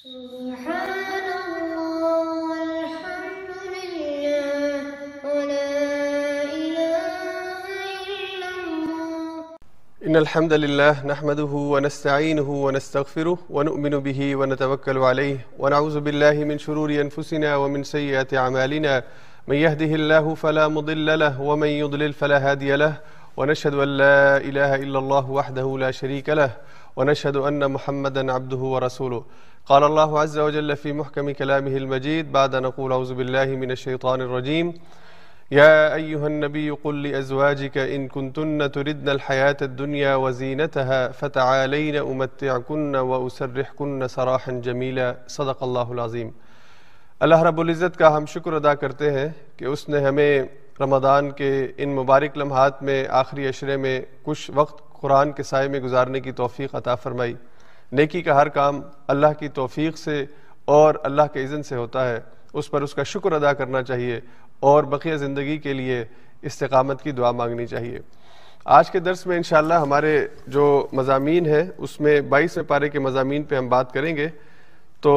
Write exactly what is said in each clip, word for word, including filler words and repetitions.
إن الحمد لله نحمده ونستعينه ونستغفره ونؤمن به ونتوكل عليه ونعوذ بالله من شرور أنفسنا ومن سيئات أعمالنا من يهده الله فلا مضل له ومن يضلل فلا هادي له ونشهد أن لا إله إلا الله وحده لا شريك له ونشهد أن محمدا عبده ورسوله. قال الله عز وجل في محكم كلامه المجيد بعد أن نقول أعوذ بالله من الشيطان الرجيم يا أيها النبي قل لأزواجك إن كنتن تردن الحياة الدنيا وزينتها فتعالين أمتعكن وأسرحكن سراحا جميلا. صدق اللہ العظیم. اللہ رب العزت کا ہم شکر ادا کرتے ہیں کہ اس نے ہمیں رمضان کے ان مبارک لمحات میں آخری عشرے میں کچھ وقت قرآن کے سائے میں گزارنے کی توفیق عطا فرمائی. نیکی کا ہر کام اللہ کی توفیق سے اور اللہ کے اذن سے ہوتا ہے، اس پر اس کا شکر ادا کرنا چاہیے اور بقیہ زندگی کے لیے استقامت کی دعا مانگنی چاہیے. آج کے درس میں انشاءاللہ ہمارے جو مضامین ہیں اس میں بائیسویں پارے کے مضامین پہ ہم بات کریں گے. تو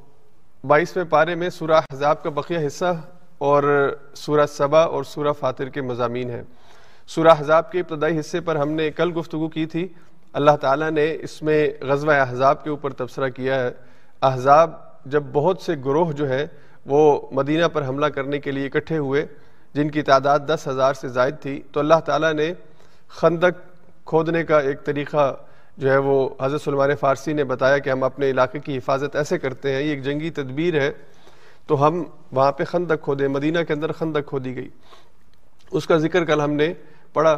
بائیسویں پارے میں سورہ احزاب کا بقیہ حصہ اور سورہ سبا اور سورہ فاطر کے مضامین ہیں. سورہ احزاب کے ابتدائی حصے پر ہم نے کل گفتگو کی تھی. اللہ تعالیٰ نے اس میں غزوہ احزاب کے اوپر تبصرہ کیا ہے. احزاب جب بہت سے گروہ جو ہے وہ مدینہ پر حملہ کرنے کے لیے اکٹھے ہوئے جن کی تعداد دس ہزار سے زائد تھی، تو اللہ تعالیٰ نے خندق کھودنے کا ایک طریقہ جو ہے وہ حضرت سلمان فارسی نے بتایا کہ ہم اپنے علاقے کی حفاظت ایسے کرتے ہیں، یہ ایک جنگی تدبیر ہے. تو ہم وہاں پہ خندق کھودے، مدینہ کے اندر خندق کھودی گئی. اس کا ذکر کل ہم نے پڑھا.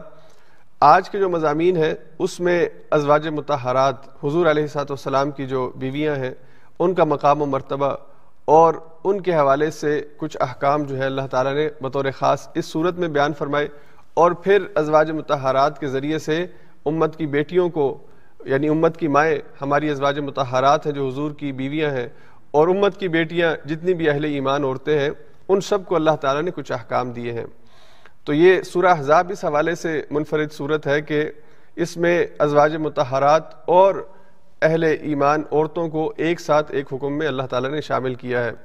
آج کے جو مضامین ہیں اس میں ازواج مطہرات حضور علیہ الصلوۃ والسلام کی جو بیویاں ہیں ان کا مقام و مرتبہ اور ان کے حوالے سے کچھ احکام جو ہے اللہ تعالیٰ نے بطور خاص اس صورت میں بیان فرمائے، اور پھر ازواج مطہرات کے ذریعے سے امت کی بیٹیوں کو، یعنی امت کی مائیں ہماری ازواج مطہرات ہیں جو حضور کی بیویاں ہیں، اور امت کی بیٹیاں جتنی بھی اہل ایمان عورتیں ہیں ان سب کو اللہ تعالیٰ نے کچھ احکام دیے ہیں. تو یہ سورہ احزاب اس حوالے سے منفرد صورت ہے کہ اس میں ازواج مطہرات اور اہل ایمان عورتوں کو ایک ساتھ ایک حکم میں اللہ تعالیٰ نے شامل کیا ہے.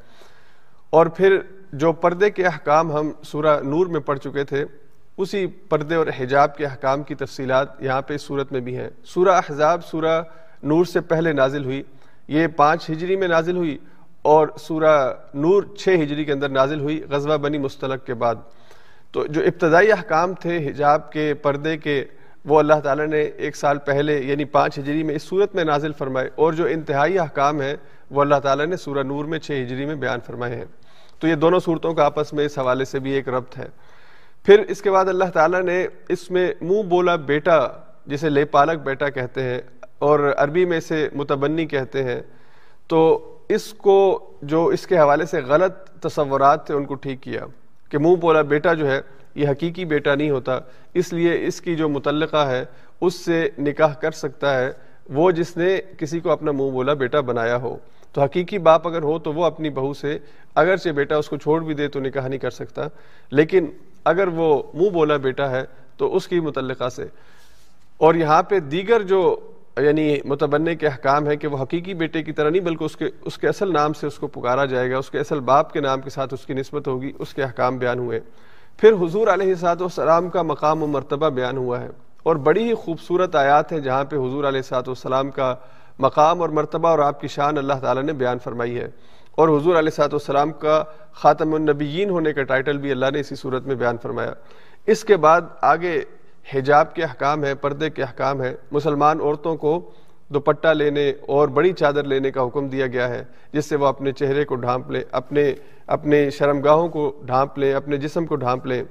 اور پھر جو پردے کے احکام ہم سورہ نور میں پڑھ چکے تھے اسی پردے اور حجاب کے احکام کی تفصیلات یہاں پہ اس صورت میں بھی ہیں. سورہ احزاب سورہ نور سے پہلے نازل ہوئی، یہ پانچ ہجری میں نازل ہوئی، اور سورہ نور چھ ہجری کے اندر نازل ہوئی غزوہ بنی مستلق کے بعد. تو جو ابتدائی احکام تھے حجاب کے، پردے کے، وہ اللہ تعالیٰ نے ایک سال پہلے یعنی پانچ ہجری میں اس صورت میں نازل فرمائے، اور جو انتہائی احکام ہیں وہ اللہ تعالیٰ نے سورہ نور میں چھ ہجری میں بیان فرمائے ہیں. تو یہ دونوں صورتوں کا آپس میں اس حوالے سے بھی ایک ربط ہے. پھر اس کے بعد اللہ تعالیٰ نے اس میں منہ بولا بیٹا جسے لے پالک بیٹا کہتے ہیں اور عربی میں اسے متبنی کہتے ہیں، تو اس کو جو اس کے حوالے سے غلط تصورات تھے ان کو ٹھیک کیا کہ منہ بولا بیٹا جو ہے یہ حقیقی بیٹا نہیں ہوتا، اس لیے اس کی جو متعلقہ ہے اس سے نکاح کر سکتا ہے وہ جس نے کسی کو اپنا منہ بولا بیٹا بنایا ہو. تو حقیقی باپ اگر ہو تو وہ اپنی بہو سے اگرچہ بیٹا اس کو چھوڑ بھی دے تو نکاح نہیں کر سکتا، لیکن اگر وہ منہ بولا بیٹا ہے تو اس کی متعلقہ سے. اور یہاں پہ دیگر جو یعنی متبنے کے احکام ہے کہ وہ حقیقی بیٹے کی طرح نہیں بلکہ اس کے اس کے اصل نام سے اس کو پکارا جائے گا، اس کے اصل باپ کے نام کے ساتھ اس کی نسبت ہوگی، اس کے احکام بیان ہوئے. پھر حضور علیہ الصلوۃ والسلام کا مقام و مرتبہ بیان ہوا ہے، اور بڑی ہی خوبصورت آیات ہیں جہاں پہ حضور علیہ الصلوۃ والسلام کا مقام اور مرتبہ اور آپ کی شان اللہ تعالیٰ نے بیان فرمائی ہے. اور حضور علیہ الصلوۃ والسلام کا خاتم النبیین ہونے کا ٹائٹل بھی اللہ نے اسی صورت میں بیان فرمایا. اس کے بعد آگے حجاب کے احکام ہے، پردے کے احکام ہے. مسلمان عورتوں کو دوپٹہ لینے اور بڑی چادر لینے کا حکم دیا گیا ہے جس سے وہ اپنے چہرے کو ڈھانپ لیں، اپنے اپنے شرمگاہوں کو ڈھانپ لیں، اپنے جسم کو ڈھانپ لیں.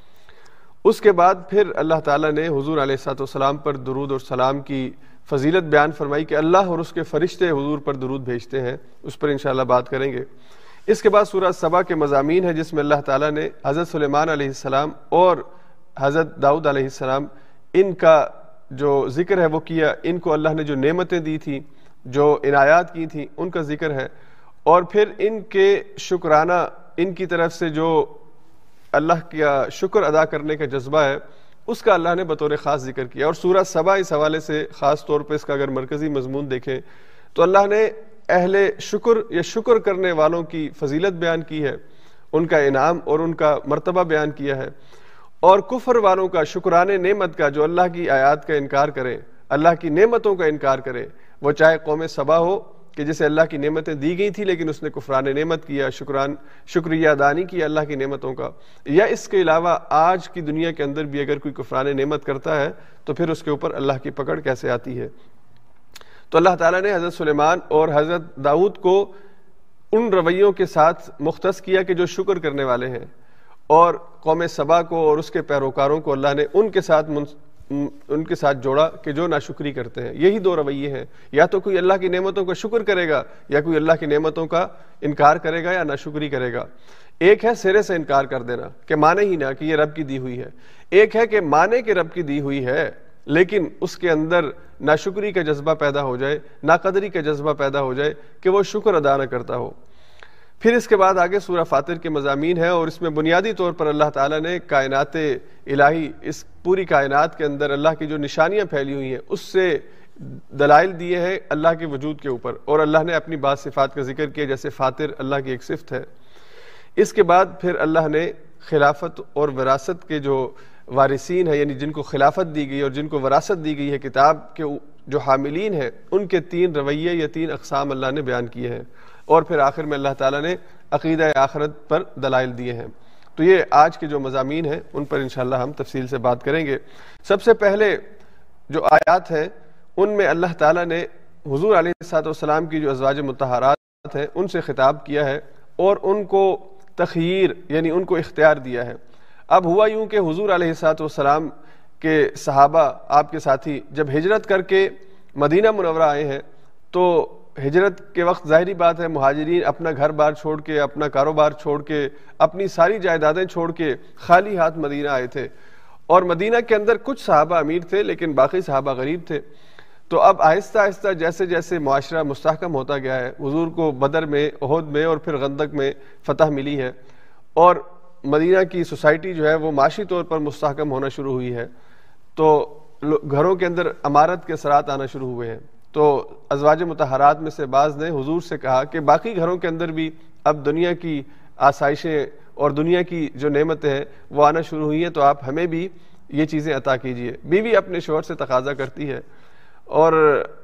اس کے بعد پھر اللہ تعالیٰ نے حضور علیہ الصلوۃ والسلام پر درود اور سلام کی فضیلت بیان فرمائی کہ اللہ اور اس کے فرشتے حضور پر درود بھیجتے ہیں. اس پر انشاءاللہ بات کریں گے. اس کے بعد سورہ سبا کے مضامین ہے جس میں اللہ تعالیٰ نے حضرت سلیمان علیہ السلام اور حضرت داؤد علیہ السلام ان کا جو ذکر ہے وہ کیا. ان کو اللہ نے جو نعمتیں دی تھیں، جو عنایات کی تھیں، ان کا ذکر ہے. اور پھر ان کے شکرانہ، ان کی طرف سے جو اللہ کا شکر ادا کرنے کا جذبہ ہے اس کا اللہ نے بطور خاص ذکر کیا. اور سورہ سبا اس حوالے سے خاص طور پہ اس کا اگر مرکزی مضمون دیکھیں تو اللہ نے اہل شکر یا شکر کرنے والوں کی فضیلت بیان کی ہے، ان کا انعام اور ان کا مرتبہ بیان کیا ہے، اور کفر والوں کا، شکران نعمت کا، جو اللہ کی آیات کا انکار کرے، اللہ کی نعمتوں کا انکار کرے، وہ چاہے قوم سبا ہو کہ جسے اللہ کی نعمتیں دی گئی تھی لیکن اس نے کفران نعمت کیا، شکران شکریہ ادا نہیں کیا اللہ کی نعمتوں کا، یا اس کے علاوہ آج کی دنیا کے اندر بھی اگر کوئی کفران نعمت کرتا ہے تو پھر اس کے اوپر اللہ کی پکڑ کیسے آتی ہے۔ تو اللہ تعالیٰ نے حضرت سلیمان اور حضرت داؤد کو ان رویوں کے ساتھ مختص کیا کہ جو شکر کرنے والے ہیں، اور قوم سبا کو اور اس کے پیروکاروں کو اللہ نے ان کے ساتھ ان کے ساتھ جوڑا کہ جو ناشکری کرتے ہیں۔ یہی دو رویے ہیں، یا تو کوئی اللہ کی نعمتوں کا شکر کرے گا یا کوئی اللہ کی نعمتوں کا انکار کرے گا یا ناشکری کرے گا۔ ایک ہے سرے سے انکار کر دینا کہ مانے ہی نہ کہ یہ رب کی دی ہوئی ہے، ایک ہے کہ مانے کہ رب کی دی ہوئی ہے لیکن اس کے اندر ناشکری کا جذبہ پیدا ہو جائے، ناقدری کا جذبہ پیدا ہو جائے کہ وہ شکر ادا نہ کرتا ہو۔ پھر اس کے بعد آگے سورہ فاطر کے مضامین ہیں، اور اس میں بنیادی طور پر اللہ تعالیٰ نے کائنات الہی، اس پوری کائنات کے اندر اللہ کی جو نشانیاں پھیلی ہوئی ہیں اس سے دلائل دیے ہیں اللہ کے وجود کے اوپر، اور اللہ نے اپنی بعض صفات کا ذکر کیا جیسے فاطر اللہ کی ایک صفت ہے۔ اس کے بعد پھر اللہ نے خلافت اور وراثت کے جو وارثین ہیں، یعنی جن کو خلافت دی گئی اور جن کو وراثت دی گئی ہے کتاب کے جو حاملین ہیں، ان کے تین رویے یا تین اقسام اللہ نے بیان کیے ہیں، اور پھر آخر میں اللہ تعالیٰ نے عقیدہ آخرت پر دلائل دیے ہیں۔ تو یہ آج کے جو مضامین ہیں ان پر انشاءاللہ ہم تفصیل سے بات کریں گے۔ سب سے پہلے جو آیات ہیں ان میں اللہ تعالیٰ نے حضور علیہ الصلوۃ والسلام کی جو ازواج مطہرات ہیں ان سے خطاب کیا ہے اور ان کو تخییر یعنی ان کو اختیار دیا ہے۔ اب ہوا یوں کہ حضور علیہ الصلوۃ والسلام کے صحابہ، آپ کے ساتھی، جب ہجرت کر کے مدینہ منورہ آئے ہیں تو ہجرت کے وقت ظاہری بات ہے مہاجرین اپنا گھر بار چھوڑ کے، اپنا کاروبار چھوڑ کے، اپنی ساری جائیدادیں چھوڑ کے خالی ہاتھ مدینہ آئے تھے، اور مدینہ کے اندر کچھ صحابہ امیر تھے لیکن باقی صحابہ غریب تھے۔ تو اب آہستہ آہستہ جیسے جیسے معاشرہ مستحکم ہوتا گیا ہے، حضور کو بدر میں، احد میں اور پھر خندق میں فتح ملی ہے، اور مدینہ کی سوسائٹی جو ہے وہ معاشی طور پر مستحکم ہونا شروع ہوئی ہے، تو گھروں کے اندر امارت کے اثرات آنا شروع ہوئے ہیں۔ تو ازواج مطہرات میں سے بعض نے حضور سے کہا کہ باقی گھروں کے اندر بھی اب دنیا کی آسائشیں اور دنیا کی جو نعمتیں ہیں وہ آنا شروع ہوئی ہیں، تو آپ ہمیں بھی یہ چیزیں عطا کیجئے۔ بیوی اپنے شوہر سے تقاضا کرتی ہے، اور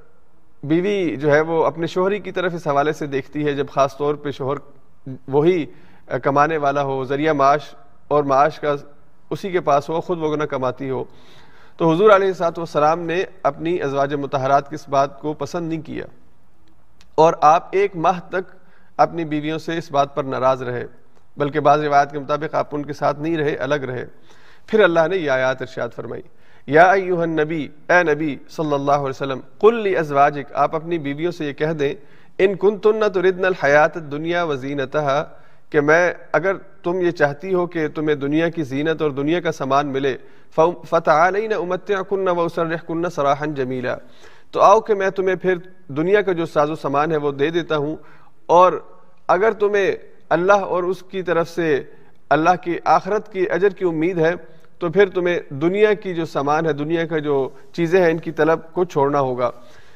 بیوی جو ہے وہ اپنے شوہری کی طرف اس حوالے سے دیکھتی ہے جب خاص طور پہ شوہر وہی کمانے والا ہو، ذریعہ معاش اور معاش کا اسی کے پاس ہو، خود وہ نہ کماتی ہو۔ تو حضور علیہ الصلوۃ والسلام نے اپنی ازواج مطہرات کی اس بات کو پسند نہیں کیا، اور آپ ایک ماہ تک اپنی بیویوں سے اس بات پر ناراض رہے، بلکہ بعض روایات کے مطابق آپ ان کے ساتھ نہیں رہے، الگ رہے۔ پھر اللہ نے یہ آیات ارشاد فرمائی، یا ایھا النبی، اے نبی صلی اللہ علیہ وسلم، قل لازواجک، آپ اپنی بیویوں سے یہ کہہ دیں، ان کنتن تردن الحیات الدنیا وزینتہا، کہ میں اگر تم یہ چاہتی ہو کہ تمہیں دنیا کی زینت اور دنیا کا سامان ملے، فتعالین امتعکن واسرحکن سراحا جمیلا، تو آؤ کہ میں تمہیں پھر دنیا کا جو ساز و سامان ہے وہ دے دیتا ہوں، اور اگر تمہیں اللہ اور اس کی طرف سے اللہ کی آخرت کی اجر کی امید ہے تو پھر تمہیں دنیا کی جو سامان ہے، دنیا کا جو چیزیں ہیں، ان کی طلب کو چھوڑنا ہوگا،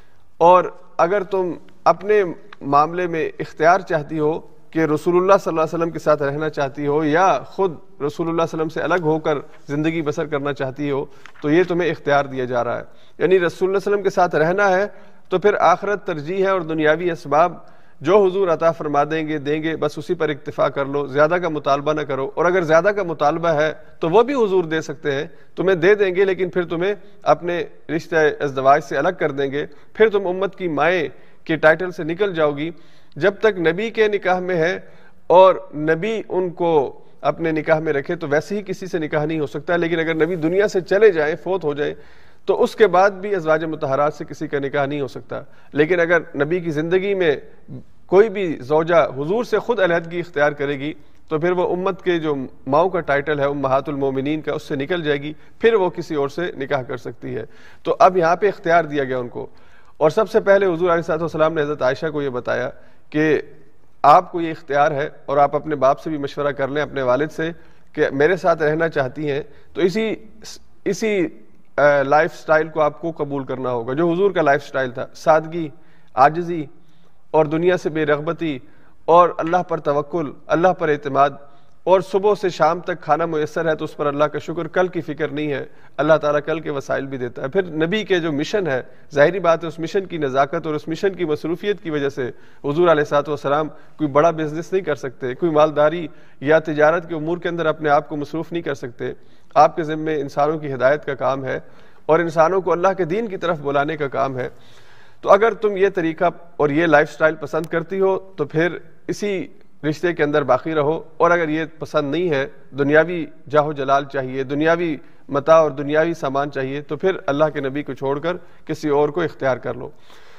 اور اگر تم اپنے معاملے میں اختیار چاہتی ہو کہ رسول اللہ صلی اللہ علیہ وسلم کے ساتھ رہنا چاہتی ہو یا خود رسول اللہ صلی اللہ علیہ وسلم سے الگ ہو کر زندگی بسر کرنا چاہتی ہو، تو یہ تمہیں اختیار دیا جا رہا ہے، یعنی رسول اللہ صلی اللہ علیہ وسلم کے ساتھ رہنا ہے تو پھر آخرت ترجیح ہے، اور دنیاوی اسباب جو حضور عطا فرما دیں گے دیں گے بس اسی پر اکتفا کر لو، زیادہ کا مطالبہ نہ کرو، اور اگر زیادہ کا مطالبہ ہے تو وہ بھی حضور دے سکتے ہیں، تمہیں دے دیں گے لیکن پھر تمہیں اپنے رشتہ ازدواج سے الگ کر دیں گے، پھر تم امت کی مائیں کے ٹائٹل سے نکل جاؤ گی۔ جب تک نبی کے نکاح میں ہے اور نبی ان کو اپنے نکاح میں رکھے تو ویسے ہی کسی سے نکاح نہیں ہو سکتا، لیکن اگر نبی دنیا سے چلے جائیں، فوت ہو جائیں، تو اس کے بعد بھی ازواج مطہرات سے کسی کا نکاح نہیں ہو سکتا۔ لیکن اگر نبی کی زندگی میں کوئی بھی زوجہ حضور سے خود علیحدگی اختیار کرے گی تو پھر وہ امت کے جو ماؤں کا ٹائٹل ہے امہات المومنین کا، اس سے نکل جائے گی، پھر وہ کسی اور سے نکاح کر سکتی ہے۔ تو اب یہاں پہ اختیار دیا گیا ان کو، اور سب سے پہلے حضور علیہ الصلوۃ والسلام نے حضرت عائشہ کو یہ بتایا کہ آپ کو یہ اختیار ہے، اور آپ اپنے باپ سے بھی مشورہ کر لیں، اپنے والد سے، کہ میرے ساتھ رہنا چاہتی ہیں تو اسی اسی لائف سٹائل کو آپ کو قبول کرنا ہوگا جو حضور کا لائف سٹائل تھا، سادگی، عاجزی، اور دنیا سے بے رغبتی اور اللہ پر توکل، اللہ پر اعتماد، اور صبح سے شام تک کھانا میسر ہے تو اس پر اللہ کا شکر، کل کی فکر نہیں ہے، اللہ تعالیٰ کل کے وسائل بھی دیتا ہے۔ پھر نبی کے جو مشن ہے، ظاہری بات ہے اس مشن کی نزاکت اور اس مشن کی مصروفیت کی وجہ سے حضور علیہ الصلوۃ والسلام کوئی بڑا بزنس نہیں کر سکتے، کوئی مالداری یا تجارت کے امور کے اندر اپنے آپ کو مصروف نہیں کر سکتے۔ آپ کے ذمے انسانوں کی ہدایت کا کام ہے اور انسانوں کو اللہ کے دین کی طرف بلانے کا کام ہے۔ تو اگر تم یہ طریقہ اور یہ لائف سٹائل پسند کرتی ہو تو پھر اسی رشتے کے اندر باقی رہو، اور اگر یہ پسند نہیں ہے، دنیاوی جاہ و جلال چاہیے، دنیاوی متاع اور دنیاوی سامان چاہیے، تو پھر اللہ کے نبی کو چھوڑ کر کسی اور کو اختیار کر لو۔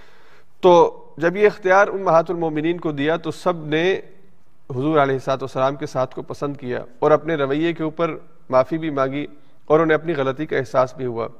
تو جب یہ اختیار امہات المومنین کو دیا تو سب نے حضور علیہ الصلوۃ والسلام کے ساتھ کو پسند کیا اور اپنے رویے کے اوپر معافی بھی مانگی اور انہیں اپنی غلطی کا احساس بھی ہوا۔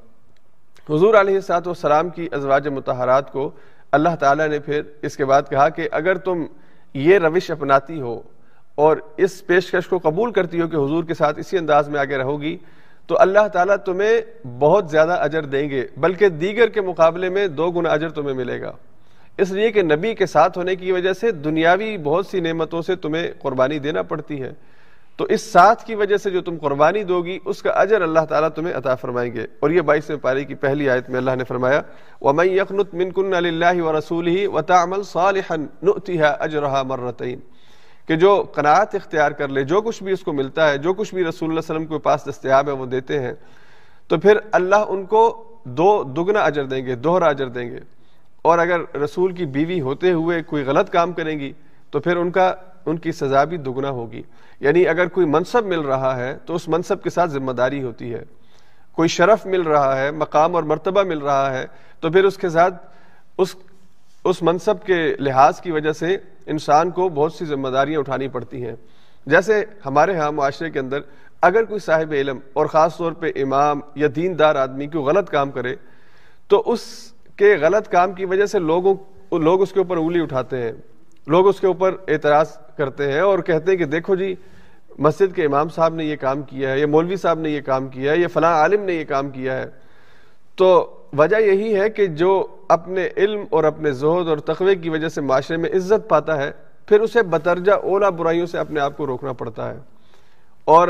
حضور علیہ الصلوۃ والسلام کی ازواج مطہرات کو اللہ تعالیٰ نے پھر اس کے بعد کہا کہ اگر تم یہ روش اپناتی ہو اور اس پیشکش کو قبول کرتی ہو کہ حضور کے ساتھ اسی انداز میں آگے رہو گی تو اللہ تعالیٰ تمہیں بہت زیادہ اجر دیں گے، بلکہ دیگر کے مقابلے میں دو گنا اجر تمہیں ملے گا، اس لیے کہ نبی کے ساتھ ہونے کی وجہ سے دنیاوی بہت سی نعمتوں سے تمہیں قربانی دینا پڑتی ہے، تو اس ساتھ کی وجہ سے جو تم قربانی دو گی اس کا اجر اللہ تعالیٰ تمہیں عطا فرمائیں گے۔ اور یہ بائیسویں پارے کی پہلی آیت میں اللہ نے فرمایا وَمَن يَقْنُتْ مِنكُنَّ لِلَّهِ وَرَسُولِهِ وَتَعْمَلْ صَالِحًا نُؤْتِهَا أَجْرَهَا مَرَّتَيْن، کہ جو قناعت اختیار کر لے، جو کچھ بھی اس کو ملتا ہے، جو کچھ بھی رسول اللہ صلی اللہ علیہ وسلم کے پاس دستیاب ہے وہ دیتے ہیں، تو پھر اللہ ان کو دو دگنا اجر دیں گے، دوہرا اجر دیں گے۔ اور اگر رسول کی بیوی ہوتے ہوئے کوئی غلط کام کریں گی تو پھر ان کا ان کی سزا بھی دگنا ہوگی، یعنی اگر کوئی منصب مل رہا ہے تو اس منصب کے ساتھ ذمہ داری ہوتی ہے، کوئی شرف مل رہا ہے، مقام اور مرتبہ مل رہا ہے، تو پھر اس کے ساتھ اس اس منصب کے لحاظ کی وجہ سے انسان کو بہت سی ذمہ داریاں اٹھانی پڑتی ہیں۔ جیسے ہمارے ہاں معاشرے کے اندر اگر کوئی صاحب علم اور خاص طور پہ امام یا دیندار آدمی کوئی غلط کام کرے تو اس کے غلط کام کی وجہ سے لوگوں لوگ اس کے اوپر انگلی اٹھاتے ہیں، لوگ اس کے اوپر اعتراض کرتے ہیں اور کہتے ہیں کہ دیکھو جی مسجد کے امام صاحب نے یہ کام کیا ہے، یا مولوی صاحب نے یہ کام کیا ہے، یا فلاں عالم نے یہ کام کیا ہے۔ تو وجہ یہی ہے کہ جو اپنے علم اور اپنے زہد اور تقوی کی وجہ سے معاشرے میں عزت پاتا ہے پھر اسے بدرجہ اولا برائیوں سے اپنے آپ کو روکنا پڑتا ہے، اور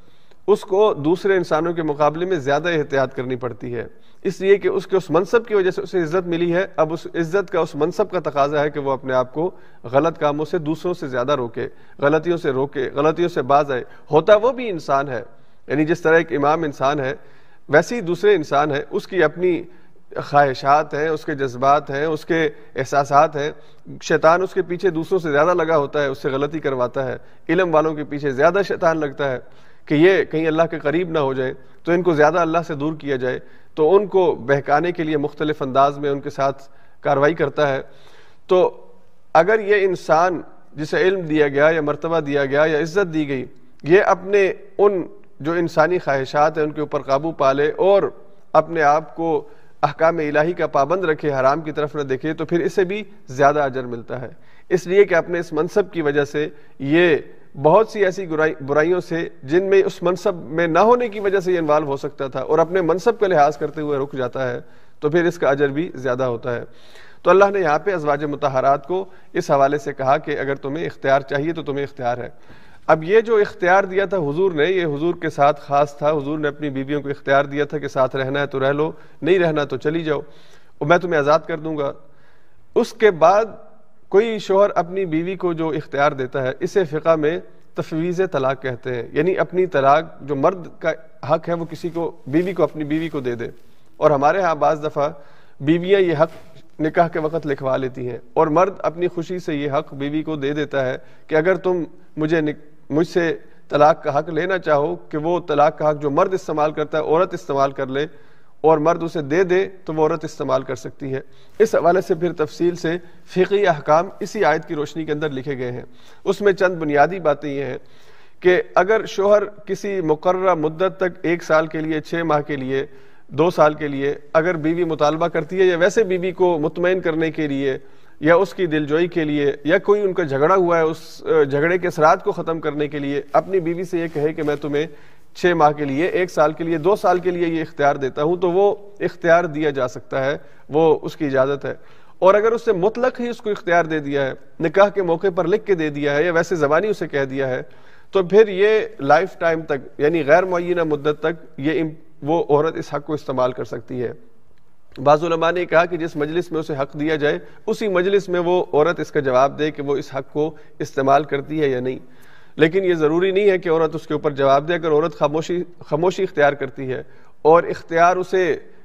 اس کو دوسرے انسانوں کے مقابلے میں زیادہ احتیاط کرنی پڑتی ہے، اس لیے کہ اس کے اس منصب کی وجہ سے اسے عزت ملی ہے۔ اب اس عزت کا، اس منصب کا تقاضا ہے کہ وہ اپنے آپ کو غلط کاموں سے دوسروں سے زیادہ روکے، غلطیوں سے روکے، غلطیوں سے باز آئے۔ ہوتا وہ بھی انسان ہے، یعنی جس طرح ایک امام انسان ہے ویسے ہی دوسرے انسان ہے، اس کی اپنی خواہشات ہیں، اس کے جذبات ہیں، اس کے احساسات ہیں۔ شیطان اس کے پیچھے دوسروں سے زیادہ لگا ہوتا ہے، اس سے غلطی کرواتا ہے۔ علم والوں کے پیچھے زیادہ شیطان لگتا ہے کہ یہ کہیں اللہ کے قریب نہ ہو جائے، تو ان کو زیادہ اللہ سے دور کیا جائے، تو ان کو بہکانے کے لیے مختلف انداز میں ان کے ساتھ کارروائی کرتا ہے۔ تو اگر یہ انسان جسے علم دیا گیا یا مرتبہ دیا گیا یا عزت دی گئی، یہ اپنے ان جو انسانی خواہشات ہیں ان کے اوپر قابو پا لے اور اپنے آپ کو احکام الہی کا پابند رکھے، حرام کی طرف نہ دیکھے، تو پھر اسے بھی زیادہ اجر ملتا ہے، اس لیے کہ اپنے اس منصب کی وجہ سے یہ بہت سی ایسی برائیوں سے جن میں اس منصب میں نہ ہونے کی وجہ سے یہ انوالو ہو سکتا تھا اور اپنے منصب کا لحاظ کرتے ہوئے رک جاتا ہے، تو پھر اس کا اجر بھی زیادہ ہوتا ہے۔ تو اللہ نے یہاں پہ ازواج مطہرات کو اس حوالے سے کہا کہ اگر تمہیں اختیار چاہیے تو تمہیں اختیار ہے۔ اب یہ جو اختیار دیا تھا حضور نے، یہ حضور کے ساتھ خاص تھا، حضور نے اپنی بیویوں کو اختیار دیا تھا کہ ساتھ رہنا ہے تو رہ لو، نہیں رہنا تو چلی جاؤ اور میں تمہیں آزاد کر دوں گا۔ اس کے بعد کوئی شوہر اپنی بیوی کو جو اختیار دیتا ہے اسے فقہ میں تفویض طلاق کہتے ہیں، یعنی اپنی طلاق جو مرد کا حق ہے وہ کسی کو، بیوی کو اپنی بیوی کو دے دے۔ اور ہمارے ہاں بعض دفعہ بیویاں یہ حق نکاح کے وقت لکھوا لیتی ہیں اور مرد اپنی خوشی سے یہ حق بیوی کو دے دیتا ہے کہ اگر تم مجھے مجھ سے طلاق کا حق لینا چاہو، کہ وہ طلاق کا حق جو مرد استعمال کرتا ہے عورت استعمال کر لے اور مرد اسے دے دے تو وہ عورت استعمال کر سکتی ہے۔ اس حوالے سے پھر تفصیل سے فقہی احکام اسی آیت کی روشنی کے اندر لکھے گئے ہیں۔ اس میں چند بنیادی باتیں یہ ہیں کہ اگر شوہر کسی مقررہ مدت تک ایک سال کے لیے، چھ ماہ کے لیے، دو سال کے لیے اگر بیوی مطالبہ کرتی ہے یا ویسے بیوی کو مطمئن کرنے کے لیے یا اس کی دلجوئی کے لیے یا کوئی ان کا جھگڑا ہوا ہے اس جھگڑے کے اثرات کو ختم کرنے کے لیے اپنی بیوی سے یہ کہے کہ میں تمہیں چھ ماہ کے لیے، ایک سال کے لیے، دو سال کے لیے یہ اختیار دیتا ہوں، تو وہ اختیار دیا جا سکتا ہے، وہ اس کی اجازت ہے۔ اور اگر اس سے مطلق ہی اس کو اختیار دے دیا ہے، نکاح کے موقع پر لکھ کے دے دیا ہے یا ویسے زبانی اسے کہہ دیا ہے، تو پھر یہ لائف ٹائم تک یعنی غیر معینہ مدت تک یہ وہ عورت اس حق کو استعمال کر سکتی ہے۔ بعض علماء نے کہا کہ جس مجلس میں اسے حق دیا جائے اسی مجلس میں وہ عورت اس کا جواب دے کہ وہ اس حق کو استعمال کرتی ہے یا نہیں، لیکن یہ ضروری نہیں ہے کہ عورت اس کے اوپر جواب دے۔ اگر عورت خاموشی خاموشی اختیار کرتی ہے اور اختیار اسے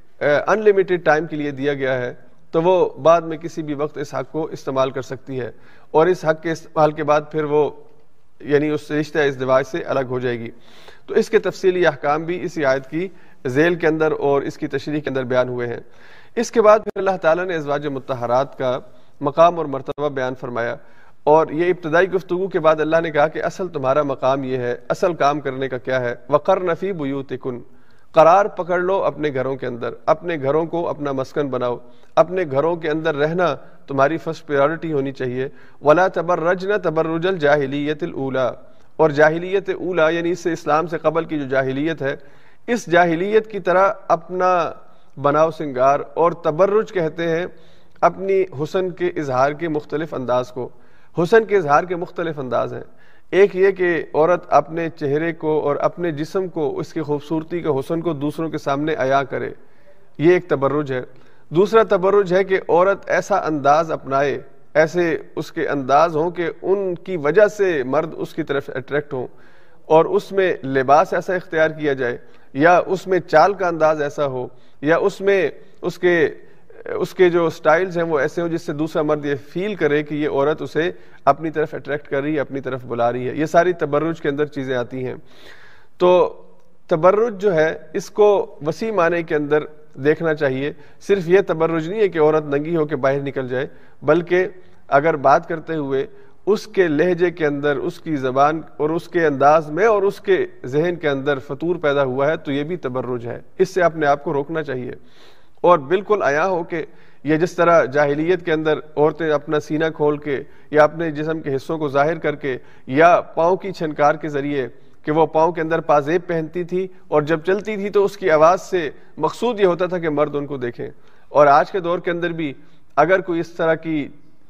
ان لمیٹڈ ٹائم کے لیے دیا گیا ہے تو وہ بعد میں کسی بھی وقت اس حق کو استعمال کر سکتی ہے، اور اس حق کے استعمال کے بعد پھر وہ یعنی اس رشتہ ازدواج سے الگ ہو جائے گی۔ تو اس کے تفصیلی احکام بھی اسی آیت کی ذیل کے اندر اور اس کی تشریح کے اندر بیان ہوئے ہیں۔ اس کے بعد پھر اللہ تعالیٰ نے ازواج مطہرات کا مقام اور مرتبہ بیان فرمایا، اور یہ ابتدائی گفتگو کے بعد اللہ نے کہا کہ اصل تمہارا مقام یہ ہے، اصل کام کرنے کا کیا ہے، وَقَرْنَ فِي بُيُوتِكُنَّ، قرار پکڑ لو اپنے گھروں کے اندر، اپنے گھروں کو اپنا مسکن بناؤ، اپنے گھروں کے اندر رہنا تمہاری فرسٹ پریورٹی ہونی چاہیے۔ وَلَا تَبَرَّجْنَ تَبَرُّجَ الْجَاهِلِيَّةِ الْأُولَى، اور جاہلیت اولا یعنی اس سے اسلام سے قبل کی جو جاہلیت ہے، اس جاہلیت کی طرح اپنا بناؤ سنگار، اور تبرج کہتے ہیں اپنی حسن کے اظہار کے مختلف انداز کو۔ حسن کے اظہار کے مختلف انداز ہیں، ایک یہ کہ عورت اپنے چہرے کو اور اپنے جسم کو، اس کی خوبصورتی کے حسن کو دوسروں کے سامنے عیاں کرے، یہ ایک تبرج ہے۔ دوسرا تبرج ہے کہ عورت ایسا انداز اپنائے، ایسے اس کے انداز ہوں کہ ان کی وجہ سے مرد اس کی طرف اٹریکٹ ہوں، اور اس میں لباس ایسا اختیار کیا جائے، یا اس میں چال کا انداز ایسا ہو، یا اس میں اس کے اس کے جو سٹائلز ہیں وہ ایسے ہوں جس سے دوسرا مرد یہ فیل کرے کہ یہ عورت اسے اپنی طرف اٹریکٹ کر رہی ہے، اپنی طرف بلا رہی ہے۔ یہ ساری تبرج کے اندر چیزیں آتی ہیں۔ تو تبرج جو ہے اس کو وسیع معنی کے اندر دیکھنا چاہیے، صرف یہ تبرج نہیں ہے کہ عورت ننگی ہو کے باہر نکل جائے، بلکہ اگر بات کرتے ہوئے اس کے لہجے کے اندر، اس کی زبان اور اس کے انداز میں اور اس کے ذہن کے اندر فطور پیدا ہوا ہے تو یہ بھی تبرج ہے، اس سے اپنے آپ کو روکنا چاہیے، اور بالکل عیاں ہو کہ یہ جس طرح جاہلیت کے اندر عورتیں اپنا سینہ کھول کے یا اپنے جسم کے حصوں کو ظاہر کر کے یا پاؤں کی چھنکار کے ذریعے کہ وہ پاؤں کے اندر پازیب پہنتی تھی اور جب چلتی تھی تو اس کی آواز سے مقصود یہ ہوتا تھا کہ مرد ان کو دیکھیں، اور آج کے دور کے اندر بھی اگر کوئی اس طرح کی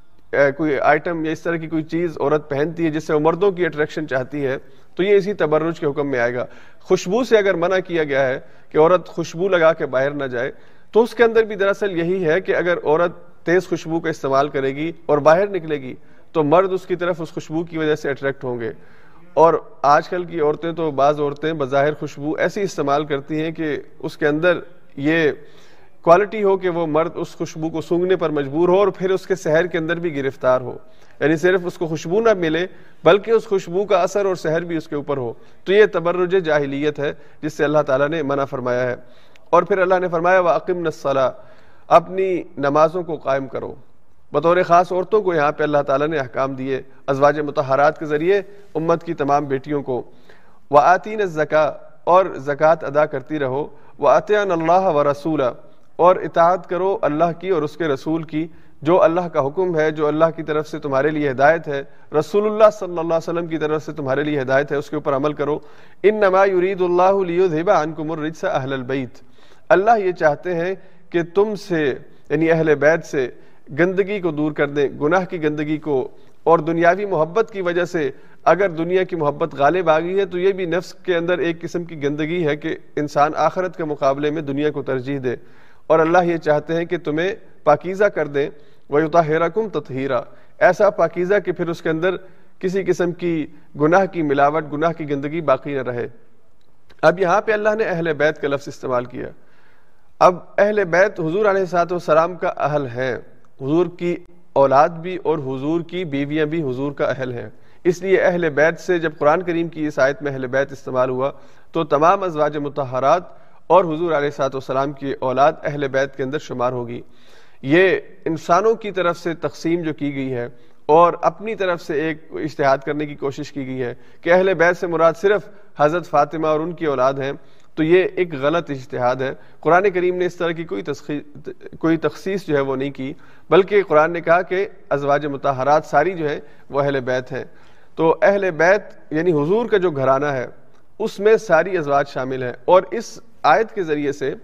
کوئی آئٹم یا اس طرح کی کوئی چیز عورت پہنتی ہے جس سے وہ مردوں کی اٹریکشن چاہتی ہے تو یہ اسی تبرج کے حکم میں آئے گا۔ خوشبو سے اگر منع کیا گیا ہے کہ عورت خوشبو لگا کے باہر نہ جائے، تو اس کے اندر بھی دراصل یہی ہے کہ اگر عورت تیز خوشبو کا استعمال کرے گی اور باہر نکلے گی تو مرد اس کی طرف اس خوشبو کی وجہ سے اٹریکٹ ہوں گے، اور آج کل کی عورتیں تو بعض عورتیں بظاہر خوشبو ایسی استعمال کرتی ہیں کہ اس کے اندر یہ کوالٹی ہو کہ وہ مرد اس خوشبو کو سونگھنے پر مجبور ہو اور پھر اس کے سحر کے اندر بھی گرفتار ہو، یعنی صرف اس کو خوشبو نہ ملے بلکہ اس خوشبو کا اثر اور سحر بھی اس کے اوپر ہو۔ تو یہ تبرج جاہلیت ہے جس سے اللہ تعالیٰ نے منع فرمایا ہے۔ اور پھر اللہ نے فرمایا وَأَقِمْنَ الصَّلَاةَ، اپنی نمازوں کو قائم کرو۔ بطور خاص عورتوں کو یہاں پہ اللہ تعالیٰ نے احکام دیے ازواج مطہرات کے ذریعے امت کی تمام بیٹیوں کو۔ وَآتِينَ الزَّكَاةَ، اور زکوٰۃ ادا کرتی رہو۔ وَأَطِيعْنَ اللَّهَ وَرَسُولَهُ، اور اطاعت کرو اللہ کی اور اس کے رسول کی، جو اللہ کا حکم ہے، جو اللہ کی طرف سے تمہارے لیے ہدایت ہے، رسول اللہ صلی اللہ علیہ وسلم کی طرف سے تمہارے لیے ہدایت ہے، اس کے اوپر عمل کرو۔ إِنَّمَا يُرِيدُ اللَّهُ لِيُذْهِبَ عَنْكُمُ الرِّجْسَ أَهْلَ الْبَيْتِ، اللہ یہ چاہتے ہیں کہ تم سے یعنی اہل بیت سے گندگی کو دور کر دیں، گناہ کی گندگی کو، اور دنیاوی محبت کی وجہ سے اگر دنیا کی محبت غالب آ گئی ہے تو یہ بھی نفس کے اندر ایک قسم کی گندگی ہے کہ انسان آخرت کے مقابلے میں دنیا کو ترجیح دے، اور اللہ یہ چاہتے ہیں کہ تمہیں پاکیزہ کر دیں۔ وَيُطَهِّرَكُمْ تَطْهِيرًا، ایسا پاکیزہ کہ پھر اس کے اندر کسی قسم کی گناہ کی ملاوٹ، گناہ کی گندگی باقی نہ رہے۔ اب یہاں پہ اللہ نے اہل بیت کا لفظ استعمال کیا۔ اب اہل بیت حضور علیہ الصلوۃ والسلام کا اہل ہیں، حضور کی اولاد بھی اور حضور کی بیویاں بھی حضور کا اہل ہیں، اس لیے اہل بیت سے جب قرآن کریم کی اس آیت میں اہل بیت استعمال ہوا تو تمام ازواج مطہرات اور حضور علیہ الصلوۃ والسلام کی اولاد اہل بیت کے اندر شمار ہوگی۔ یہ انسانوں کی طرف سے تقسیم جو کی گئی ہے اور اپنی طرف سے ایک اجتہاد کرنے کی کوشش کی گئی ہے کہ اہل بیت سے مراد صرف حضرت فاطمہ اور ان کی اولاد ہیں، تو یہ ایک غلط اجتہاد ہے۔ قرآن کریم نے اس طرح کی کوئی کوئی تخصیص جو ہے وہ نہیں کی، بلکہ قرآن نے کہا کہ ازواج مطہرات ساری جو ہے وہ اہل بیت ہیں۔ تو اہل بیت یعنی حضور کا جو گھرانہ ہے اس میں ساری ازواج شامل ہیں، اور اس آیت کے ذریعے سے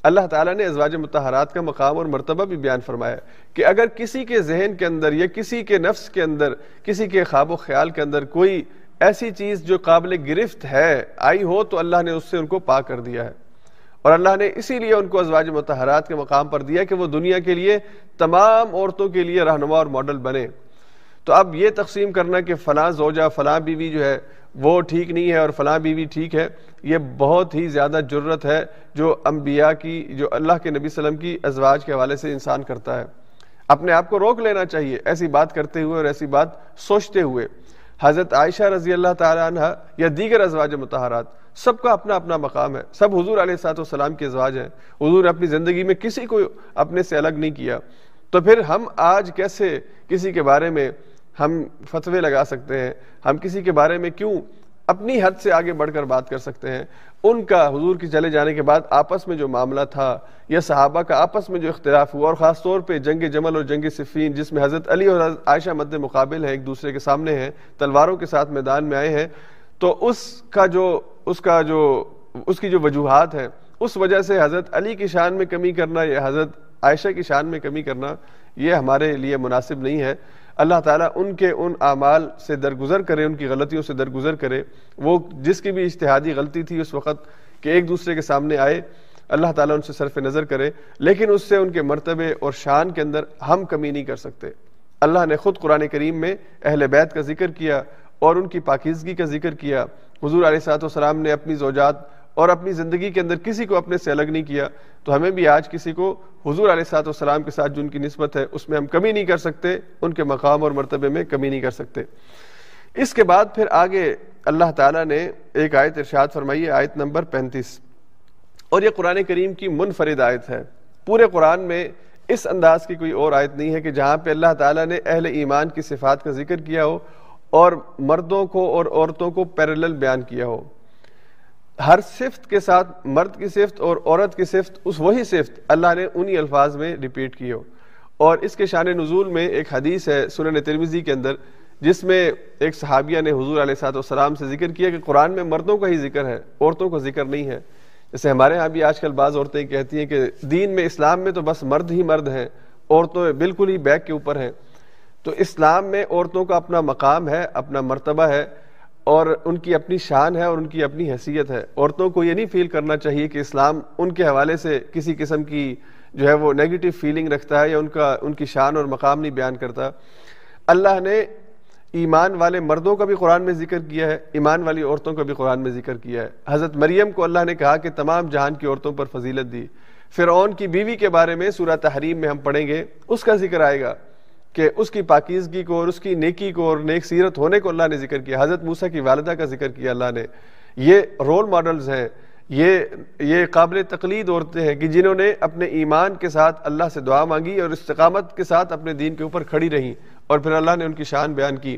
اللہ تعالیٰ نے ازواج مطہرات کا مقام اور مرتبہ بھی بیان فرمایا کہ اگر کسی کے ذہن کے اندر یا کسی کے نفس کے اندر، کسی کے خواب و خیال کے اندر کوئی ایسی چیز جو قابل گرفت ہے آئی ہو تو اللہ نے اس سے ان کو پاک کر دیا ہے، اور اللہ نے اسی لیے ان کو ازواج مطہرات کے مقام پر دیا کہ وہ دنیا کے لیے تمام عورتوں کے لیے رہنما اور ماڈل بنے۔ تو اب یہ تقسیم کرنا کہ فلاں زوجہ فلاں بیوی جو ہے وہ ٹھیک نہیں ہے اور فلاں بیوی ٹھیک ہے، یہ بہت ہی زیادہ جرت ہے جو انبیاء کی، جو اللہ کے نبی صلی اللہ علیہ وسلم کی ازواج کے حوالے سے انسان کرتا ہے۔ اپنے آپ کو روک لینا چاہیے ایسی بات کرتے ہوئے اور ایسی بات سوچتے ہوئے۔ حضرت عائشہ رضی اللہ تعالی عنہ یا دیگر ازواج مطہرات، سب کا اپنا اپنا مقام ہے، سب حضور علیہ الصلوۃ والسلام کے ازواج ہیں۔ حضور نے اپنی زندگی میں کسی کو اپنے سے الگ نہیں کیا، تو پھر ہم آج کیسے کسی کے بارے میں ہم فتوے لگا سکتے ہیں؟ ہم کسی کے بارے میں کیوں اپنی حد سے آگے بڑھ کر بات کر سکتے ہیں؟ ان کا حضور کی چلے جانے کے بعد آپس میں جو معاملہ تھا یا صحابہ کا آپس میں جو اختلاف ہوا، اور خاص طور پہ جنگ جمل اور جنگ صفین جس میں حضرت علی اور حضرت عائشہ مد مقابل ہیں، ایک دوسرے کے سامنے ہیں، تلواروں کے ساتھ میدان میں آئے ہیں، تو اس کا جو اس کا جو اس کی جو وجوہات ہیں، اس وجہ سے حضرت علی کی شان میں کمی کرنا یا حضرت عائشہ کی شان میں کمی کرنا یہ ہمارے لیے مناسب نہیں ہے۔ اللہ تعالیٰ ان کے ان اعمال سے درگزر کرے، ان کی غلطیوں سے درگزر کرے۔ وہ جس کی بھی اجتہادی غلطی تھی اس وقت کہ ایک دوسرے کے سامنے آئے، اللہ تعالیٰ ان سے صرف نظر کرے، لیکن اس سے ان کے مرتبے اور شان کے اندر ہم کمی نہیں کر سکتے۔ اللہ نے خود قرآن کریم میں اہل بیت کا ذکر کیا اور ان کی پاکیزگی کا ذکر کیا۔ حضور علیہ الصلوۃ والسلام نے اپنی زوجات اور اپنی زندگی کے اندر کسی کو اپنے سے الگ نہیں کیا، تو ہمیں بھی آج کسی کو حضور علیہ الصلوۃ والسلام کے ساتھ جو ان کی نسبت ہے اس میں ہم کمی نہیں کر سکتے، ان کے مقام اور مرتبے میں کمی نہیں کر سکتے۔ اس کے بعد پھر آگے اللہ تعالیٰ نے ایک آیت ارشاد فرمائی ہے، آیت نمبر پینتیس، اور یہ قرآن کریم کی منفرد آیت ہے۔ پورے قرآن میں اس انداز کی کوئی اور آیت نہیں ہے کہ جہاں پہ اللہ تعالیٰ نے اہل ایمان کی صفات کا ذکر کیا ہو اور مردوں کو اور عورتوں کو پیرلل بیان کیا ہو۔ ہر صفت کے ساتھ مرد کی صفت اور عورت کی صفت، اس وہی صفت اللہ نے انہی الفاظ میں ریپیٹ کی ہو۔ اور اس کے شان نزول میں ایک حدیث ہے سنن ترمذی کے اندر، جس میں ایک صحابیہ نے حضور علیہ الصلوۃ والسلام سے ذکر کیا کہ قرآن میں مردوں کا ہی ذکر ہے، عورتوں کا ذکر نہیں ہے۔ جیسے ہمارے ہاں بھی آج کل بعض عورتیں کہتی ہیں کہ دین میں، اسلام میں تو بس مرد ہی مرد ہیں، عورتیں بالکل ہی بیک کے اوپر ہیں۔ تو اسلام میں عورتوں کا اپنا مقام ہے، اپنا مرتبہ ہے، اور ان کی اپنی شان ہے اور ان کی اپنی حیثیت ہے۔ عورتوں کو یہ نہیں فیل کرنا چاہیے کہ اسلام ان کے حوالے سے کسی قسم کی جو ہے وہ نیگیٹو فیلنگ رکھتا ہے یا ان کا ان کی شان اور مقام نہیں بیان کرتا۔ اللہ نے ایمان والے مردوں کا بھی قرآن میں ذکر کیا ہے، ایمان والی عورتوں کا بھی قرآن میں ذکر کیا ہے۔ حضرت مریم کو اللہ نے کہا کہ تمام جہان کی عورتوں پر فضیلت دی۔ فرعون کی بیوی کے بارے میں سورہ تحریم میں ہم پڑھیں گے، اس کا ذکر آئے گا کہ اس کی پاکیزگی کو اور اس کی نیکی کو اور نیک سیرت ہونے کو اللہ نے ذکر کیا۔ حضرت موسیٰ کی والدہ کا ذکر کیا اللہ نے۔ یہ رول ماڈلز ہیں، یہ یہ قابل تقلید عورتیں ہیں کہ جنہوں نے اپنے ایمان کے ساتھ اللہ سے دعا مانگی اور استقامت کے ساتھ اپنے دین کے اوپر کھڑی رہیں، اور پھر اللہ نے ان کی شان بیان کی۔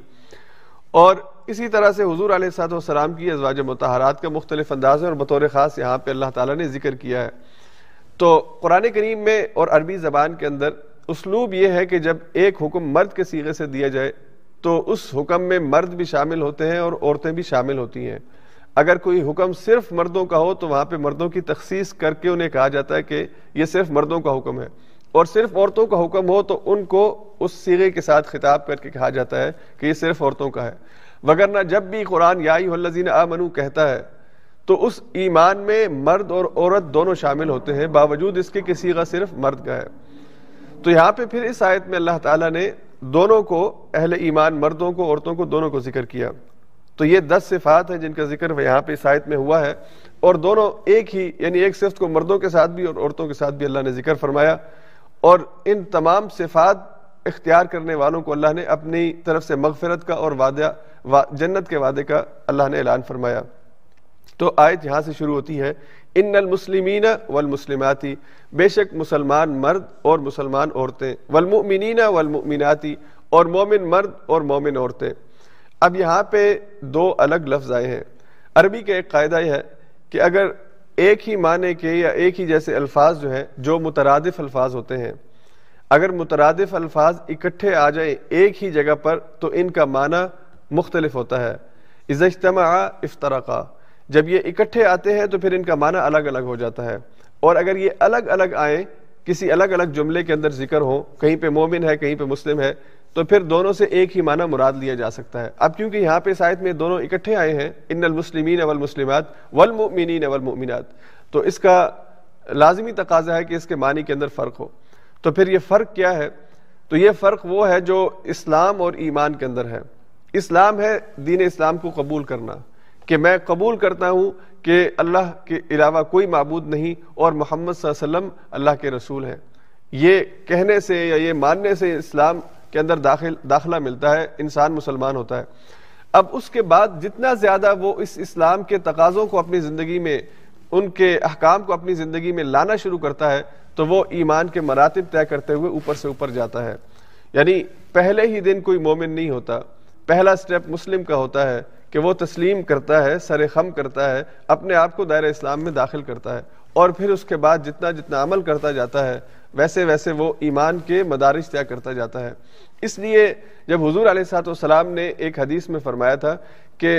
اور اسی طرح سے حضور علیہ الصلوۃ والسلام کی ازواج مطہرات کا مختلف انداز ہے، اور بطور خاص یہاں پہ اللہ تعالیٰ نے ذکر کیا ہے۔ تو قرآن کریم میں اور عربی زبان کے اندر اسلوب یہ ہے کہ جب ایک حکم مرد کے صیغے سے دیا جائے تو اس حکم میں مرد بھی شامل ہوتے ہیں اور عورتیں بھی شامل ہوتی ہیں۔ اگر کوئی حکم صرف مردوں کا ہو تو وہاں پہ مردوں کی تخصیص کر کے انہیں کہا جاتا ہے کہ یہ صرف مردوں کا حکم ہے، اور صرف عورتوں کا حکم ہو تو ان کو اس صیغے کے ساتھ خطاب کر کے کہا جاتا ہے کہ یہ صرف عورتوں کا ہے۔ وگرنہ جب بھی قرآن یا ایھا الذین آمنوا کہتا ہے تو اس ایمان میں مرد اور عورت دونوں شامل ہوتے ہیں، باوجود اس کے کہ صیغہ صرف مرد کا ہے۔ تو یہاں پہ پھر اس آیت میں اللہ تعالیٰ نے دونوں کو، اہل ایمان مردوں کو عورتوں کو دونوں کو ذکر کیا۔ تو یہ دس صفات ہیں جن کا ذکر یہاں پہ اس آیت میں ہوا ہے، اور دونوں ایک ہی، یعنی ایک صفت کو مردوں کے ساتھ بھی اور عورتوں کے ساتھ بھی اللہ نے ذکر فرمایا۔ اور ان تمام صفات اختیار کرنے والوں کو اللہ نے اپنی طرف سے مغفرت کا اور وعدہ جنت کے وعدے کا اللہ نے اعلان فرمایا۔ تو آیت یہاں سے شروع ہوتی ہے، ان المسلمین والمسلمات، بے شک مسلمان مرد اور مسلمان عورتیں، والمؤمنین والمؤمنات، اور مومن مرد اور مومن عورتیں۔ اب یہاں پہ دو الگ لفظ آئے ہیں۔ عربی کا ایک قاعدہ یہ ہے کہ اگر ایک ہی معنی کے یا ایک ہی جیسے الفاظ جو ہیں جو مترادف الفاظ ہوتے ہیں، اگر مترادف الفاظ اکٹھے آ جائیں ایک ہی جگہ پر تو ان کا معنی مختلف ہوتا ہے۔ اذا اجتمعا افترقا، جب یہ اکٹھے آتے ہیں تو پھر ان کا معنی الگ الگ ہو جاتا ہے۔ اور اگر یہ الگ الگ آئیں، کسی الگ الگ جملے کے اندر ذکر ہو، کہیں پہ مومن ہے کہیں پہ مسلم ہے، تو پھر دونوں سے ایک ہی معنی مراد لیا جا سکتا ہے۔ اب کیونکہ یہاں پہ اس آیت میں دونوں اکٹھے آئے ہیں، ان المسلمین والمسلمات والمؤمنین والمؤمنات، تو اس کا لازمی تقاضا ہے کہ اس کے معنی کے اندر فرق ہو۔ تو پھر یہ فرق کیا ہے؟ تو یہ فرق وہ ہے جو اسلام اور ایمان کے اندر ہے۔ اسلام ہے دین اسلام کو قبول کرنا، کہ میں قبول کرتا ہوں کہ اللہ کے علاوہ کوئی معبود نہیں اور محمد صلی اللہ علیہ وسلم اللہ کے رسول ہیں۔ یہ کہنے سے یا یہ ماننے سے اسلام کے اندر داخل داخلہ ملتا ہے، انسان مسلمان ہوتا ہے۔ اب اس کے بعد جتنا زیادہ وہ اس اسلام کے تقاضوں کو اپنی زندگی میں، ان کے احکام کو اپنی زندگی میں لانا شروع کرتا ہے، تو وہ ایمان کے مراتب طے کرتے ہوئے اوپر سے اوپر جاتا ہے۔ یعنی پہلے ہی دن کوئی مومن نہیں ہوتا، پہلا سٹیپ مسلم کا ہوتا ہے کہ وہ تسلیم کرتا ہے، سر خم کرتا ہے، اپنے آپ کو دائرہ اسلام میں داخل کرتا ہے، اور پھر اس کے بعد جتنا جتنا عمل کرتا جاتا ہے ویسے ویسے وہ ایمان کے مدارج طے کرتا جاتا ہے۔ اس لیے جب حضور علیہ الصلوۃ والسلام نے ایک حدیث میں فرمایا تھا کہ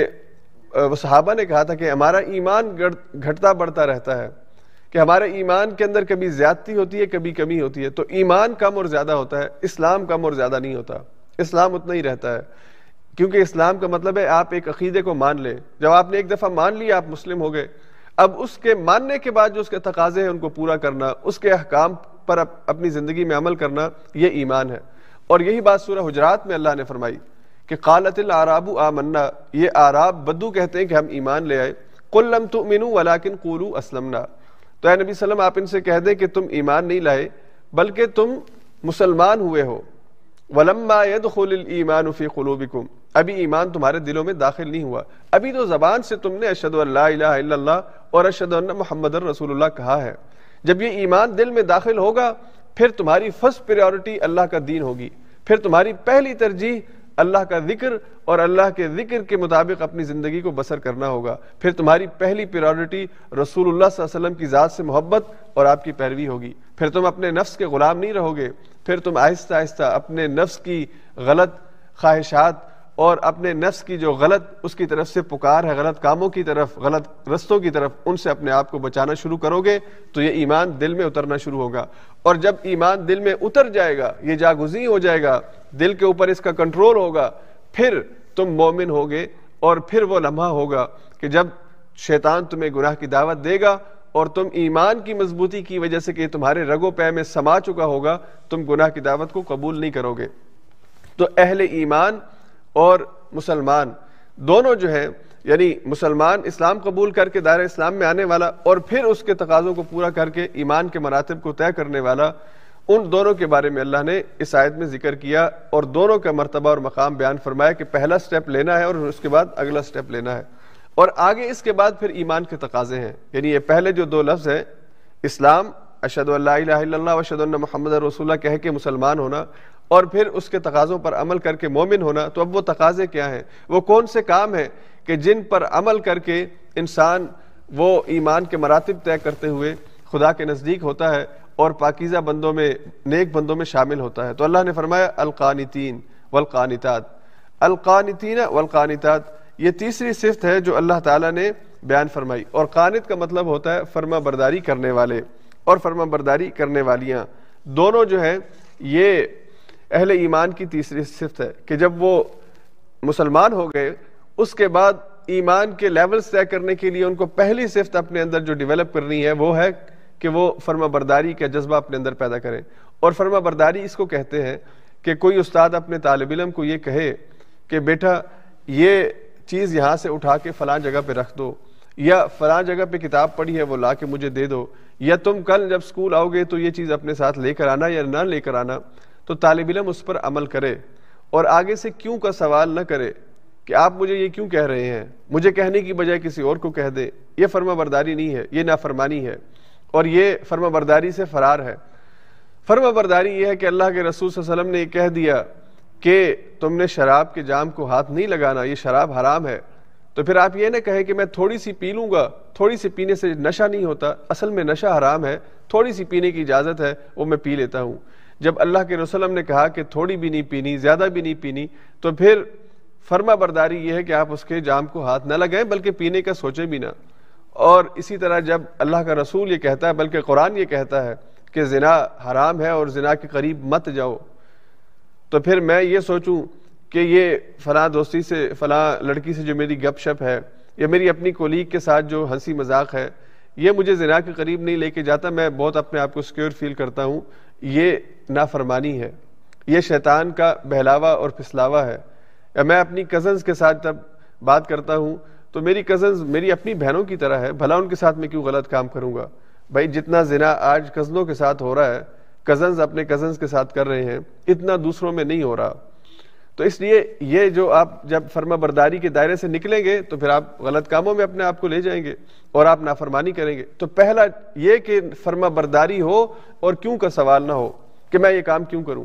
صحابہ نے کہا تھا کہ ہمارا ایمان گھٹتا بڑھتا رہتا ہے، کہ ہمارے ایمان کے اندر کبھی زیادتی ہوتی ہے کبھی کمی ہوتی ہے، تو ایمان کم اور زیادہ ہوتا ہے، اسلام کم اور زیادہ نہیں ہوتا، اسلام اتنا ہی رہتا ہے۔ کیونکہ اسلام کا مطلب ہے آپ ایک عقیدے کو مان لیں، جب آپ نے ایک دفعہ مان لیا آپ مسلم ہو گئے، اب اس کے ماننے کے بعد جو اس کے تقاضے ہیں ان کو پورا کرنا، اس کے احکام پر اپنی زندگی میں عمل کرنا، یہ ایمان ہے۔ اور یہی بات سورہ حجرات میں اللہ نے فرمائی کہ قالت الاعراب آمنا، یہ اعراب بدو کہتے ہیں کہ ہم ایمان لے آئے، قل لم تؤمنوا ولکن قولوا اسلمنا، تو اے نبی صلی اللہ علیہ وسلم آپ ان سے کہہ دیں کہ تم ایمان نہیں لائے بلکہ تم مسلمان ہوئے ہو، ولما يدخل الايمان في قلوبكم، ابھی ایمان تمہارے دلوں میں داخل نہیں ہوا، ابھی تو زبان سے تم نے اشہد ان لا الہ الا اللہ اور اشہد ان محمد رسول اللہ کہا ہے۔ جب یہ ایمان دل میں داخل ہوگا پھر تمہاری فرسٹ پریورٹی اللہ کا دین ہوگی، پھر تمہاری پہلی ترجیح اللہ کا ذکر اور اللہ کے ذکر کے مطابق اپنی زندگی کو بسر کرنا ہوگا، پھر تمہاری پہلی پریورٹی رسول اللہ صلی اللہ علیہ وسلم کی ذات سے محبت اور آپ کی پیروی ہوگی، پھر تم اپنے نفس کے غلام نہیں رہو گے، پھر تم آہستہ آہستہ اپنے نفس کی غلط خواہشات اور اپنے نفس کی جو غلط اس کی طرف سے پکار ہے، غلط کاموں کی طرف، غلط رستوں کی طرف، ان سے اپنے آپ کو بچانا شروع کرو گے، تو یہ ایمان دل میں اترنا شروع ہوگا۔ اور جب ایمان دل میں اتر جائے گا، یہ جاگزیں ہو جائے گا، دل کے اوپر اس کا کنٹرول ہوگا، پھر تم مومن ہوگے، اور پھر وہ لمحہ ہوگا کہ جب شیطان تمہیں گناہ کی دعوت دے گا اور تم ایمان کی مضبوطی کی وجہ سے کہ تمہارے رگو پے میں سما چکا ہوگا، تم گناہ کی دعوت کو قبول نہیں کرو گے۔ تو اہل ایمان اور مسلمان دونوں جو ہیں، یعنی مسلمان اسلام قبول کر کے دائرہ اسلام میں آنے والا اور پھر اس کے تقاضوں کو پورا کر کے ایمان کے مراتب کو طے کرنے والا، ان دونوں کے بارے میں اللہ نے اس آیت میں ذکر کیا اور دونوں کا مرتبہ اور مقام بیان فرمایا کہ پہلا سٹیپ لینا ہے اور اس کے بعد اگلا سٹیپ لینا ہے، اور آگے اس کے بعد پھر ایمان کے تقاضے ہیں۔ یعنی یہ پہلے جو دو لفظ ہیں، اسلام اشہد ان لا الہ الا اللہ و اشہد ان محمد رسول اللہ کہہ کے مسلمان ہونا، اور پھر اس کے تقاضوں پر عمل کر کے مومن ہونا، تو اب وہ تقاضے کیا ہیں، وہ کون سے کام ہیں کہ جن پر عمل کر کے انسان وہ ایمان کے مراتب طے کرتے ہوئے خدا کے نزدیک ہوتا ہے اور پاکیزہ بندوں میں، نیک بندوں میں شامل ہوتا ہے۔ تو اللہ نے فرمایا القانتین والقانتات، القانتین والقانتات، یہ تیسری صفت ہے جو اللہ تعالیٰ نے بیان فرمائی، اور قانت کا مطلب ہوتا ہے فرما برداری کرنے والے اور فرما برداری کرنے والیاں، دونوں جو ہیں یہ اہل ایمان کی تیسری صفت ہے کہ جب وہ مسلمان ہو گئے اس کے بعد ایمان کے لیولز طے کرنے کے لیے ان کو پہلی صفت اپنے اندر جو ڈیولپ کرنی ہے وہ ہے کہ وہ فرما برداری کا جذبہ اپنے اندر پیدا کریں۔ اور فرما برداری اس کو کہتے ہیں کہ کوئی استاد اپنے طالب علم کو یہ کہے کہ بیٹا یہ چیز یہاں سے اٹھا کے فلاں جگہ پہ رکھ دو، یا فلاں جگہ پہ کتاب پڑھی ہے وہ لا کے مجھے دے دو، یا تم کل جب اسکول آؤ گے تو یہ چیز اپنے ساتھ لے کر آنا یا نہ لے کر آنا، تو طالب علم اس پر عمل کرے اور آگے سے کیوں کا سوال نہ کرے کہ آپ مجھے یہ کیوں کہہ رہے ہیں، مجھے کہنے کی بجائے کسی اور کو کہہ دے۔ یہ فرما برداری نہیں ہے، یہ نافرمانی ہے، اور یہ فرما برداری سے فرار ہے۔ فرما برداری یہ ہے کہ اللہ کے رسول صلی اللہ علیہ وسلم نے یہ کہہ دیا کہ تم نے شراب کے جام کو ہاتھ نہیں لگانا، یہ شراب حرام ہے، تو پھر آپ یہ نہ کہیں کہ میں تھوڑی سی پی لوں گا، تھوڑی سی پینے سے نشہ نہیں ہوتا، اصل میں نشہ حرام ہے، تھوڑی سی پینے کی اجازت ہے، وہ میں پی لیتا ہوں۔ جب اللہ کے رسول نے کہا کہ تھوڑی بھی نہیں پینی، زیادہ بھی نہیں پینی، تو پھر فرما برداری یہ ہے کہ آپ اس کے جام کو ہاتھ نہ لگائیں بلکہ پینے کا سوچیں بھی نہ۔ اور اسی طرح جب اللہ کا رسول یہ کہتا ہے، بلکہ قرآن یہ کہتا ہے کہ زنا حرام ہے اور زنا کے قریب مت جاؤ، تو پھر میں یہ سوچوں کہ یہ فلاں دوستی سے، فلاں لڑکی سے جو میری گپ شپ ہے، یا میری اپنی کولیگ کے ساتھ جو ہنسی مذاق ہے، یہ مجھے زنا کے قریب نہیں لے کے جاتا، میں بہت اپنے آپ کو سیکیور فیل کرتا ہوں، یہ نافرمانی ہے، یہ شیطان کا بہلاوا اور پھسلاوا ہے۔ یا میں اپنی کزنز کے ساتھ جب بات کرتا ہوں تو میری کزنز میری اپنی بہنوں کی طرح ہے، بھلا ان کے ساتھ میں کیوں غلط کام کروں گا؟ بھائی جتنا زنا آج کزنوں کے ساتھ ہو رہا ہے، کزنز اپنے کزنز کے ساتھ کر رہے ہیں، اتنا دوسروں میں نہیں ہو رہا۔ تو اس لیے یہ جو آپ جب فرما برداری کے دائرے سے نکلیں گے تو پھر آپ غلط کاموں میں اپنے آپ کو لے جائیں گے اور آپ نافرمانی کریں گے۔ تو پہلا یہ کہ فرما برداری ہو اور کیوں کا سوال نہ ہو کہ میں یہ کام کیوں کروں۔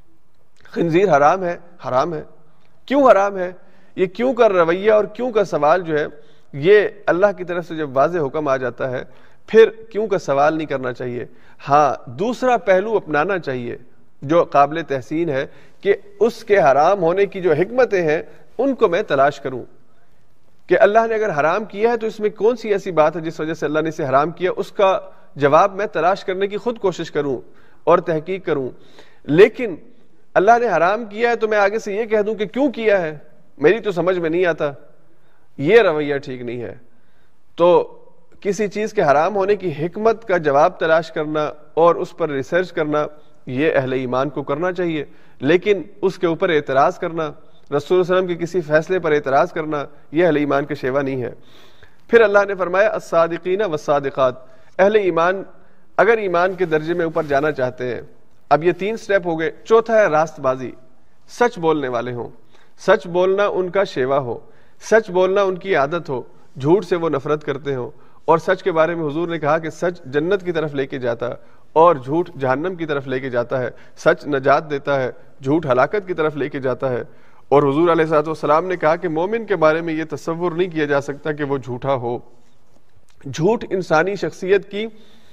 خنزیر حرام ہے، حرام ہے، کیوں حرام ہے؟ یہ کیوں کا رویہ اور کیوں کا سوال جو ہے، یہ اللہ کی طرف سے جب واضح حکم آ جاتا ہے پھر کیوں کا سوال نہیں کرنا چاہیے۔ ہاں دوسرا پہلو اپنانا چاہیے جو قابل تحسین ہے کہ اس کے حرام ہونے کی جو حکمتیں ہیں ان کو میں تلاش کروں کہ اللہ نے اگر حرام کیا ہے تو اس میں کون سی ایسی بات ہے جس وجہ سے اللہ نے اسے حرام کیا، اس کا جواب میں تلاش کرنے کی خود کوشش کروں اور تحقیق کروں۔ لیکن اللہ نے حرام کیا ہے تو میں آگے سے یہ کہہ دوں کہ کیوں کیا ہے، میری تو سمجھ میں نہیں آتا، یہ رویہ ٹھیک نہیں ہے۔ تو کسی چیز کے حرام ہونے کی حکمت کا جواب تلاش کرنا اور اس پر ریسرچ کرنا یہ اہل ایمان کو کرنا چاہیے، لیکن اس کے اوپر اعتراض کرنا، رسول صلی اللہ علیہ وسلم کے کسی فیصلے پر اعتراض کرنا، یہ اہل ایمان کا شیوہ نہیں ہے۔ پھر اللہ نے فرمایا الصادقین والصادقات، اہل ایمان اگر ایمان کے درجے میں اوپر جانا چاہتے ہیں، اب یہ تین سٹیپ ہو گئے، چوتھا ہے راست بازی، سچ بولنے والے ہوں، سچ بولنا ان کا شیوہ ہو، سچ بولنا ان کی عادت ہو، جھوٹ سے وہ نفرت کرتے ہوں، اور سچ کے بارے میں حضور نے کہا کہ سچ جنت کی طرف لے کے جاتا اور جھوٹ جہنم کی طرف لے کے جاتا ہے، سچ نجات دیتا ہے، جھوٹ ہلاکت کی طرف لے کے جاتا ہے۔ اور حضور علیہ الصلوۃ والسلام نے کہا کہ مومن کے بارے میں یہ تصور نہیں کیا جا سکتا کہ وہ جھوٹا ہو۔ جھوٹ انسانی شخصیت کی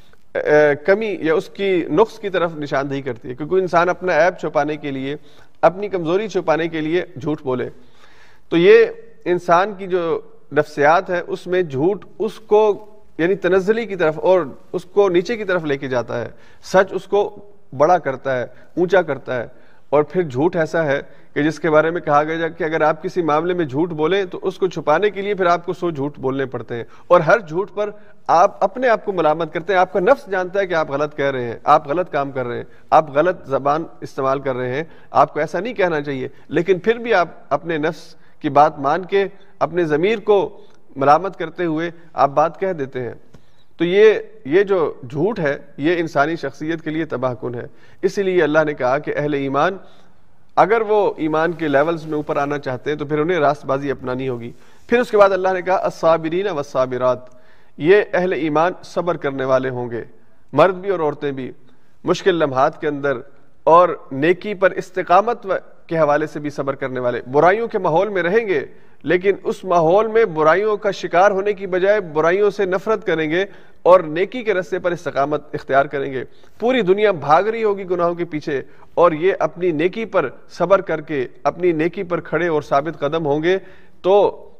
کمی یا اس کی نقص کی طرف نشاندہی کرتی ہے، کیونکہ انسان اپنا عیب چھپانے کے لیے، اپنی کمزوری چھپانے کے لیے جھوٹ بولے، تو یہ انسان کی جو نفسیات ہے اس میں جھوٹ اس کو یعنی تنزلی کی طرف اور اس کو نیچے کی طرف لے کے جاتا ہے، سچ اس کو بڑا کرتا ہے، اونچا کرتا ہے۔ اور پھر جھوٹ ایسا ہے کہ جس کے بارے میں کہا گیا کہ اگر آپ کسی معاملے میں جھوٹ بولیں تو اس کو چھپانے کے لیے پھر آپ کو سو جھوٹ بولنے پڑتے ہیں، اور ہر جھوٹ پر آپ اپنے آپ کو ملامت کرتے ہیں۔ آپ کا نفس جانتا ہے کہ آپ غلط کہہ رہے ہیں، آپ غلط کام کر رہے ہیں، آپ غلط زبان استعمال کر رہے ہیں، آپ کو ایسا نہیں کہنا چاہیے، لیکن پھر بھی آپ اپنے نفس کی بات مان کے اپنے ضمیر کو ملامت کرتے ہوئے آپ بات کہہ دیتے ہیں۔ تو یہ یہ جو جھوٹ ہے یہ انسانی شخصیت کے لیے تباہ کن ہے۔ اسی لیے اللہ نے کہا کہ اہل ایمان اگر وہ ایمان کے لیولز میں اوپر آنا چاہتے ہیں تو پھر انہیں راست بازی اپنانی ہوگی۔ پھر اس کے بعد اللہ نے کہا الصابرین والصابرات، یہ اہل ایمان صبر کرنے والے ہوں گے، مرد بھی اور عورتیں بھی، مشکل لمحات کے اندر، اور نیکی پر استقامت کے حوالے سے بھی صبر کرنے والے۔ برائیوں کے ماحول میں رہیں گے لیکن اس ماحول میں برائیوں کا شکار ہونے کی بجائے برائیوں سے نفرت کریں گے اور نیکی کے راستے پر استقامت اختیار کریں گے۔ پوری دنیا بھاگ رہی ہوگی گناہوں کے پیچھے، اور یہ اپنی نیکی پر صبر کر کے اپنی نیکی پر کھڑے اور ثابت قدم ہوں گے تو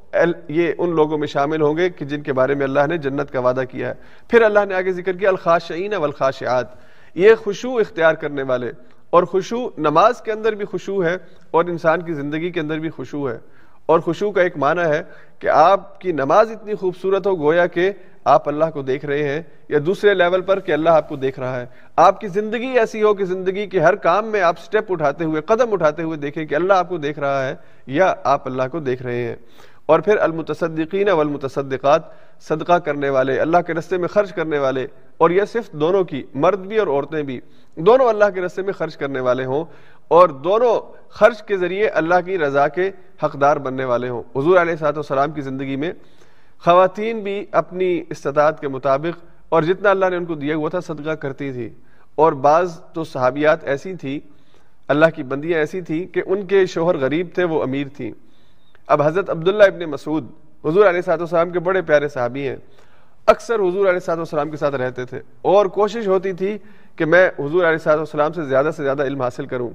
یہ ان لوگوں میں شامل ہوں گے کہ جن کے بارے میں اللہ نے جنت کا وعدہ کیا ہے۔ پھر اللہ نے آگے ذکر کیا الخاشعین والخاشعات، یہ خشوع اختیار کرنے والے، اور خشوع نماز کے اندر بھی خشوع ہے اور انسان کی زندگی کے اندر بھی خشوع ہے۔ اور خشوع کا ایک معنی ہے کہ آپ کی نماز اتنی خوبصورت ہو گویا کہ آپ اللہ کو دیکھ رہے ہیں، یا دوسرے لیول پر کہ اللہ آپ کو دیکھ رہا ہے۔ آپ کی زندگی ایسی ہو کہ زندگی کے ہر کام میں آپ سٹیپ اٹھاتے ہوئے، قدم اٹھاتے ہوئے دیکھیں کہ اللہ آپ کو دیکھ رہا ہے یا آپ اللہ کو دیکھ رہے ہیں۔ اور پھر المتصدقین والمتصدقات، صدقہ کرنے والے، اللہ کے راستے میں خرچ کرنے والے، اور یہ صرف دونوں کی، مرد بھی اور عورتیں بھی، دونوں اللہ کے راستے میں خرچ کرنے والے ہوں، اور دونوں خرچ کے ذریعے اللہ کی رضا کے حقدار بننے والے ہوں۔ حضور علیہ الصلوۃ والسلام کی زندگی میں خواتین بھی اپنی استطاعت کے مطابق اور جتنا اللہ نے ان کو دیا ہوا تھا صدقہ کرتی تھی، اور بعض تو صحابیات ایسی تھیں، اللہ کی بندیاں ایسی تھیں کہ ان کے شوہر غریب تھے، وہ امیر تھیں۔ اب حضرت عبداللہ ابن مسعود حضور علیہ الصلوۃ والسلام کے بڑے پیارے صحابی ہیں، اکثر حضور علیہ الصلوۃ والسلام کے ساتھ رہتے تھے، اور کوشش ہوتی تھی کہ میں حضور علیہ الصلوۃ والسلام سے زیادہ سے زیادہ علم حاصل کروں۔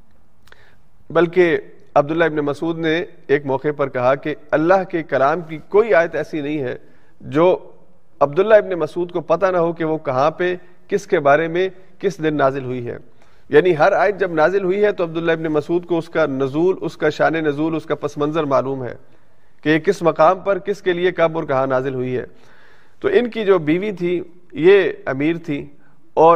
بلکہ عبداللہ ابن مسعود نے ایک موقع پر کہا کہ اللہ کے کلام کی کوئی آیت ایسی نہیں ہے جو عبداللہ ابن مسعود کو پتہ نہ ہو کہ وہ کہاں پہ کس کے بارے میں کس دن نازل ہوئی ہے. یعنی ہر آیت جب نازل ہوئی ہے تو عبداللہ ابن مسعود کو اس کا نزول، اس کا شان نزول، اس کا پس منظر معلوم ہے کہ یہ کس مقام پر کس کے لیے کب اور کہاں نازل ہوئی ہے. تو ان کی جو بیوی تھی یہ امیر تھی، اور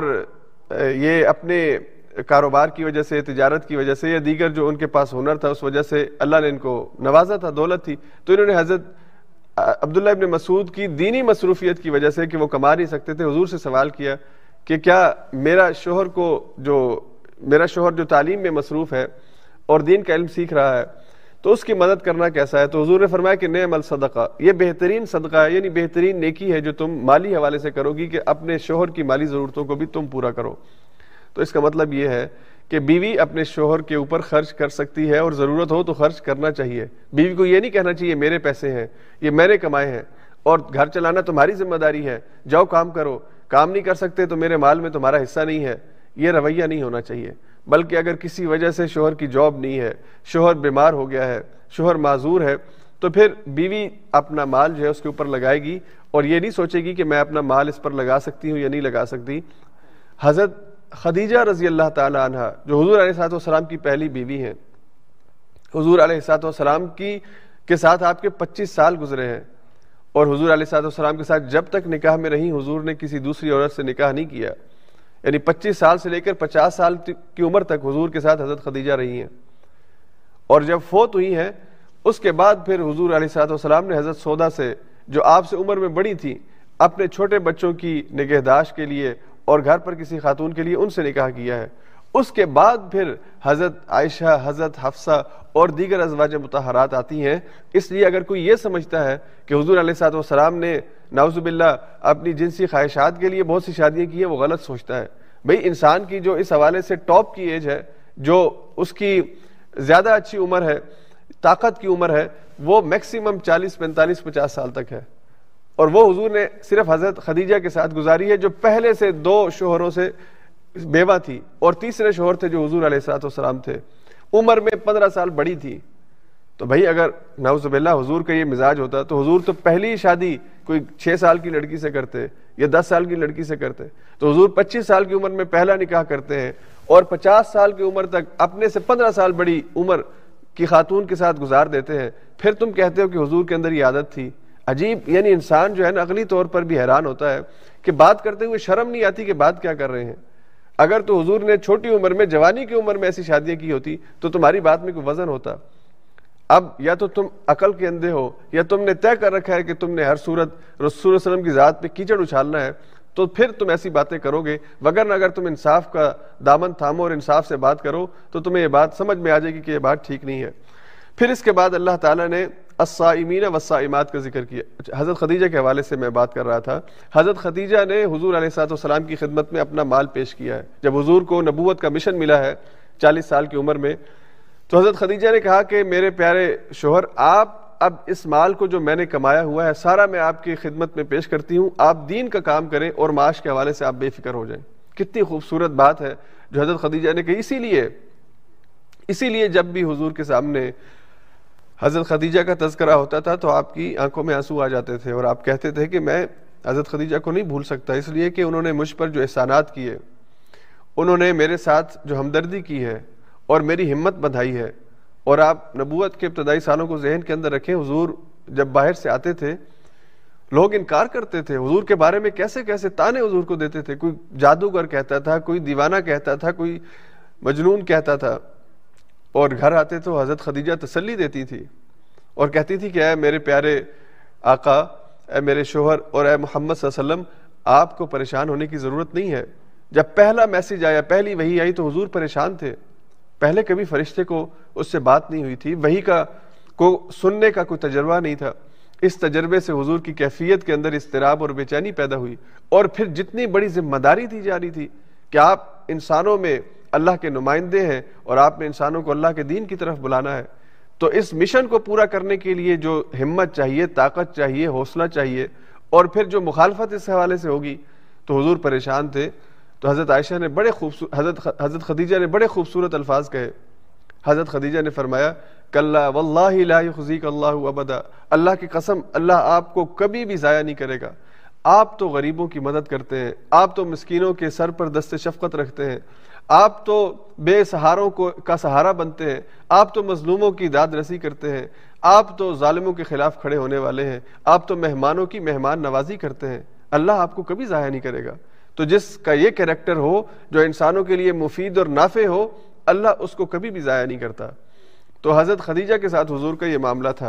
یہ اپنے کاروبار کی وجہ سے، تجارت کی وجہ سے، یا دیگر جو ان کے پاس ہنر تھا اس وجہ سے اللہ نے ان کو نوازا تھا، دولت تھی. تو انہوں نے حضرت عبداللہ ابن مسعود کی دینی مصروفیت کی وجہ سے کہ وہ کما نہیں سکتے تھے، حضور سے سوال کیا کہ کیا میرا شوہر کو جو میرا شوہر جو تعلیم میں مصروف ہے اور دین کا علم سیکھ رہا ہے تو اس کی مدد کرنا کیسا ہے. تو حضور نے فرمایا کہ نعم الصدقہ، یہ بہترین صدقہ ہے، یعنی بہترین نیکی ہے جو تم مالی حوالے سے کرو گی کہ اپنے شوہر کی مالی ضرورتوں کو بھی تم پورا کرو. تو اس کا مطلب یہ ہے کہ بیوی اپنے شوہر کے اوپر خرچ کر سکتی ہے، اور ضرورت ہو تو خرچ کرنا چاہیے. بیوی کو یہ نہیں کہنا چاہیے میرے پیسے ہیں، یہ میں نے کمائے ہیں اور گھر چلانا تمہاری ذمہ داری ہے، جاؤ کام کرو، کام نہیں کر سکتے تو میرے مال میں تمہارا حصہ نہیں ہے. یہ رویہ نہیں ہونا چاہیے. بلکہ اگر کسی وجہ سے شوہر کی جاب نہیں ہے، شوہر بیمار ہو گیا ہے، شوہر معذور ہے، تو پھر بیوی اپنا مال جو ہے اس کے اوپر لگائے گی، اور یہ نہیں سوچے گی کہ میں اپنا مال اس پر لگا سکتی ہوں یا نہیں لگا سکتی. حضرت خدیجہ رضی اللہ تعالی عنہ جو حضور علیہ الصلوۃ والسلام کی پہلی بیوی ہیں، حضور علیہ الصلوۃ والسلام کی کے ساتھ آپ کے پچیس سال گزرے ہیں، اور حضور علیہ الصلوۃ والسلام کے ساتھ جب تک نکاح میں رہیں حضور نے کسی دوسری عورت سے نکاح نہیں کیا. یعنی پچیس سال سے لے کر پچاس سال کی عمر تک حضور کے ساتھ حضرت خدیجہ رہی ہیں، اور جب فوت ہوئی ہیں اس کے بعد پھر حضور علیہ الصلوۃ والسلام نے حضرت سودا سے، جو آپ سے عمر میں بڑی تھی، اپنے چھوٹے بچوں کی نگہداشت کے لیے اور گھر پر کسی خاتون کے لیے ان سے نکاح کیا ہے. اس کے بعد پھر حضرت عائشہ، حضرت حفصہ اور دیگر ازواج مطہرات آتی ہیں. اس لیے اگر کوئی یہ سمجھتا ہے کہ حضور علیہ الصلوۃ والسلام نے نعوذ باللہ اپنی جنسی خواہشات کے لیے بہت سی شادیاں کی ہیں، وہ غلط سوچتا ہے. بھئی انسان کی جو اس حوالے سے ٹاپ کی ایج ہے، جو اس کی زیادہ اچھی عمر ہے، طاقت کی عمر ہے، وہ میکسیمم چالیس پینتالیس پچاس سال تک ہے، اور وہ حضور نے صرف حضرت خدیجہ کے ساتھ گزاری ہے جو پہلے سے دو شوہروں سے بیوہ تھی، اور تیسرے شوہر تھے جو حضور علیہ الصلوۃ والسلام تھے، عمر میں پندرہ سال بڑی تھی. تو بھائی اگر نعوذ باللہ حضور کا یہ مزاج ہوتا تو حضور تو پہلی شادی کوئی چھ سال کی لڑکی سے کرتے یا دس سال کی لڑکی سے کرتے. تو حضور پچیس سال کی عمر میں پہلا نکاح کرتے ہیں، اور پچاس سال کی عمر تک اپنے سے پندرہ سال بڑی عمر کی خاتون کے ساتھ گزار دیتے ہیں. پھر تم کہتے ہو کہ حضور کے اندر یہ عادت تھی. عجیب، یعنی انسان جو ہے نا عقلی طور پر بھی حیران ہوتا ہے کہ بات کرتے ہوئے شرم نہیں آتی کہ بات کیا کر رہے ہیں. اگر تو حضور نے چھوٹی عمر میں، جوانی کی عمر میں ایسی شادیاں کی ہوتی تو تمہاری بات میں کوئی وزن ہوتا. اب یا تو تم عقل کے اندھے ہو، یا تم نے طے کر رکھا ہے کہ تم نے ہر صورت رسول صلی اللہ علیہ وسلم کی ذات پہ کیچڑ اچھالنا ہے، تو پھر تم ایسی باتیں کرو گے. وگرنہ اگر تم انصاف کا دامن تھامو اور انصاف سے بات کرو تو تمہیں یہ بات سمجھ میں آ جائے گی کہ یہ بات ٹھیک نہیں ہے. پھر اس کے بعد اللہ تعالیٰ نے الصائمین والصائمات کا ذکر کیا. حضرت خدیجہ کے حوالے سے میں بات کر رہا تھا. حضرت خدیجہ نے حضور علیہ الصلوۃ والسلام کی خدمت میں اپنا مال پیش کیا ہے. جب حضور کو نبوت کا مشن ملا ہے چالیس سال کی عمر میں، تو حضرت خدیجہ نے کہا کہ میرے پیارے شوہر، آپ اب اس مال کو جو میں نے کمایا ہوا ہے سارا میں آپ کی خدمت میں پیش کرتی ہوں، آپ دین کا کام کریں اور معاش کے حوالے سے آپ بے فکر ہو جائیں. کتنی خوبصورت بات ہے جو حضرت خدیجہ نے کہی. اسی لیے اسی لیے جب بھی حضور کے سامنے حضرت خدیجہ کا تذکرہ ہوتا تھا تو آپ کی آنکھوں میں آنسو آ جاتے تھے، اور آپ کہتے تھے کہ میں حضرت خدیجہ کو نہیں بھول سکتا، اس لیے کہ انہوں نے مجھ پر جو احسانات کیے، انہوں نے میرے ساتھ جو ہمدردی کی ہے اور میری ہمت بندھائی ہے. اور آپ نبوت کے ابتدائی سالوں کو ذہن کے اندر رکھیں. حضور جب باہر سے آتے تھے لوگ انکار کرتے تھے حضور کے بارے میں، کیسے کیسے تانے حضور کو دیتے تھے. کوئی جادوگر کہتا تھا، کوئی دیوانہ کہتا تھا، کوئی مجنون کہتا تھا. اور گھر آتے تو حضرت خدیجہ تسلی دیتی تھی اور کہتی تھی کہ اے میرے پیارے آقا، اے میرے شوہر اور اے محمد صلی اللہ علیہ وسلم، آپ کو پریشان ہونے کی ضرورت نہیں ہے. جب پہلا میسج آیا، پہلی وحی آئی تو حضور پریشان تھے. پہلے کبھی فرشتے کو اس سے بات نہیں ہوئی تھی، وحی کا کو سننے کا کوئی تجربہ نہیں تھا. اس تجربے سے حضور کی کیفیت کے اندر اضطراب اور بے چینی پیدا ہوئی. اور پھر جتنی بڑی ذمہ داری دی جا رہی تھی کہ آپ انسانوں میں اللہ کے نمائندے ہیں اور آپ نے انسانوں کو اللہ کے دین کی طرف بلانا ہے، تو اس مشن کو پورا کرنے کے لیے جو ہمت چاہیے، طاقت چاہیے، حوصلہ چاہیے، اور پھر جو مخالفت اس حوالے سے ہوگی، تو حضور پریشان تھے. تو حضرت عائشہ نے بڑے خوبصورت حضرت حضرت خدیجہ نے بڑے خوبصورت الفاظ کہے. حضرت خدیجہ نے فرمایا کلا واللہ لا یخزیک اللہ ابدا، اللہ کی قسم اللہ آپ کو کبھی بھی ضائع نہیں کرے گا. آپ تو غریبوں کی مدد کرتے ہیں، آپ تو مسکینوں کے سر پر دست شفقت رکھتے ہیں، آپ تو بے سہاروں کو کا سہارا بنتے ہیں، آپ تو مظلوموں کی داد رسی کرتے ہیں، آپ تو ظالموں کے خلاف کھڑے ہونے والے ہیں، آپ تو مہمانوں کی مہمان نوازی کرتے ہیں، اللہ آپ کو کبھی ضائع نہیں کرے گا۔ تو جس کا یہ کریکٹر ہو جو انسانوں کے لیے مفید اور نافع ہو، اللہ اس کو کبھی بھی ضائع نہیں کرتا۔ تو حضرت خدیجہ کے ساتھ حضور کا یہ معاملہ تھا۔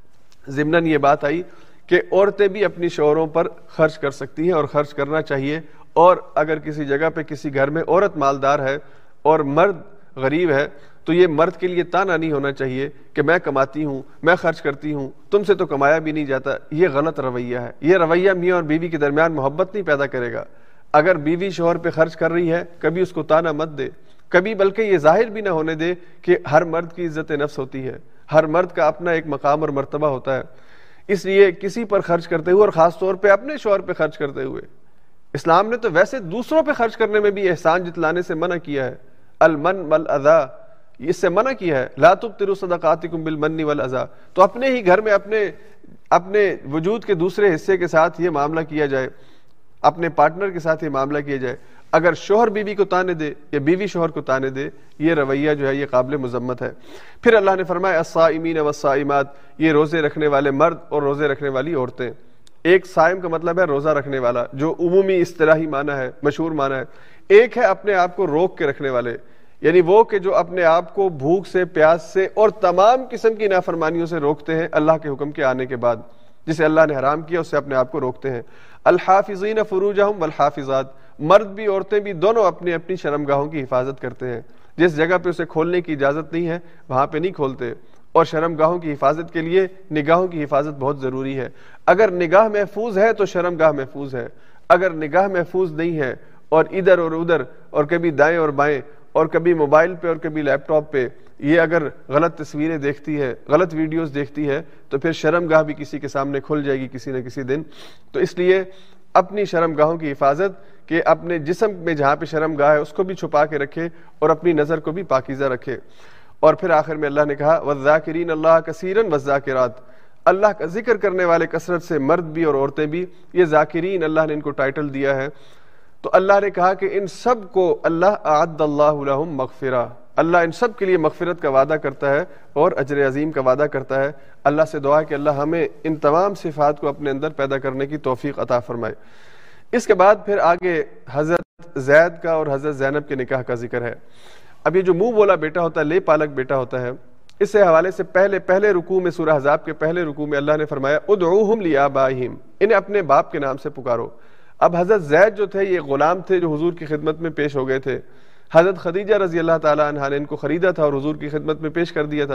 ضمناً یہ بات آئی کہ عورتیں بھی اپنی شوہروں پر خرچ کر سکتی ہیں اور خرچ کرنا چاہیے، اور اگر کسی جگہ پہ کسی گھر میں عورت مالدار ہے اور مرد غریب ہے تو یہ مرد کے لیے تانا نہیں ہونا چاہیے کہ میں کماتی ہوں، میں خرچ کرتی ہوں، تم سے تو کمایا بھی نہیں جاتا۔ یہ غلط رویہ ہے۔ یہ رویہ میاں اور بیوی کے درمیان محبت نہیں پیدا کرے گا۔ اگر بیوی شوہر پہ خرچ کر رہی ہے کبھی اس کو تانا مت دے، کبھی بلکہ یہ ظاہر بھی نہ ہونے دے کہ ہر مرد کی عزت نفس ہوتی ہے، ہر مرد کا اپنا ایک مقام اور مرتبہ ہوتا ہے۔ اس لیے کسی پر خرچ کرتے ہوئے، اور خاص طور پہ اپنے شوہر پہ خرچ کرتے ہوئے، اسلام نے تو ویسے دوسروں پہ خرچ کرنے میں بھی احسان جتلانے سے منع کیا ہے، المن والاذا، اس سے منع کیا ہے، لا تبطلوا صدقاتکم بالمن والاذا۔ تو اپنے ہی گھر میں اپنے اپنے وجود کے دوسرے حصے کے ساتھ یہ معاملہ کیا جائے، اپنے پارٹنر کے ساتھ یہ معاملہ کیا جائے۔ اگر شوہر بیوی کو تانے دے یا بیوی شوہر کو تانے دے، یہ رویہ جو ہے یہ قابل مذمت ہے۔ پھر اللہ نے فرمایا الصائمین والصائمات، یہ روزے رکھنے والے مرد اور روزے رکھنے والی عورتیں۔ ایک صائم کا مطلب ہے روزہ رکھنے والا، جو عمومی اصطلاحی معنی ہے، مشہور معنی ہے۔ ایک ہے اپنے آپ کو روک کے رکھنے والے، یعنی وہ کہ جو اپنے آپ کو بھوک سے، پیاس سے اور تمام قسم کی نافرمانیوں سے روکتے ہیں اللہ کے حکم کے آنے کے بعد، جسے اللہ نے حرام کیا اس سے اپنے آپ کو روکتے ہیں۔ الحافظین فروجہم والحافظات، مرد بھی عورتیں بھی دونوں اپنی اپنی شرمگاہوں کی حفاظت کرتے ہیں۔ جس جگہ پہ اسے کھولنے کی اجازت نہیں ہے وہاں پہ نہیں کھولتے، اور شرمگاہوں کی حفاظت کے لیے نگاہوں کی حفاظت بہت ضروری ہے۔ اگر نگاہ محفوظ ہے تو شرمگاہ محفوظ ہے، اگر نگاہ محفوظ نہیں ہے اور ادھر اور ادھر اور کبھی دائیں اور بائیں اور کبھی موبائل پہ اور کبھی لیپ ٹاپ پہ یہ اگر غلط تصویریں دیکھتی ہے، غلط ویڈیوز دیکھتی ہے، تو پھر شرمگاہ بھی کسی کے سامنے کھل جائے گی کسی نہ کسی دن۔ تو اس لیے اپنی شرمگاہوں کی حفاظت، کہ اپنے جسم میں جہاں پہ شرمگاہ ہے اس کو بھی چھپا کے رکھے اور اپنی نظر کو بھی پاکیزہ رکھے۔ اور پھر آخر میں اللہ نے کہا والذاکرین اللہ کثیرا والذاکرات، اللہ کا ذکر کرنے والے کثرت سے مرد بھی اور عورتیں بھی۔ یہ ذاکرین اللہ نے ان کو ٹائٹل دیا ہے، تو اللہ نے کہا کہ ان سب کو اللہ اعد اللہ لہم مغفرہ، اللہ ان سب کے لیے مغفرت کا وعدہ کرتا ہے اور اجر عظیم کا وعدہ کرتا ہے۔ اللہ سے دعا ہے کہ اللہ ہمیں ان تمام صفات کو اپنے اندر پیدا کرنے کی توفیق عطا فرمائے۔ اس کے بعد پھر آگے حضرت زید کا اور حضرت زینب کے نکاح کا ذکر ہے۔ اب یہ جو منہ بولا بیٹا ہوتا ہے، لے پالک بیٹا ہوتا ہے، اس سے حوالے سے پہلے پہلے رکوع میں، سورہ احزاب کے پہلے رکوع میں اللہ نے فرمایا ادعوہم لآبائہم، انہیں اپنے باپ کے نام سے پکارو۔ اب حضرت زید جو تھے یہ غلام تھے جو حضور کی خدمت میں پیش ہو گئے تھے۔ حضرت خدیجہ رضی اللہ تعالی عنہا نے ان کو خریدا تھا اور حضور کی خدمت میں پیش کر دیا تھا۔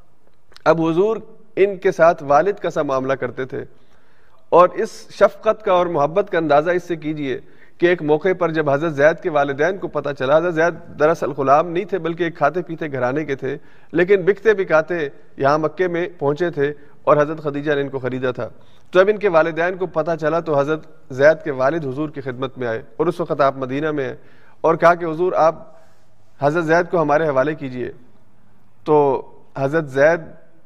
اب حضور ان کے ساتھ والد کا سا معاملہ کرتے تھے، اور اس شفقت کا اور محبت کا اندازہ اس سے کیجئے کہ ایک موقع پر جب حضرت زید کے والدین کو پتہ چلا، حضرت زید دراصل غلام نہیں تھے بلکہ ایک کھاتے پیتے گھرانے کے تھے، لیکن بکتے بکاتے یہاں مکے میں پہنچے تھے اور حضرت خدیجہ نے ان کو خریدا تھا۔ تو جب ان کے والدین کو پتہ چلا تو حضرت زید کے والد حضور کی خدمت میں آئے، اور اس وقت آپ مدینہ میں ہیں، اور کہا کہ حضور آپ حضرت زید کو ہمارے حوالے کیجئے۔ تو حضرت زید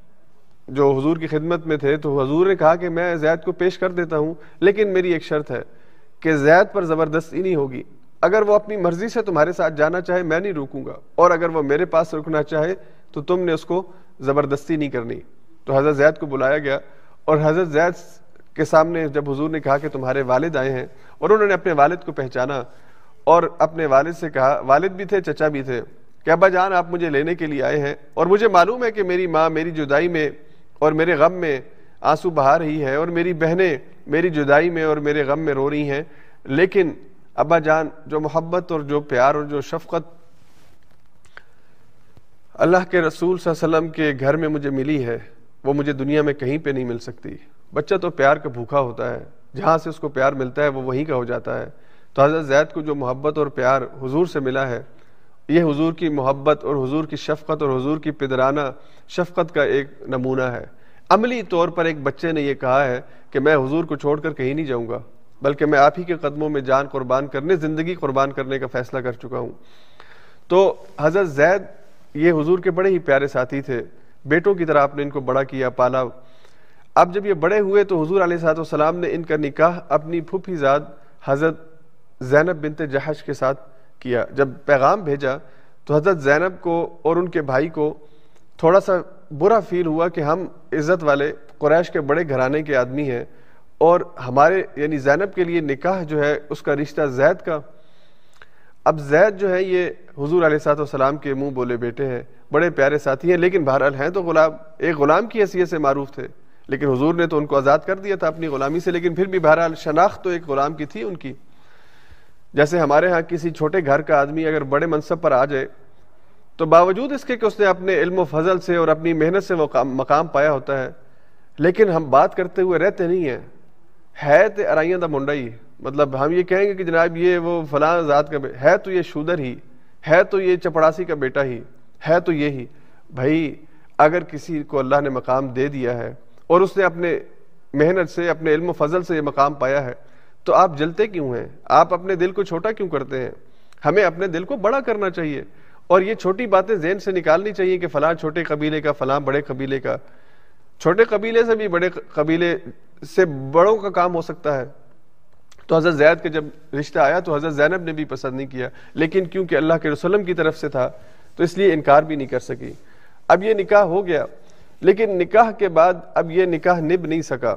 جو حضور کی خدمت میں تھے تو حضور نے کہا کہ میں زید کو پیش کر دیتا ہوں، لیکن میری ایک شرط ہے کہ زید پر زبردستی نہیں ہوگی، اگر وہ اپنی مرضی سے تمہارے ساتھ جانا چاہے میں نہیں روکوں گا، اور اگر وہ میرے پاس رکنا چاہے تو تم نے اس کو زبردستی نہیں کرنی۔ تو حضرت زید کو بلایا گیا، اور حضرت زید کے سامنے جب حضور نے کہا کہ تمہارے والد آئے ہیں، اور انہوں نے اپنے والد کو پہچانا اور اپنے والد سے کہا، والد بھی تھے چچا بھی تھے، کہ ابا جان آپ مجھے لینے کے لیے آئے ہیں، اور مجھے معلوم ہے کہ میری ماں میری جدائی میں اور میرے غم میں آنسو بہا رہی ہے، اور میری بہنیں میری جدائی میں اور میرے غم میں رو رہی ہیں، لیکن ابا جان جو محبت اور جو پیار اور جو شفقت اللہ کے رسول صلی اللہ علیہ وسلم کے گھر میں مجھے ملی ہے وہ مجھے دنیا میں کہیں پہ نہیں مل سکتی۔ بچہ تو پیار کا بھوکا ہوتا ہے، جہاں سے اس کو پیار ملتا ہے وہ وہیں کا ہو جاتا ہے۔ تو حضرت زید کو جو محبت اور پیار حضور سے ملا ہے، یہ حضور کی محبت اور حضور کی شفقت اور حضور کی پدرانہ شفقت کا ایک نمونہ ہے۔ عملی طور پر ایک بچے نے یہ کہا ہے کہ میں حضور کو چھوڑ کر کہیں نہیں جاؤں گا، بلکہ میں آپ ہی کے قدموں میں جان قربان کرنے، زندگی قربان کرنے کا فیصلہ کر چکا ہوں۔ تو حضرت زید یہ حضور کے بڑے ہی پیارے ساتھی تھے، بیٹوں کی طرح آپ نے ان کو بڑا کیا، پالا۔ اب جب یہ بڑے ہوئے تو حضور علیہ الصلوۃ والسلام نے ان کا نکاح اپنی پھوپھی زاد حضرت زینب بنت جحش کے ساتھ کیا۔ جب پیغام بھیجا تو حضرت زینب کو اور ان کے بھائی کو تھوڑا سا برا فیل ہوا کہ ہم عزت والے قریش کے بڑے گھرانے کے آدمی ہیں اور ہمارے یعنی زینب کے لیے نکاح جو ہے اس کا رشتہ زید کا۔ اب زید جو ہے یہ حضور علیہ الصلوۃ والسلام کے منہ بولے بیٹے ہیں، بڑے پیارے ساتھی ہیں، لیکن بہرحال ہیں تو غلام، ایک غلام کی حیثیت سے معروف تھے، لیکن حضور نے تو ان کو آزاد کر دیا تھا اپنی غلامی سے، لیکن پھر بھی بہرحال شناخت تو ایک غلام کی تھی ان کی۔ جیسے ہمارے ہاں کسی چھوٹے گھر کا آدمی اگر بڑے منصب پر آ جائے تو باوجود اس کے کہ اس نے اپنے علم و فضل سے اور اپنی محنت سے وہ مقام پایا ہوتا ہے، لیکن ہم بات کرتے ہوئے رہتے نہیں ہیں، ہے تے ارائیاں دا منڈا ہی، مطلب ہم یہ کہیں گے کہ جناب یہ وہ فلاں ذات کا ہے تو یہ شودر ہی ہے، تو یہ چپڑاسی کا بیٹا ہی ہے، تو یہ ہی۔ بھائی اگر کسی کو اللہ نے مقام دے دیا ہے اور اس نے اپنے محنت سے اپنے علم و فضل سے یہ مقام پایا ہے تو آپ جلتے کیوں ہیں؟ آپ اپنے دل کو چھوٹا کیوں کرتے ہیں؟ ہمیں اپنے دل کو بڑا کرنا چاہیے، اور یہ چھوٹی باتیں ذہن سے نکالنی چاہیے کہ فلاں چھوٹے قبیلے کا، فلاں بڑے قبیلے کا۔ چھوٹے قبیلے سے بھی بڑے قبیلے سے بڑوں کا کام ہو سکتا ہے۔ تو حضرت زید کا جب رشتہ آیا تو حضرت زینب نے بھی پسند نہیں کیا، لیکن کیونکہ اللہ کے رسول کی طرف سے تھا تو اس لیے انکار بھی نہیں کر سکی۔ اب یہ نکاح ہو گیا، لیکن نکاح کے بعد اب یہ نکاح نبھ نہیں سکا،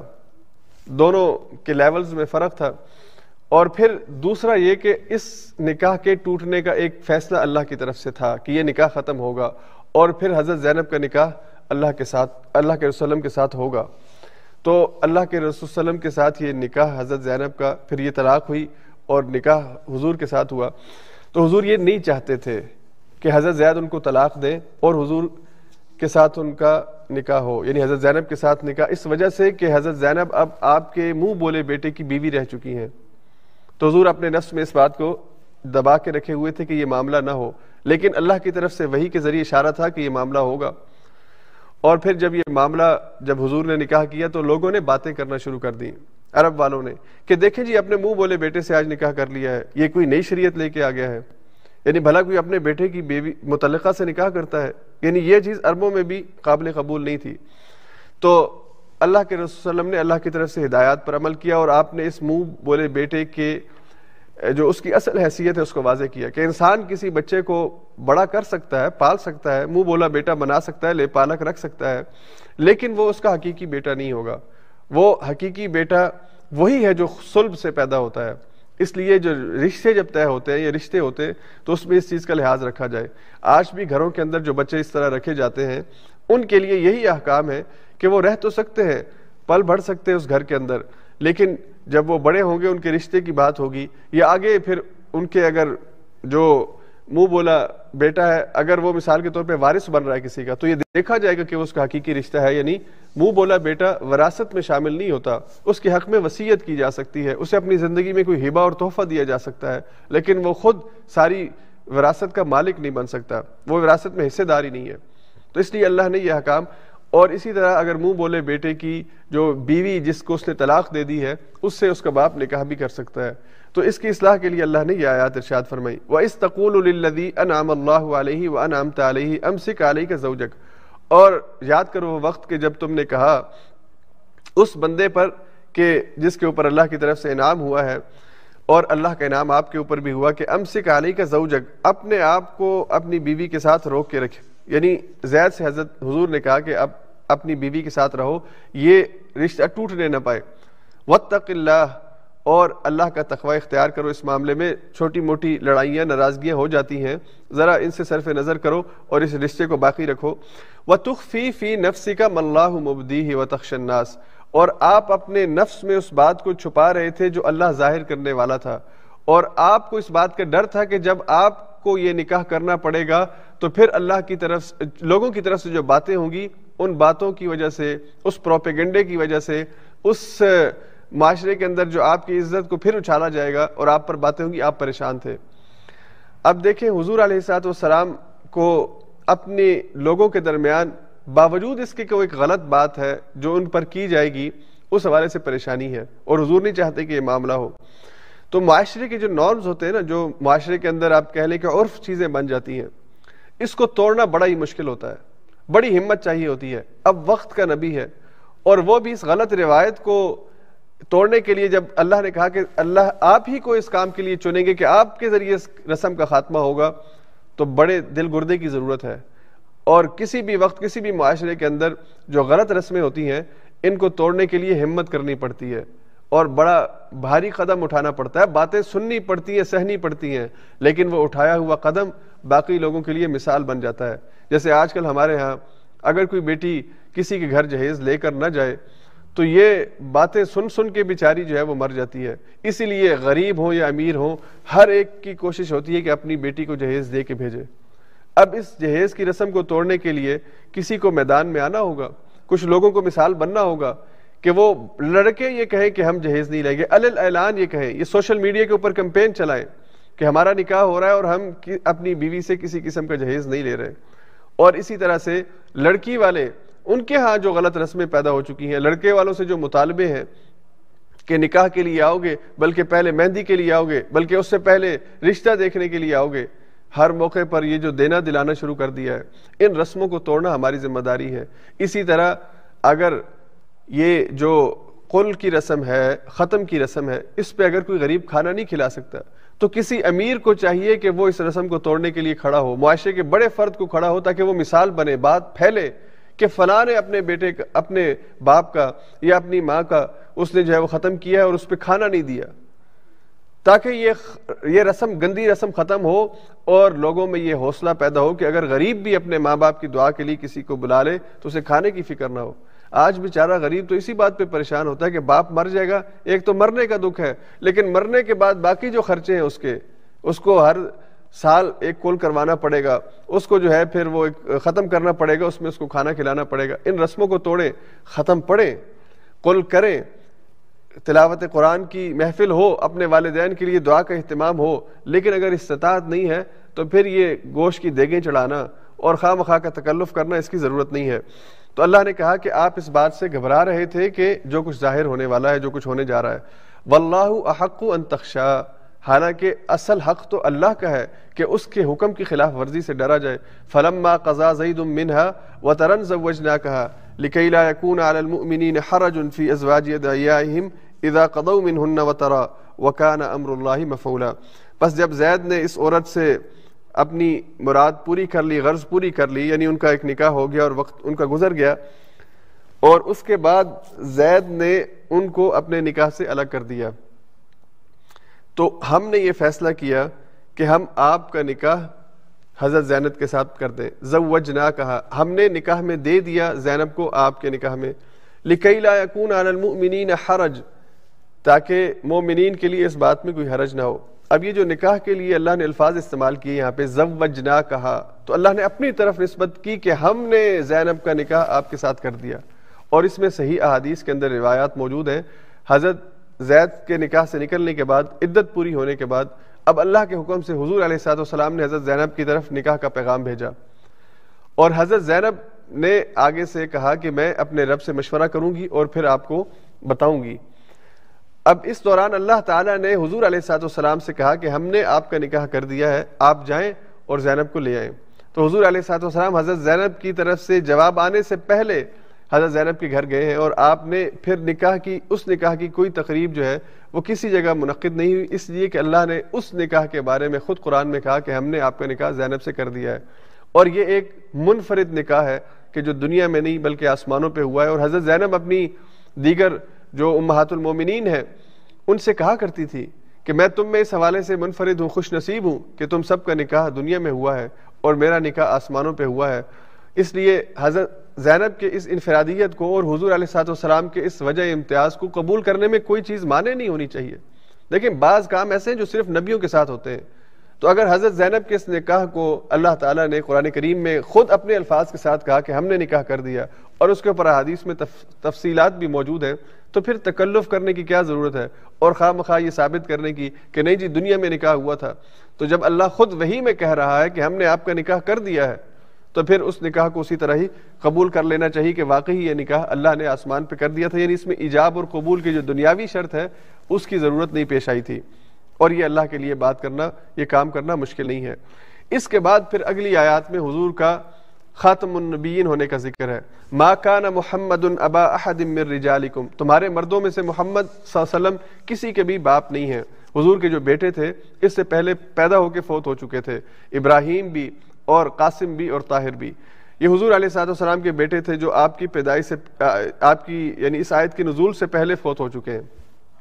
دونوں کے لیولز میں فرق تھا۔ اور پھر دوسرا یہ کہ اس نکاح کے ٹوٹنے کا ایک فیصلہ اللہ کی طرف سے تھا کہ یہ نکاح ختم ہوگا، اور پھر حضرت زینب کا نکاح اللہ کے ساتھ اللہ کے رسول کے ساتھ ہوگا۔ تو اللہ کے رسول صلی اللہ علیہ وسلم کے ساتھ یہ نکاح حضرت زینب کا، پھر یہ طلاق ہوئی اور نکاح حضور کے ساتھ ہوا۔ تو حضور یہ نہیں چاہتے تھے کہ حضرت زید ان کو طلاق دیں اور حضور کے ساتھ ان کا نکاح ہو، یعنی حضرت زینب کے ساتھ نکاح، اس وجہ سے کہ حضرت زینب اب آپ کے منہ بولے بیٹے کی بیوی رہ چکی ہیں۔ تو حضور اپنے نفس میں اس بات کو دبا کے رکھے ہوئے تھے کہ یہ معاملہ نہ ہو، لیکن اللہ کی طرف سے وحی کے ذریعے اشارہ تھا کہ یہ معاملہ ہوگا۔ اور پھر جب یہ معاملہ جب حضور نے نکاح کیا تو لوگوں نے باتیں کرنا شروع کر دی، عرب والوں نے، کہ دیکھیں جی اپنے منہ بولے بیٹے سے آج نکاح کر لیا ہے، یہ کوئی نئی شریعت لے کے آ گیا ہے، یعنی بھلا کوئی اپنے بیٹے کی بیوی متعلقہ سے نکاح کرتا ہے، یعنی یہ چیز عربوں میں بھی قابل قبول نہیں تھی۔ تو اللہ کے رسول صلی اللہ علیہ وسلم نے اللہ کی طرف سے ہدایات پر عمل کیا، اور آپ نے اس منہ بولے بیٹے کے جو اس کی اصل حیثیت ہے اس کو واضح کیا کہ انسان کسی بچے کو بڑا کر سکتا ہے، پال سکتا ہے، منہ بولا بیٹا بنا سکتا ہے، لے پالک رکھ سکتا ہے، لیکن وہ اس کا حقیقی بیٹا نہیں ہوگا۔ وہ حقیقی بیٹا وہی ہے جو صلب سے پیدا ہوتا ہے۔ اس لیے جو رشتے جب طے ہوتے ہیں، یہ رشتے ہوتے ہیں، تو اس میں اس چیز کا لحاظ رکھا جائے۔ آج بھی گھروں کے اندر جو بچے اس طرح رکھے جاتے ہیں ان کے لیے یہی احکام ہے کہ وہ رہ تو سکتے ہیں، پل بڑھ سکتے ہیں اس گھر کے اندر، لیکن جب وہ بڑے ہوں گے ان کے رشتے کی بات ہوگی، یا آگے پھر ان کے اگر جو منہ بولا بیٹا ہے اگر وہ مثال کے طور پہ وارث بن رہا ہے کسی کا، تو یہ دیکھا جائے گا کہ وہ اس کا حقیقی رشتہ ہے، یعنی منہ بولا بیٹا وراثت میں شامل نہیں ہوتا، اس کے حق میں وصیت کی جا سکتی ہے، اسے اپنی زندگی میں کوئی ہبہ اور تحفہ دیا جا سکتا ہے، لیکن وہ خود ساری وراثت کا مالک نہیں بن سکتا، وہ وراثت میں حصے داری نہیں ہے۔ تو اس لیے اللہ نے یہ احکام، اور اسی طرح اگر منہ بولے بیٹے کی جو بیوی جس کو اس نے طلاق دے دی ہے اس سے اس کا باپ نکاح بھی کر سکتا ہے، تو اس کی اصلاح کے لیے اللہ نے یہ آیات ارشاد فرمائی، وَإِذْ تَقُولُ لِلَّذِي أَنْعَمَ اللَّهُ عَلَيْهِ وَأَنْعَمْتَ عَلَيْهِ أَمْسِكْ عَلَيْكَ زَوْجَكَ، اور یاد کرو وہ وقت کہ جب تم نے کہا اس بندے پر کہ جس کے اوپر اللہ کی طرف سے انعام ہوا ہے، اور اللہ کا انعام آپ کے اوپر بھی ہوا کہ أَمْسِكْ عَلَيْكَ زَوْجَكَ، اپنے آپ کو اپنی بیوی کے ساتھ روک کے رکھے، یعنی زید سے حضرت حضور نے کہا کہ اب اپنی بیوی کے ساتھ رہو، یہ رشتہ ٹوٹنے نہ پائے، واتق اللہ، اور اللہ کا تقوی اختیار کرو، اس معاملے میں چھوٹی موٹی لڑائیاں ناراضگیاں ہو جاتی ہیں، ذرا ان سے صرف نظر کرو اور اس رشتے کو باقی رکھو، وتخفی فی نفسک ما اللہ مبدیہ وتخشى الناس، اور آپ اپنے نفس میں اس بات کو چھپا رہے تھے جو اللہ ظاہر کرنے والا تھا، اور آپ کو اس بات کا ڈر تھا کہ جب آپ کو یہ نکاح کرنا پڑے گا تو پھر اللہ کی طرف لوگوں کی طرف سے جو باتیں ہوں گی ان باتوں کی وجہ سے، اس پروپیگنڈے کی وجہ سے، اس معاشرے کے اندر جو آپ کی عزت کو پھر اچھالا جائے گا اور آپ پر باتیں ہوں گی، آپ پریشان تھے۔ اب دیکھیں حضور علیہ الصلوۃ والسلام کو اپنے لوگوں کے درمیان باوجود اس کے کہ وہ ایک غلط بات ہے جو ان پر کی جائے گی اس حوالے سے پریشانی ہے، اور حضور نہیں چاہتے کہ یہ معاملہ ہو۔ تو معاشرے کے جو نارمز ہوتے ہیں نا، جو معاشرے کے اندر آپ کہہ لیں کہ عرف چیزیں بن جاتی ہیں، اس کو توڑنا بڑا ہی مشکل ہوتا ہے، بڑی ہمت چاہیے ہوتی ہے۔ اب وقت کا نبی ہے اور وہ بھی اس غلط روایت کو توڑنے کے لیے جب اللہ نے کہا کہ اللہ آپ ہی کو اس کام کے لیے چنیں گے کہ آپ کے ذریعے اس رسم کا خاتمہ ہوگا، تو بڑے دل گردے کی ضرورت ہے. اور کسی بھی وقت کسی بھی معاشرے کے اندر جو غلط رسمیں ہوتی ہیں ان کو توڑنے کے لیے ہمت کرنی پڑتی ہے اور بڑا بھاری قدم اٹھانا پڑتا ہے. باتیں سننی پڑتی ہیں، سہنی پڑتی ہیں، لیکن وہ اٹھایا ہوا قدم باقی لوگوں کے لیے مثال بن جاتا ہے. جیسے آج کل ہمارے ہاں اگر کوئی بیٹی کسی کے گھر جہیز لے کر نہ جائے تو یہ باتیں سن سن کے بیچاری جو ہے وہ مر جاتی ہے. اسی لیے غریب ہوں یا امیر ہوں ہر ایک کی کوشش ہوتی ہے کہ اپنی بیٹی کو جہیز دے کے بھیجے. اب اس جہیز کی رسم کو توڑنے کے لیے کسی کو میدان میں آنا ہوگا، کچھ لوگوں کو مثال بننا ہوگا کہ وہ لڑکے یہ کہیں کہ ہم جہیز نہیں لیں گے، علل اعلان یہ کہیں، یہ سوشل میڈیا کے اوپر کمپین چلائیں کہ ہمارا نکاح ہو رہا ہے اور ہم اپنی بیوی سے کسی قسم کا جہیز نہیں لے رہے. اور اسی طرح سے لڑکی والے ان کے ہاں جو غلط رسمیں پیدا ہو چکی ہیں، لڑکے والوں سے جو مطالبے ہیں کہ نکاح کے لیے آؤ گے، بلکہ پہلے مہندی کے لیے آؤ گے، بلکہ اس سے پہلے رشتہ دیکھنے کے لیے آؤ گے، ہر موقع پر یہ جو دینا دلانا شروع کر دیا ہے، ان رسموں کو توڑنا ہماری ذمہ داری ہے. اسی طرح اگر یہ جو قل کی رسم ہے، ختم کی رسم ہے، اس پہ اگر کوئی غریب کھانا نہیں کھلا سکتا تو کسی امیر کو چاہیے کہ وہ اس رسم کو توڑنے کے لیے کھڑا ہو، معاشرے کے بڑے فرد کو کھڑا ہو تاکہ وہ مثال بنے، بات پھیلے کہ فلاں نے اپنے بیٹے کا، اپنے باپ کا یا اپنی ماں کا اس نے جو ہے وہ ختم کیا ہے اور اس پہ کھانا نہیں دیا، تاکہ یہ یہ رسم، گندی رسم ختم ہو اور لوگوں میں یہ حوصلہ پیدا ہو کہ اگر غریب بھی اپنے ماں باپ کی دعا کے لیے کسی کو بلا لے تو اسے کھانے کی فکر نہ ہو. آج بیچارہ غریب تو اسی بات پہ پریشان ہوتا ہے کہ باپ مر جائے گا، ایک تو مرنے کا دکھ ہے، لیکن مرنے کے بعد باقی جو خرچے ہیں اس کے اس کو ہر سال ایک کول کروانا پڑے گا، اس کو جو ہے پھر وہ ختم کرنا پڑے گا، اس میں اس کو کھانا کھلانا پڑے گا. ان رسموں کو توڑیں، ختم پڑھیں، قل کریں، تلاوت قرآن کی محفل ہو، اپنے والدین کے لیے دعا کا اہتمام ہو، لیکن اگر استطاعت نہیں ہے تو پھر یہ گوشت کی دیگیں چڑھانا اور خواہ مخواہ کا تکلف کرنا اس کی ضرورت نہیں ہے. تو اللہ نے کہا کہ آپ اس بات سے گھبرا رہے تھے کہ جو کچھ ظاہر ہونے والا ہے، جو کچھ ہونے جا رہا ہے. واللہ احق ان تخشا، حالانکہ اصل حق تو اللہ کا ہے کہ اس کے حکم کی خلاف ورزی سے ڈرا جائے. فلما قضا زید منها وطرا زوجناکها لكي لا يكون على المؤمنين حرج في ازواج ادعيائهم اذا قضوا منهن وطرا وكان امر الله مفعولا. بس جب زید نے اس عورت سے اپنی مراد پوری کر لی، غرض پوری کر لی، یعنی ان کا ایک نکاح ہو گیا اور وقت ان کا گزر گیا، اور اس کے بعد زید نے ان کو اپنے نکاح سے الگ کر دیا، تو ہم نے یہ فیصلہ کیا کہ ہم آپ کا نکاح حضرت زینب کے ساتھ کر دیں. زوجنا کہا، ہم نے نکاح میں دے دیا زینب کو آپ کے نکاح میں. لکی لا یکون علی المؤمنین حرج، تاکہ مومنین کے لیے اس بات میں کوئی حرج نہ ہو. اب یہ جو نکاح کے لیے اللہ نے الفاظ استعمال کیے یہاں پہ، زوجنا کہا، تو اللہ نے اپنی طرف نسبت کی کہ ہم نے زینب کا نکاح آپ کے ساتھ کر دیا. اور اس میں صحیح احادیث کے اندر روایات موجود ہیں. حضرت زید کے نکاح سے نکلنے کے بعد، عدت پوری ہونے کے بعد، اب اللہ کے حکم سے حضور علیہ الصلوۃ والسلام نے حضرت زینب کی طرف نکاح کا پیغام بھیجا، اور حضرت زینب نے آگے سے کہا کہ میں اپنے رب سے مشورہ کروں گی اور پھر آپ کو بتاؤں گی. اب اس دوران اللہ تعالیٰ نے حضور علیہ الصلوۃ والسلام سے کہا کہ ہم نے آپ کا نکاح کر دیا ہے، آپ جائیں اور زینب کو لے آئیں. تو حضور علیہ الصلوۃ والسلام حضرت زینب کی طرف سے جواب آنے سے پہلے حضرت زینب کے گھر گئے ہیں، اور آپ نے پھر نکاح کی، اس نکاح کی کوئی تقریب جو ہے وہ کسی جگہ منعقد نہیں ہوئی، اس لیے کہ اللہ نے اس نکاح کے بارے میں خود قرآن میں کہا کہ ہم نے آپ کا نکاح زینب سے کر دیا ہے. اور یہ ایک منفرد نکاح ہے کہ جو دنیا میں نہیں بلکہ آسمانوں پہ ہوا ہے. اور حضرت زینب اپنی دیگر جو امہات المومنین ہیں ان سے کہا کرتی تھی کہ میں تم میں اس حوالے سے منفرد ہوں، خوش نصیب ہوں کہ تم سب کا نکاح دنیا میں ہوا ہے اور میرا نکاح آسمانوں پہ ہوا ہے. اس لیے حضرت زینب کے اس انفرادیت کو اور حضور علیہ الصلوۃ والسلام کے اس وجہ امتیاز کو قبول کرنے میں کوئی چیز مانے نہیں ہونی چاہیے. لیکن بعض کام ایسے ہیں جو صرف نبیوں کے ساتھ ہوتے ہیں. تو اگر حضرت زینب کے اس نکاح کو اللہ تعالیٰ نے قرآن کریم میں خود اپنے الفاظ کے ساتھ کہا کہ ہم نے نکاح کر دیا، اور اس کے اوپر احادیث میں تف... تفصیلات بھی موجود ہیں، تو پھر تکلف کرنے کی کیا ضرورت ہے اور خواہ مخواہ یہ ثابت کرنے کی کہ نہیں جی دنیا میں نکاح ہوا تھا. تو جب اللہ خود وحی میں کہہ رہا ہے کہ ہم نے آپ کا نکاح کر دیا ہے تو پھر اس نکاح کو اسی طرح ہی قبول کر لینا چاہیے کہ واقعی یہ نکاح اللہ نے آسمان پہ کر دیا تھا. یعنی اس میں ایجاب اور قبول کی جو دنیاوی شرط ہے اس کی ضرورت نہیں پیش آئی تھی، اور یہ اللہ کے لیے بات کرنا، یہ کام کرنا مشکل نہیں ہے. اس کے بعد پھر اگلی آیات میں حضور کا خاتم النبیین ہونے کا ذکر ہے۔ ما کان محمد ابا احد من رجالکم، تمہارے مردوں میں سے محمد صلی اللہ علیہ وسلم کسی کے بھی باپ نہیں ہیں۔ حضور کے جو بیٹے تھے اس سے پہلے پیدا ہو کے فوت ہو چکے تھے، ابراہیم بھی اور قاسم بھی اور طاہر بھی، یہ حضور علیہ الصلوۃ والسلام کے بیٹے تھے جو آپ کی پیدائش سے آپ کی یعنی اس آیت کے نزول سے پہلے فوت ہو چکے ہیں۔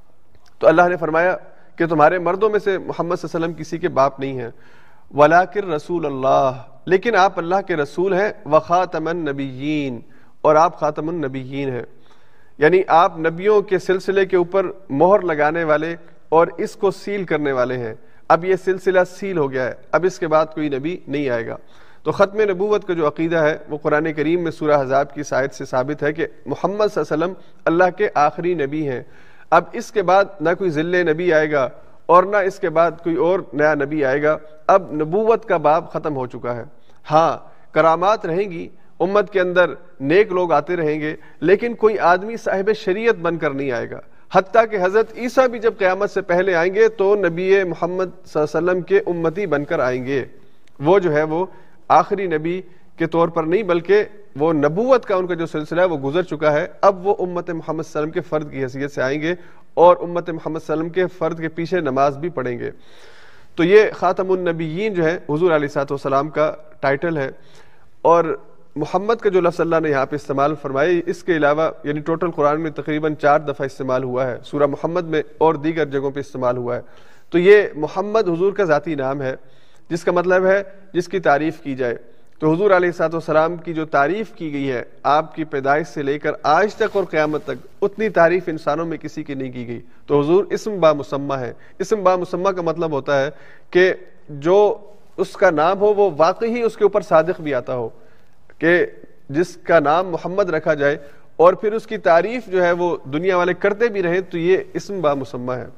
تو اللہ نے فرمایا کہ تمہارے مردوں میں سے محمد صلی اللہ علیہ وسلم کسی کے باپ نہیں ہیں، وَلَٰكِن رسول اللہ، لیکن آپ اللہ کے رسول ہیں، وَخَاتَمَ النَّبِيِّينَ، اور آپ خاتم النبیین ہیں، یعنی آپ نبیوں کے سلسلے کے اوپر مہر لگانے والے اور اس کو سیل کرنے والے ہیں۔ اب یہ سلسلہ سیل ہو گیا ہے، اب اس کے بعد کوئی نبی نہیں آئے گا۔ تو ختم نبوت کا جو عقیدہ ہے وہ قرآن کریم میں سورہ احزاب کی آیت سے ثابت ہے کہ محمد صلی اللہ علیہ وسلم اللہ کے آخری نبی ہیں۔ اب اس کے بعد نہ کوئی ذل نبی آئے گا اور نہ اس کے بعد کوئی اور نیا نبی آئے گا، اب نبوت کا باب ختم ہو چکا ہے۔ ہاں کرامات رہیں گی، امت کے اندر نیک لوگ آتے رہیں گے، لیکن کوئی آدمی صاحب شریعت بن کر نہیں آئے گا، حتیٰ کہ حضرت عیسیٰ بھی جب قیامت سے پہلے آئیں گے تو نبی محمد صلی اللہ علیہ وسلم کے امتی بن کر آئیں گے۔ وہ جو ہے وہ آخری نبی کے طور پر نہیں بلکہ وہ نبوت کا ان کا جو سلسلہ ہے وہ گزر چکا ہے، اب وہ امت محمد صلی اللہ علیہ وسلم کے فرد کی حیثیت سے آئیں گے اور امت محمد صلی اللہ علیہ وسلم کے فرد کے پیچھے نماز بھی پڑھیں گے۔ تو یہ خاتم النبیین جو ہے حضور علیہ الصلوۃ والسلام کا ٹائٹل ہے، اور محمد کا جو لفظ اللہ نے یہاں پہ استعمال فرمایا اس کے علاوہ یعنی ٹوٹل قرآن میں تقریباً چار دفعہ استعمال ہوا ہے، سورہ محمد میں اور دیگر جگہوں پہ استعمال ہوا ہے۔ تو یہ محمد حضور کا ذاتی نام ہے جس کا مطلب ہے جس کی تعریف کی جائے۔ تو حضور علیہ الصلوۃ والسلام کی جو تعریف کی گئی ہے آپ کی پیدائش سے لے کر آج تک اور قیامت تک، اتنی تعریف انسانوں میں کسی کی نہیں کی گئی۔ تو حضور اسم با مسمہ ہے۔ اسم با مسمہ کا مطلب ہوتا ہے کہ جو اس کا نام ہو وہ واقعی اس کے اوپر صادق بھی آتا ہو، کہ جس کا نام محمد رکھا جائے اور پھر اس کی تعریف جو ہے وہ دنیا والے کرتے بھی رہیں، تو یہ اسم با مسمہ ہے۔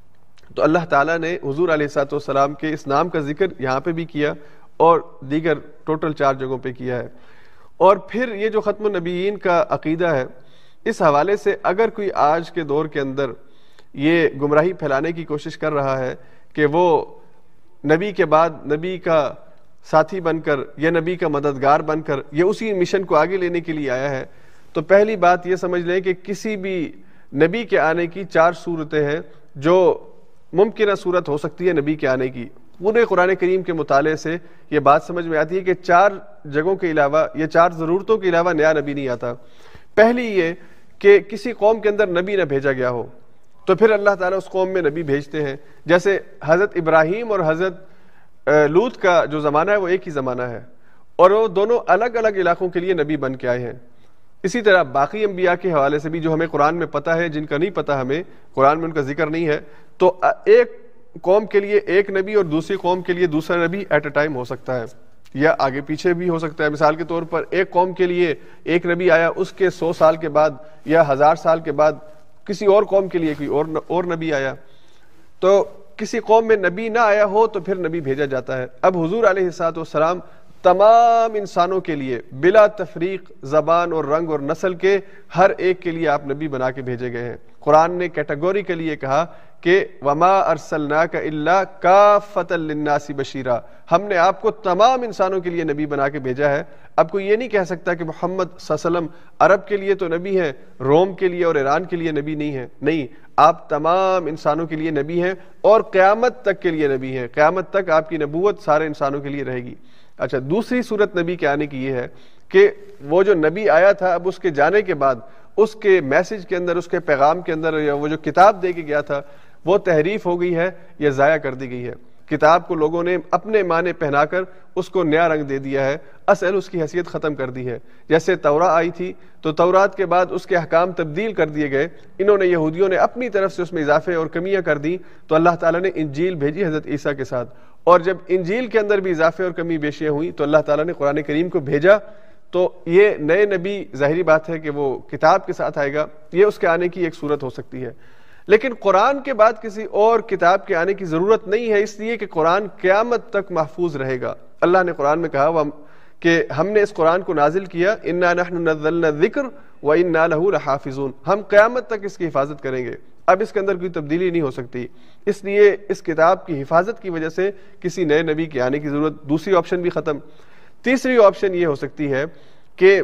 تو اللہ تعالیٰ نے حضور علیہ الصلوۃ والسلام کے اس نام کا ذکر یہاں پہ بھی کیا اور دیگر ٹوٹل چار جگہوں پہ کیا ہے۔ اور پھر یہ جو ختم النبیین کا عقیدہ ہے، اس حوالے سے اگر کوئی آج کے دور کے اندر یہ گمراہی پھیلانے کی کوشش کر رہا ہے کہ وہ نبی کے بعد نبی کا ساتھی بن کر یا نبی کا مددگار بن کر یہ اسی مشن کو آگے لینے کے لیے آیا ہے، تو پہلی بات یہ سمجھ لیں کہ کسی بھی نبی کے آنے کی چار صورتیں ہیں جو ممکنہ صورت ہو سکتی ہے نبی کے آنے کی۔ پورے قرآن کریم کے مطالعے سے یہ بات سمجھ میں آتی ہے کہ چار جگہوں کے علاوہ یا چار ضرورتوں کے علاوہ نیا نبی نہیں آتا۔ پہلی یہ کہ کسی قوم کے اندر نبی نہ بھیجا گیا ہو، تو پھر اللہ تعالیٰ اس قوم میں نبی بھیجتے ہیں۔ جیسے حضرت ابراہیم اور حضرت لوط کا جو زمانہ ہے وہ ایک ہی زمانہ ہے، اور وہ دونوں الگ الگ علاقوں کے لیے نبی بن کے آئے ہیں۔ اسی طرح باقی انبیاء کے حوالے سے بھی جو ہمیں قرآن میں پتہ ہے، جن کا نہیں پتہ ہمیں قرآن میں ان کا ذکر نہیں ہے، تو ایک قوم کے لیے ایک نبی اور دوسری قوم کے لیے دوسرا نبی ایٹ اے ٹائم ہو سکتا ہے، یا آگے پیچھے بھی ہو سکتا ہے۔ مثال کے طور پر ایک قوم کے لیے ایک نبی آیا، اس کے سو سال کے بعد یا ہزار سال کے بعد کسی اور قوم کے لیے کوئی اور اور نبی آیا۔ تو کسی قوم میں نبی نہ آیا ہو تو پھر نبی بھیجا جاتا ہے۔ اب حضور علیہ الصلوۃ والسلام تمام انسانوں کے لیے بلا تفریق، زبان اور رنگ اور نسل کے ہر ایک کے لیے آپ نبی بنا کے بھیجے گئے ہیں۔ قرآن نے کیٹیگوری کے لیے کہا کہ وما ارسلناک الا کافۃ للناس بشیرا، ہم نے آپ کو تمام انسانوں کے لیے نبی بنا کے بھیجا ہے۔ اب کوئی یہ نہیں کہہ سکتا کہ محمد صلی اللہ علیہ وسلم عرب کے لیے تو نبی ہیں، روم کے لیے اور ایران کے لیے نبی نہیں ہیں۔ نہیں، آپ تمام انسانوں کے لیے نبی ہیں اور قیامت تک کے لیے نبی ہیں۔ قیامت تک آپ کی نبوت سارے انسانوں کے لیے رہے گی۔ اچھا، دوسری صورت نبی کے آنے کی یہ ہے کہ وہ جو نبی آیا تھا اب اس کے جانے کے بعد اس کے میسج کے اندر، اس کے پیغام کے اندر، یا وہ جو کتاب دے کے گیا تھا وہ تحریف ہو گئی ہے یا ضائع کر دی گئی ہے۔ کتاب کو لوگوں نے اپنے معنی پہنا کر اس کو نیا رنگ دے دیا ہے، اصل اس کی حیثیت ختم کر دی ہے۔ جیسے تورات آئی تھی تو تورات کے بعد اس کے احکام تبدیل کر دیے گئے، انہوں نے یہودیوں نے اپنی طرف سے اس میں اضافے اور کمیاں کر دی، تو اللہ تعالیٰ نے انجیل بھیجی حضرت عیسیٰ کے ساتھ، اور جب انجیل کے اندر بھی اضافے اور کمی بیشیاں ہوئیں تو اللہ تعالیٰ نے قرآن کریم کو بھیجا۔ تو یہ نئے نبی ظاہری بات ہے کہ وہ کتاب کے ساتھ آئے گا، یہ اس کے آنے کی ایک صورت ہو سکتی ہے۔ لیکن قرآن کے بعد کسی اور کتاب کے آنے کی ضرورت نہیں ہے، اس لیے کہ قرآن قیامت تک محفوظ رہے گا۔ اللہ نے قرآن میں کہا کہ ہم نے اس قرآن کو نازل کیا، انا نحن نزلنا الذکر وانا لہ لحافظون، ہم قیامت تک اس کی حفاظت کریں گے۔ اب اس کے اندر کوئی تبدیلی نہیں ہو سکتی، اس لیے اس کتاب کی حفاظت کی وجہ سے کسی نئے نبی کے آنے کی ضرورت۔ دوسری آپشن بھی ختم۔ تیسری آپشن یہ ہو سکتی ہے کہ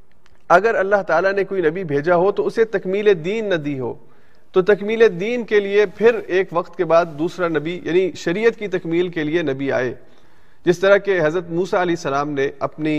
اگر اللہ تعالیٰ نے کوئی نبی بھیجا ہو تو اسے تکمیل دین نہ دی ہو، تو تکمیل دین کے لیے پھر ایک وقت کے بعد دوسرا نبی یعنی شریعت کی تکمیل کے لیے نبی آئے، جس طرح کہ حضرت موسیٰ علیہ السلام نے اپنی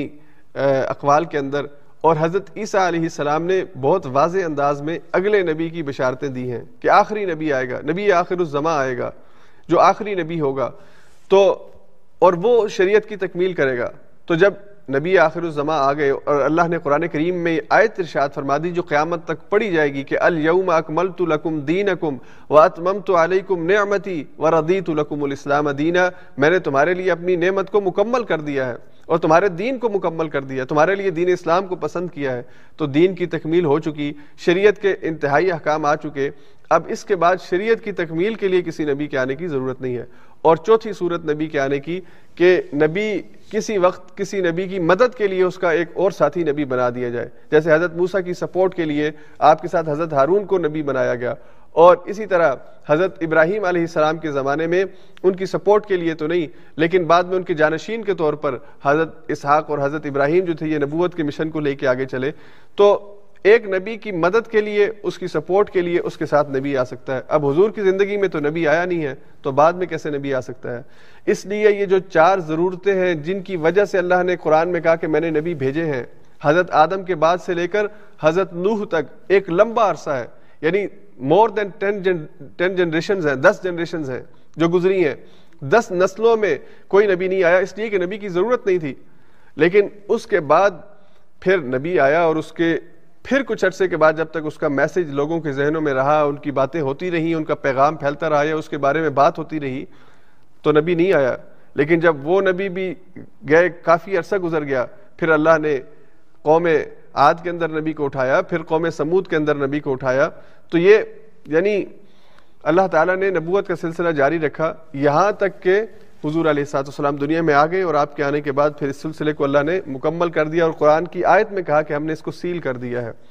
اقوال کے اندر اور حضرت عیسیٰ علیہ السلام نے بہت واضح انداز میں اگلے نبی کی بشارتیں دی ہیں کہ آخری نبی آئے گا، نبی آخر الزماں آئے گا جو آخری نبی ہوگا، تو اور وہ شریعت کی تکمیل کرے گا۔ تو جب نبی آخر الزماں آ گئے اور اللہ نے قرآن کریم میں آیت ارشاد فرما دی جو قیامت تک پڑھی جائے گی کہ الیوم اکملت لکم دینکم واتممت علیکم نعمتی ورضیت لکم الاسلام دینا، میں نے تمہارے لیے اپنی نعمت کو مکمل کر دیا ہے اور تمہارے دین کو مکمل کر دیا، تمہارے لیے دین اسلام کو پسند کیا ہے۔ تو دین کی تکمیل ہو چکی، شریعت کے انتہائی احکام آ چکے، اب اس کے بعد شریعت کی تکمیل کے لیے کسی نبی کے آنے کی ضرورت نہیں ہے۔ اور چوتھی صورت نبی کے آنے کی کہ نبی کسی وقت کسی نبی کی مدد کے لیے اس کا ایک اور ساتھی نبی بنا دیا جائے، جیسے حضرت موسیٰ کی سپورٹ کے لیے آپ کے ساتھ حضرت ہارون کو نبی بنایا گیا، اور اسی طرح حضرت ابراہیم علیہ السلام کے زمانے میں ان کی سپورٹ کے لیے تو نہیں لیکن بعد میں ان کے جانشین کے طور پر حضرت اسحاق اور حضرت ابراہیم جو تھے یہ نبوت کے مشن کو لے کے آگے چلے۔ تو ایک نبی کی مدد کے لیے اس کی سپورٹ کے لیے اس کے ساتھ نبی آ سکتا ہے۔ اب حضور کی زندگی میں تو نبی آیا نہیں ہے تو بعد میں کیسے نبی آ سکتا ہے؟ اس لیے یہ جو چار ضرورتیں ہیں جن کی وجہ سے اللہ نے قرآن میں کہا کہ میں نے نبی بھیجے ہیں، حضرت آدم کے بعد سے لے کر حضرت نوح تک ایک لمبا عرصہ ہے، یعنی more than ten ten generations ہیں، دس جنریشنز ہیں جو گزری ہیں، دس نسلوں میں کوئی نبی نہیں آیا، اس لیے کہ نبی کی ضرورت نہیں تھی۔ لیکن اس کے بعد پھر نبی آیا اور اس کے پھر کچھ عرصے کے بعد جب تک اس کا میسج لوگوں کے ذہنوں میں رہا، ان کی باتیں ہوتی رہیں، ان کا پیغام پھیلتا رہا یا اس کے بارے میں بات ہوتی رہی تو نبی نہیں آیا۔ لیکن جب وہ نبی بھی گئے، کافی عرصہ گزر گیا، پھر اللہ نے قوم عاد کے اندر نبی کو اٹھایا، پھر قوم سمود کے اندر نبی کو اٹھایا۔ تو یہ یعنی اللہ تعالیٰ نے نبوت کا سلسلہ جاری رکھا یہاں تک کہ حضور علیہ الصلوۃ والسلام دنیا میں آ گئے، اور آپ کے آنے کے بعد پھر اس سلسلے کو اللہ نے مکمل کر دیا، اور قرآن کی آیت میں کہا کہ ہم نے اس کو سیل کر دیا ہے۔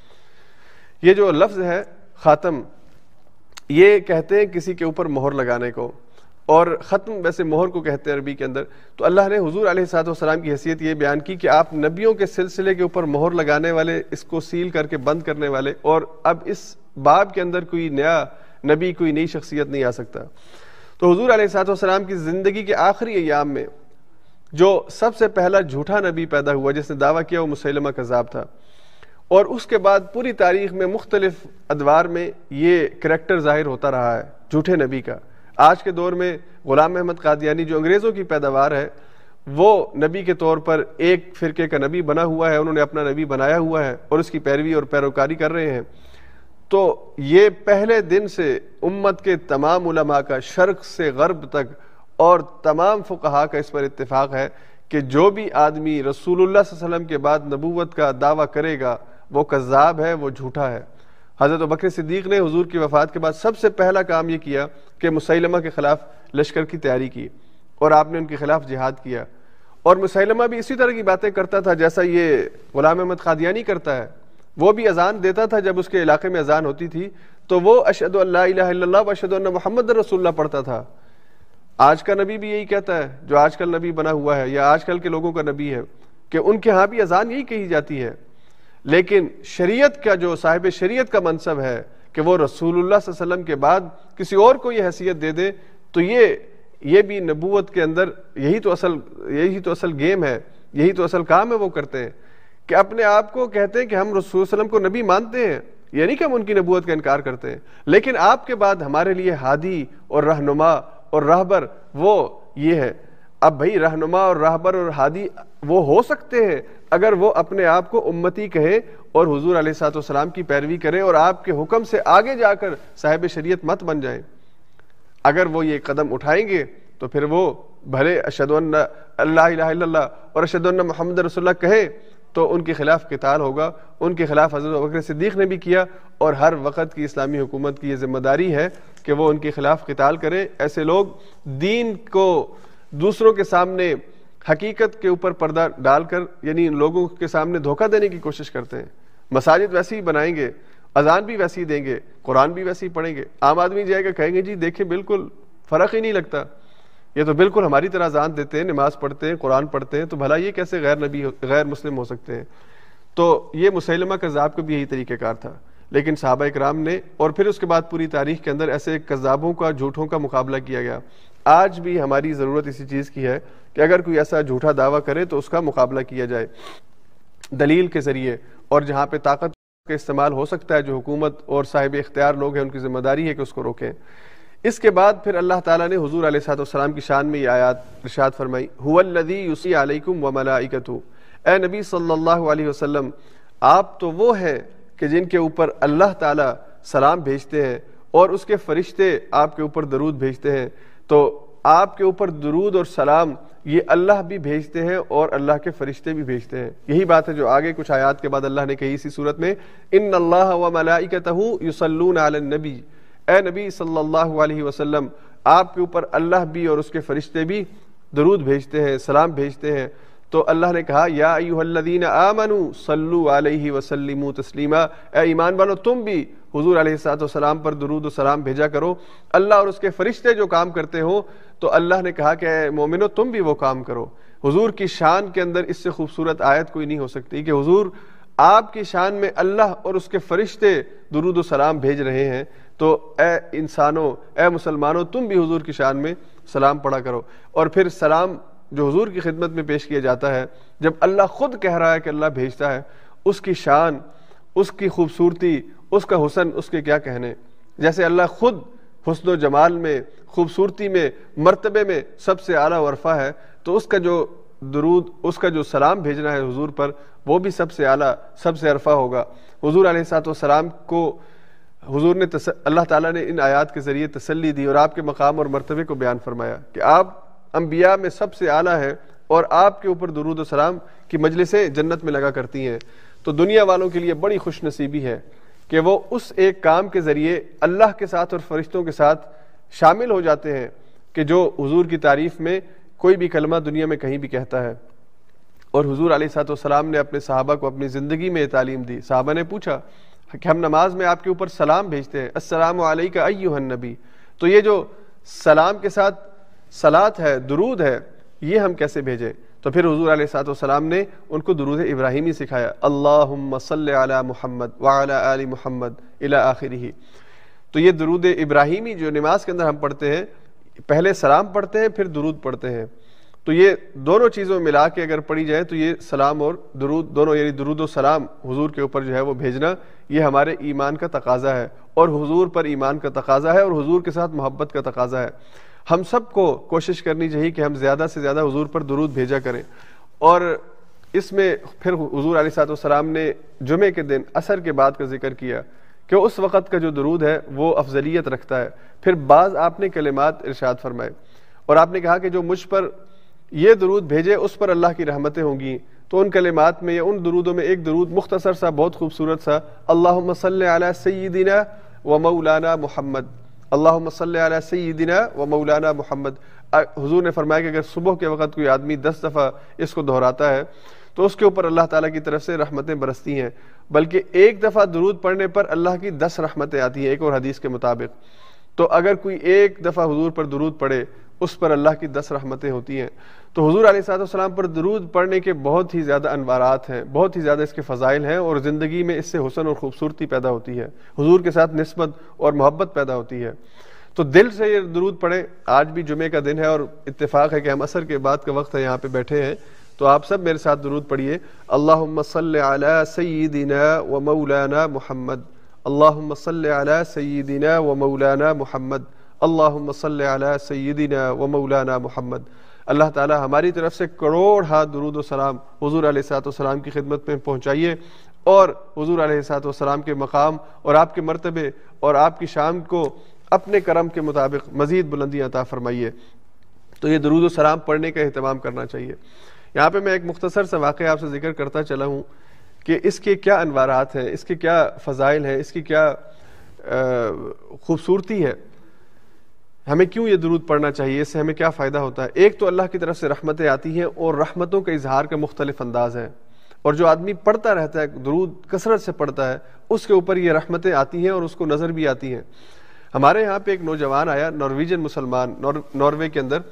یہ جو لفظ ہے خاتم، یہ کہتے ہیں کسی کے اوپر مہر لگانے کو، اور ختم ویسے مہر کو کہتے ہیں عربی کے اندر۔ تو اللہ نے حضور علیہ الصلوۃ والسلام کی حیثیت یہ بیان کی کہ آپ نبیوں کے سلسلے کے اوپر مہر لگانے والے، اس کو سیل کر کے بند کرنے والے، اور اب اس باب کے اندر کوئی نیا نبی، کوئی نئی شخصیت نہیں آ سکتا۔ تو حضور علیہ الصلوۃ والسلام کی زندگی کے آخری ایام میں جو سب سے پہلا جھوٹا نبی پیدا ہوا جس نے دعویٰ کیا وہ مسیلمہ کذاب تھا، اور اس کے بعد پوری تاریخ میں مختلف ادوار میں یہ کریکٹر ظاہر ہوتا رہا ہے جھوٹے نبی کا۔ آج کے دور میں غلام احمد قادیانی جو انگریزوں کی پیداوار ہے وہ نبی کے طور پر ایک فرقے کا نبی بنا ہوا ہے، انہوں نے اپنا نبی بنایا ہوا ہے اور اس کی پیروی اور پیروکاری کر رہے ہیں۔ تو یہ پہلے دن سے امت کے تمام علماء کا شرق سے غرب تک اور تمام فقہاء کا اس پر اتفاق ہے کہ جو بھی آدمی رسول اللہ صلی اللہ علیہ وسلم کے بعد نبوت کا دعویٰ کرے گا وہ کذاب ہے، وہ جھوٹا ہے۔ حضرت ابوبکر صدیق نے حضور کی وفات کے بعد سب سے پہلا کام یہ کیا کہ مسیلمہ کے خلاف لشکر کی تیاری کی، اور آپ نے ان کے خلاف جہاد کیا، اور مسیلمہ بھی اسی طرح کی باتیں کرتا تھا جیسا یہ غلام احمد قادیانی کرتا ہے۔ وہ بھی اذان دیتا تھا، جب اس کے علاقے میں اذان ہوتی تھی تو وہ اشہد ان لا الہ الا اللہ و اشہد ان محمد رسول اللہ پڑھتا تھا۔ آج کا نبی بھی یہی کہتا ہے جو آج کل نبی بنا ہوا ہے یا آج کل کے لوگوں کا نبی ہے کہ ان کے ہاں بھی اذان یہی کہی جاتی ہے، لیکن شریعت کا جو صاحب شریعت کا منصب ہے کہ وہ رسول اللہ صلی اللہ علیہ وسلم کے بعد کسی اور کو یہ حیثیت دے دے، تو یہ یہ بھی نبوت کے اندر یہی تو اصل یہی تو اصل گیم ہے، یہی تو اصل کام ہے وہ کرتے ہیں کہ اپنے آپ کو کہتے ہیں کہ ہم رسول صلی اللہ علیہ وسلم کو نبی مانتے ہیں، یہ نہیں کہ ہم ان کی نبوت کا انکار کرتے ہیں، لیکن آپ کے بعد ہمارے لیے ہادی اور رہنما اور راہبر وہ یہ ہے۔ اب بھائی رہنما اور راہبر اور ہادی وہ ہو سکتے ہیں اگر وہ اپنے آپ کو امتی کہیں اور حضور علیہ الصلوۃ والسلام کی پیروی کریں اور آپ کے حکم سے آگے جا کر صاحب شریعت مت بن جائیں۔ اگر وہ یہ قدم اٹھائیں گے تو پھر وہ بھلے اشہد ان لا الہ الا اللہ اور اشہد ان محمد رسول اللہ کہیں تو ان کے خلاف قتال ہوگا۔ ان کے خلاف حضرت ابوبکر صدیق نے بھی کیا، اور ہر وقت کی اسلامی حکومت کی یہ ذمہ داری ہے کہ وہ ان کے خلاف قتال کرے۔ ایسے لوگ دین کو دوسروں کے سامنے حقیقت کے اوپر پردہ ڈال کر یعنی لوگوں کے سامنے دھوکہ دینے کی کوشش کرتے ہیں۔ مساجد ویسے ہی بنائیں گے، اذان بھی ویسی دیں گے، قرآن بھی ویسے ہی پڑھیں گے، عام آدمی جائے گا کہیں گے جی دیکھیں بالکل فرق ہی نہیں لگتا، یہ تو بالکل ہماری طرح اذان دیتے ہیں, نماز پڑھتے ہیں, قرآن پڑھتے ہیں, تو بھلا یہ کیسے غیر نبی غیر مسلم ہو سکتے ہیں؟ تو یہ مسیلمہ کذاب کا بھی یہی طریقہ کار تھا. لیکن صحابہ اکرام نے, اور پھر اس کے بعد پوری تاریخ کے اندر ایسے کذابوں کا, جھوٹوں کا مقابلہ کیا گیا. آج بھی ہماری ضرورت اسی چیز کی ہے کہ اگر کوئی ایسا جھوٹا دعویٰ کرے تو اس کا مقابلہ کیا جائے دلیل کے ذریعے, اور جہاں پہ طاقت کا استعمال ہو سکتا ہے, جو حکومت اور صاحب اختیار لوگ ہیں ان کی ذمہ داری ہے کہ اس کو روکیں. اس کے بعد پھر اللہ تعالیٰ نے حضور علیہ الصلوۃ والسلام کی شان میں یہ آیات ارشاد فرمائی, هو الذی یصلی علیکم وملائکتہ, اے نبی صلی اللہ علیہ وسلم آپ تو وہ ہیں کہ جن کے اوپر اللہ تعالیٰ سلام بھیجتے ہیں اور اس کے فرشتے آپ کے اوپر درود بھیجتے ہیں. تو آپ کے اوپر درود اور سلام یہ اللہ بھی بھیجتے ہیں اور اللہ کے فرشتے بھی بھیجتے ہیں. یہی بات ہے جو آگے کچھ آیات کے بعد اللہ نے کہی اسی صورت میں, ان اللہ وملائکتہ یصلون علی النبی, اے نبی صلی اللہ علیہ وسلم آپ کے اوپر اللہ بھی اور اس کے فرشتے بھی درود بھیجتے ہیں, سلام بھیجتے ہیں. تو اللہ نے کہا یا ایھا الذین آمنوا صلوا علیہ وسلموا تسلیما, اے ایمان والو تم بھی حضور علیہ الصلوۃ والسلام پر درود و سلام بھیجا کرو. اللہ اور اس کے فرشتے جو کام کرتے ہو تو اللہ نے کہا کہ اے مومنو تم بھی وہ کام کرو. حضور کی شان کے اندر اس سے خوبصورت آیت کوئی نہیں ہو سکتی کہ حضور آپ کی شان میں اللہ اور اس کے فرشتے درود و سلام بھیج رہے ہیں, تو اے انسانوں, اے مسلمانوں تم بھی حضور کی شان میں سلام پڑھا کرو. اور پھر سلام جو حضور کی خدمت میں پیش کیا جاتا ہے, جب اللہ خود کہہ رہا ہے کہ اللہ بھیجتا ہے, اس کی شان, اس کی خوبصورتی, اس کا حسن, اس کے کیا کہنے. جیسے اللہ خود حسن و جمال میں, خوبصورتی میں, مرتبے میں سب سے اعلیٰ ورفا ہے, تو اس کا جو درود, اس کا جو سلام بھیجنا ہے حضور پر, وہ بھی سب سے اعلیٰ, سب سے عرفہ ہوگا. حضور علیہ الصلوۃ والسلام کو حضور نے تس... اللہ تعالیٰ نے ان آیات کے ذریعے تسلی دی اور آپ کے مقام اور مرتبے کو بیان فرمایا کہ آپ انبیاء میں سب سے اعلیٰ ہیں اور آپ کے اوپر درود و سلام کی مجلسیں جنت میں لگا کرتی ہیں. تو دنیا والوں کے لیے بڑی خوش نصیبی ہے کہ وہ اس ایک کام کے ذریعے اللہ کے ساتھ اور فرشتوں کے ساتھ شامل ہو جاتے ہیں کہ جو حضور کی تعریف میں کوئی بھی کلمہ دنیا میں کہیں بھی کہتا ہے. اور حضور علیہ الصلوۃ والسلام نے اپنے صحابہ کو اپنی زندگی میں یہ تعلیم دی. صحابہ نے پوچھا کہ ہم نماز میں آپ کے اوپر سلام بھیجتے ہیں, السلام علیک ایھا النبی, تو یہ جو سلام کے ساتھ صلاۃ ہے, درود ہے, یہ ہم کیسے بھیجیں؟ تو پھر حضور علیہ الصلوۃ والسلام نے ان کو درود ابراہیمی سکھایا, اللہم صلی علی محمد وعلی آل محمد الی آخرہ. تو یہ درود ابراہیمی جو نماز کے اندر ہم پڑھتے ہیں, پہلے سلام پڑھتے ہیں پھر درود پڑھتے ہیں, تو یہ دونوں چیزوں ملا کے اگر پڑھی جائے تو یہ سلام اور درود دونوں, یعنی درود و سلام حضور کے اوپر جو ہے وہ بھیجنا, یہ ہمارے ایمان کا تقاضا ہے اور حضور پر ایمان کا تقاضا ہے اور حضور کے ساتھ محبت کا تقاضا ہے. ہم سب کو کوشش کرنی چاہیے کہ ہم زیادہ سے زیادہ حضور پر درود بھیجا کریں. اور اس میں پھر حضور علیہ الصلوۃ والسلام نے جمعے کے دن عصر کے بعد کا ذکر کیا کہ اس وقت کا جو درود ہے وہ افضلیت رکھتا ہے. پھر بعض آپ نے کلمات ارشاد فرمائے اور آپ نے کہا کہ جو مجھ پر یہ درود بھیجے اس پر اللہ کی رحمتیں ہوں گی. تو ان کلمات میں یا ان درودوں میں ایک درود مختصر سا, بہت خوبصورت سا, اللہم صلی علی سیدنا و مولانا محمد, اللہم صلی علی سیدنا و مولانا محمد. حضور نے فرمایا کہ اگر صبح کے وقت کوئی آدمی دس دفعہ اس کو دہراتا ہے تو اس کے اوپر اللہ تعالیٰ کی طرف سے رحمتیں برستی ہیں, بلکہ ایک دفعہ درود پڑھنے پر اللہ کی دس رحمتیں آتی ہیں ایک اور حدیث کے مطابق. تو اگر کوئی ایک دفعہ حضور پر درود پڑھے اس پر اللہ کی دس رحمتیں ہوتی ہیں. تو حضور علیہ الصلوۃ والسلام پر درود پڑھنے کے بہت ہی زیادہ انوارات ہیں, بہت ہی زیادہ اس کے فضائل ہیں, اور زندگی میں اس سے حسن اور خوبصورتی پیدا ہوتی ہے, حضور کے ساتھ نسبت اور محبت پیدا ہوتی ہے. تو دل سے یہ درود پڑھیں. آج بھی جمعے کا دن ہے اور اتفاق ہے کہ ہم عصر کے بعد کا وقت ہے, یہاں پہ بیٹھے ہیں, تو آپ سب میرے ساتھ درود پڑھیے, اللہم صلی علی سیدنا و مولانا محمد, اللہم صلی علی سیدنا و مولانا محمد, اللہم صلی علی سیدنا و مولانا محمد. اللہ تعالی ہماری طرف سے کروڑ ہاتھ درود و سلام حضور علیہ الصلوۃ والسلام کی خدمت میں پہنچائیے, اور حضور علیہ الصلوۃ والسلام کے مقام اور آپ کے مرتبے اور آپ کی شان کو اپنے کرم کے مطابق مزید بلندی عطا فرمائیے. تو یہ درود و سلام پڑھنے کا اہتمام کرنا چاہیے. یہاں پہ میں ایک مختصر سا واقعہ آپ سے ذکر کرتا چلا ہوں کہ اس کے کیا انوارات ہیں, اس کے کیا فضائل ہیں, اس کی کیا خوبصورتی ہے, ہمیں کیوں یہ درود پڑھنا چاہیے, اس سے ہمیں کیا فائدہ ہوتا ہے. ایک تو اللہ کی طرف سے رحمتیں آتی ہیں اور رحمتوں کا اظہار کا مختلف انداز ہے, اور جو آدمی پڑھتا رہتا ہے, درود کثرت سے پڑھتا ہے, اس کے اوپر یہ رحمتیں آتی ہیں اور اس کو نظر بھی آتی ہیں. ہمارے یہاں پہ ایک نوجوان آیا, نارویجن مسلمان, نور ناروے کے اندر,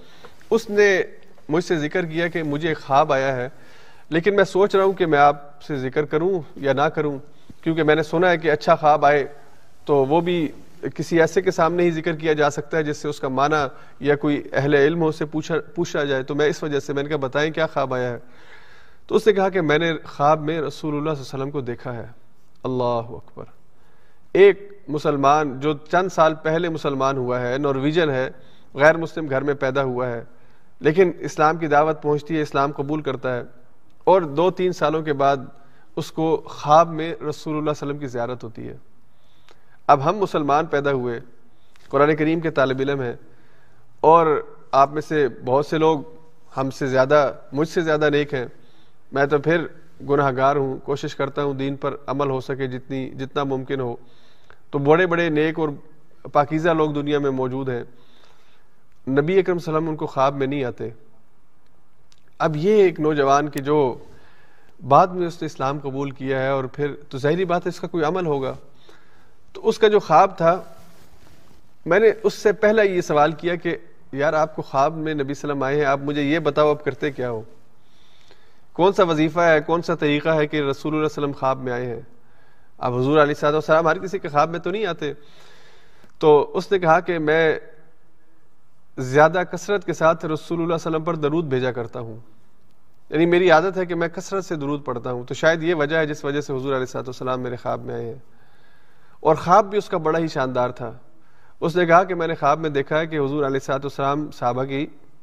اس نے مجھ سے ذکر کیا کہ مجھے ایک خواب آیا ہے، لیکن میں سوچ رہا ہوں کہ میں آپ سے ذکر کروں یا نہ کروں، کیونکہ میں نے سنا ہے کہ اچھا خواب آئے تو وہ بھی کسی ایسے کے سامنے ہی ذکر کیا جا سکتا ہے جس سے اس کا معنی یا کوئی اہل علم ہو سے پوچھا پوچھا جائے، تو میں اس وجہ سے میں نے کہا بتائیں کیا خواب آیا ہے؟ تو اس نے کہا کہ میں نے خواب میں رسول اللہ صلی اللہ علیہ وسلم کو دیکھا ہے۔ اللہ اکبر! ایک مسلمان جو چند سال پہلے مسلمان ہوا ہے، نارویجن ہے، غیر مسلم گھر میں پیدا ہوا ہے، لیکن اسلام کی دعوت پہنچتی ہے، اسلام قبول کرتا ہے، اور دو تین سالوں کے بعد اس کو خواب میں رسول اللہ صلی اللہ علیہ وسلم کی زیارت ہوتی ہے۔ اب ہم مسلمان پیدا ہوئے، قرآن کریم کے طالب علم ہیں، اور آپ میں سے بہت سے لوگ ہم سے زیادہ، مجھ سے زیادہ نیک ہیں، میں تو پھر گناہ گار ہوں، کوشش کرتا ہوں دین پر عمل ہو سکے جتنی جتنا ممکن ہو، تو بڑے بڑے نیک اور پاکیزہ لوگ دنیا میں موجود ہیں، نبی اکرم صلی اللہ علیہ وسلم ان کو خواب میں نہیں آتے۔ اب یہ ایک نوجوان کہ جو بعد میں اس نے اسلام قبول کیا ہے، اور پھر تو ظاہری بات ہے اس کا کوئی عمل ہوگا، تو اس کا جو خواب تھا، میں نے اس سے پہلا یہ سوال کیا کہ یار آپ کو خواب میں نبی صلی اللہ علیہ وسلم آئے ہیں، آپ مجھے یہ بتاؤ آپ کرتے کیا ہو، کون سا وظیفہ ہے، کون سا طریقہ ہے کہ رسول اللہ صلی اللہ علیہ وسلم خواب میں آئے ہیں؟ اب حضور علیہ الصلوۃ والسلام ہر کسی کے خواب میں تو نہیں آتے۔ تو اس نے کہا کہ میں زیادہ کثرت کے ساتھ رسول اللہ صلی اللہ علیہ وسلم پر درود بھیجا کرتا ہوں، یعنی میری عادت ہے کہ میں کثرت سے درود پڑھتا ہوں، تو شاید یہ وجہ ہے جس وجہ سے حضور علیہ الصلوۃ والسلام میرے خواب میں آئے ہیں۔ اور خواب بھی اس کا بڑا ہی شاندار تھا۔ اس نے کہا کہ میں نے خواب میں دیکھا ہے کہ حضور علیہ الصلوۃ والسلام صحابہ کی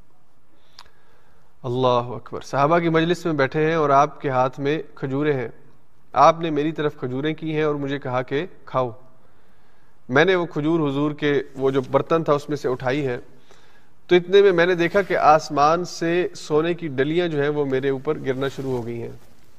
اللہ اکبر صحابہ کی مجلس میں بیٹھے ہیں، اور آپ کے ہاتھ میں کھجوریں ہیں، آپ نے میری طرف کھجوریں کی ہیں اور مجھے کہا کہ کھاؤ۔ میں نے وہ کھجور حضور کے وہ جو برتن تھا اس میں سے اٹھائی ہے، تو اتنے میں میں نے دیکھا کہ آسمان سے سونے کی ڈلیاں جو ہیں وہ میرے اوپر گرنا شروع ہو گئی ہیں۔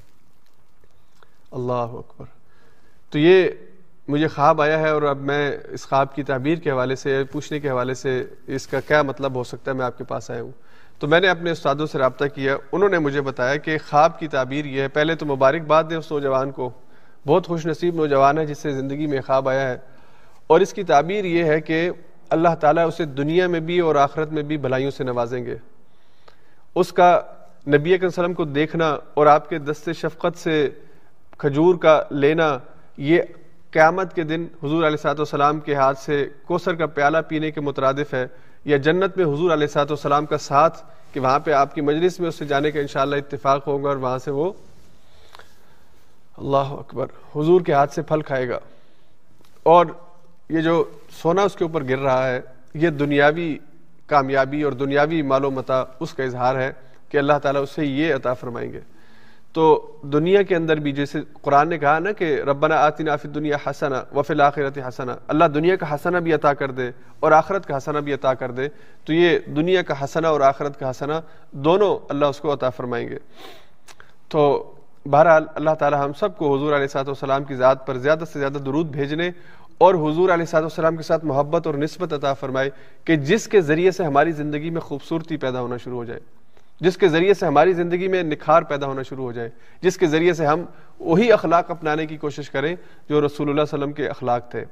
اللہ اکبر! تو یہ مجھے خواب آیا ہے، اور اب میں اس خواب کی تعبیر کے حوالے سے پوچھنے کے حوالے سے اس کا کیا مطلب ہو سکتا ہے میں آپ کے پاس آیا ہوں۔ تو میں نے اپنے استادوں سے رابطہ کیا، انہوں نے مجھے بتایا کہ خواب کی تعبیر یہ ہے۔ پہلے تو مبارکباد دیں اس نوجوان کو، بہت خوش نصیب نوجوان ہے جس سے زندگی میں خواب آیا ہے، اور اس کی تعبیر یہ ہے کہ اللہ تعالیٰ اسے دنیا میں بھی اور آخرت میں بھی بھلائیوں سے نوازیں گے۔ اس کا نبی اکرم صلی اللہ علیہ وسلم کو دیکھنا اور آپ کے دست شفقت سے کھجور کا لینا، یہ قیامت کے دن حضور علیہ الصلوۃ والسلام کے ہاتھ سے کوثر کا پیالہ پینے کے مترادف ہے، یا جنت میں حضور علیہ الصلوۃ والسلام کا ساتھ کہ وہاں پہ آپ کی مجلس میں اس سے جانے کا انشاءاللہ اتفاق ہوگا، اور وہاں سے وہ اللہ اکبر حضور کے ہاتھ سے پھل کھائے گا۔ اور یہ جو سونا اس کے اوپر گر رہا ہے، یہ دنیاوی کامیابی اور دنیاوی مال و متاع اس کا اظہار ہے کہ اللہ تعالیٰ اسے یہ عطا فرمائیں گے۔ تو دنیا کے اندر بھی جیسے قرآن نے کہا نا کہ ربنا آتنا فی الدنیا حسنہ وفی الآخرۃ حسنہ، اللہ دنیا کا حسنہ بھی عطا کر دے اور آخرت کا حسنہ بھی عطا کر دے، تو یہ دنیا کا حسنہ اور آخرت کا حسنہ دونوں اللہ اس کو عطا فرمائیں گے۔ تو بہرحال اللہ تعالی ہم سب کو حضور علیہ الصلوۃ والسلام کی ذات پر زیادہ سے زیادہ درود بھیجنے اور حضور علیہ الصلوۃ والسلام کے ساتھ محبت اور نسبت عطا فرمائے کہ جس کے ذریعے سے ہماری زندگی میں خوبصورتی پیدا ہونا شروع ہو جائے، جس کے ذریعے سے ہماری زندگی میں نکھار پیدا ہونا شروع ہو جائے، جس کے ذریعے سے ہم وہی اخلاق اپنانے کی کوشش کریں جو رسول اللہ صلی اللہ علیہ وسلم کے اخلاق تھے۔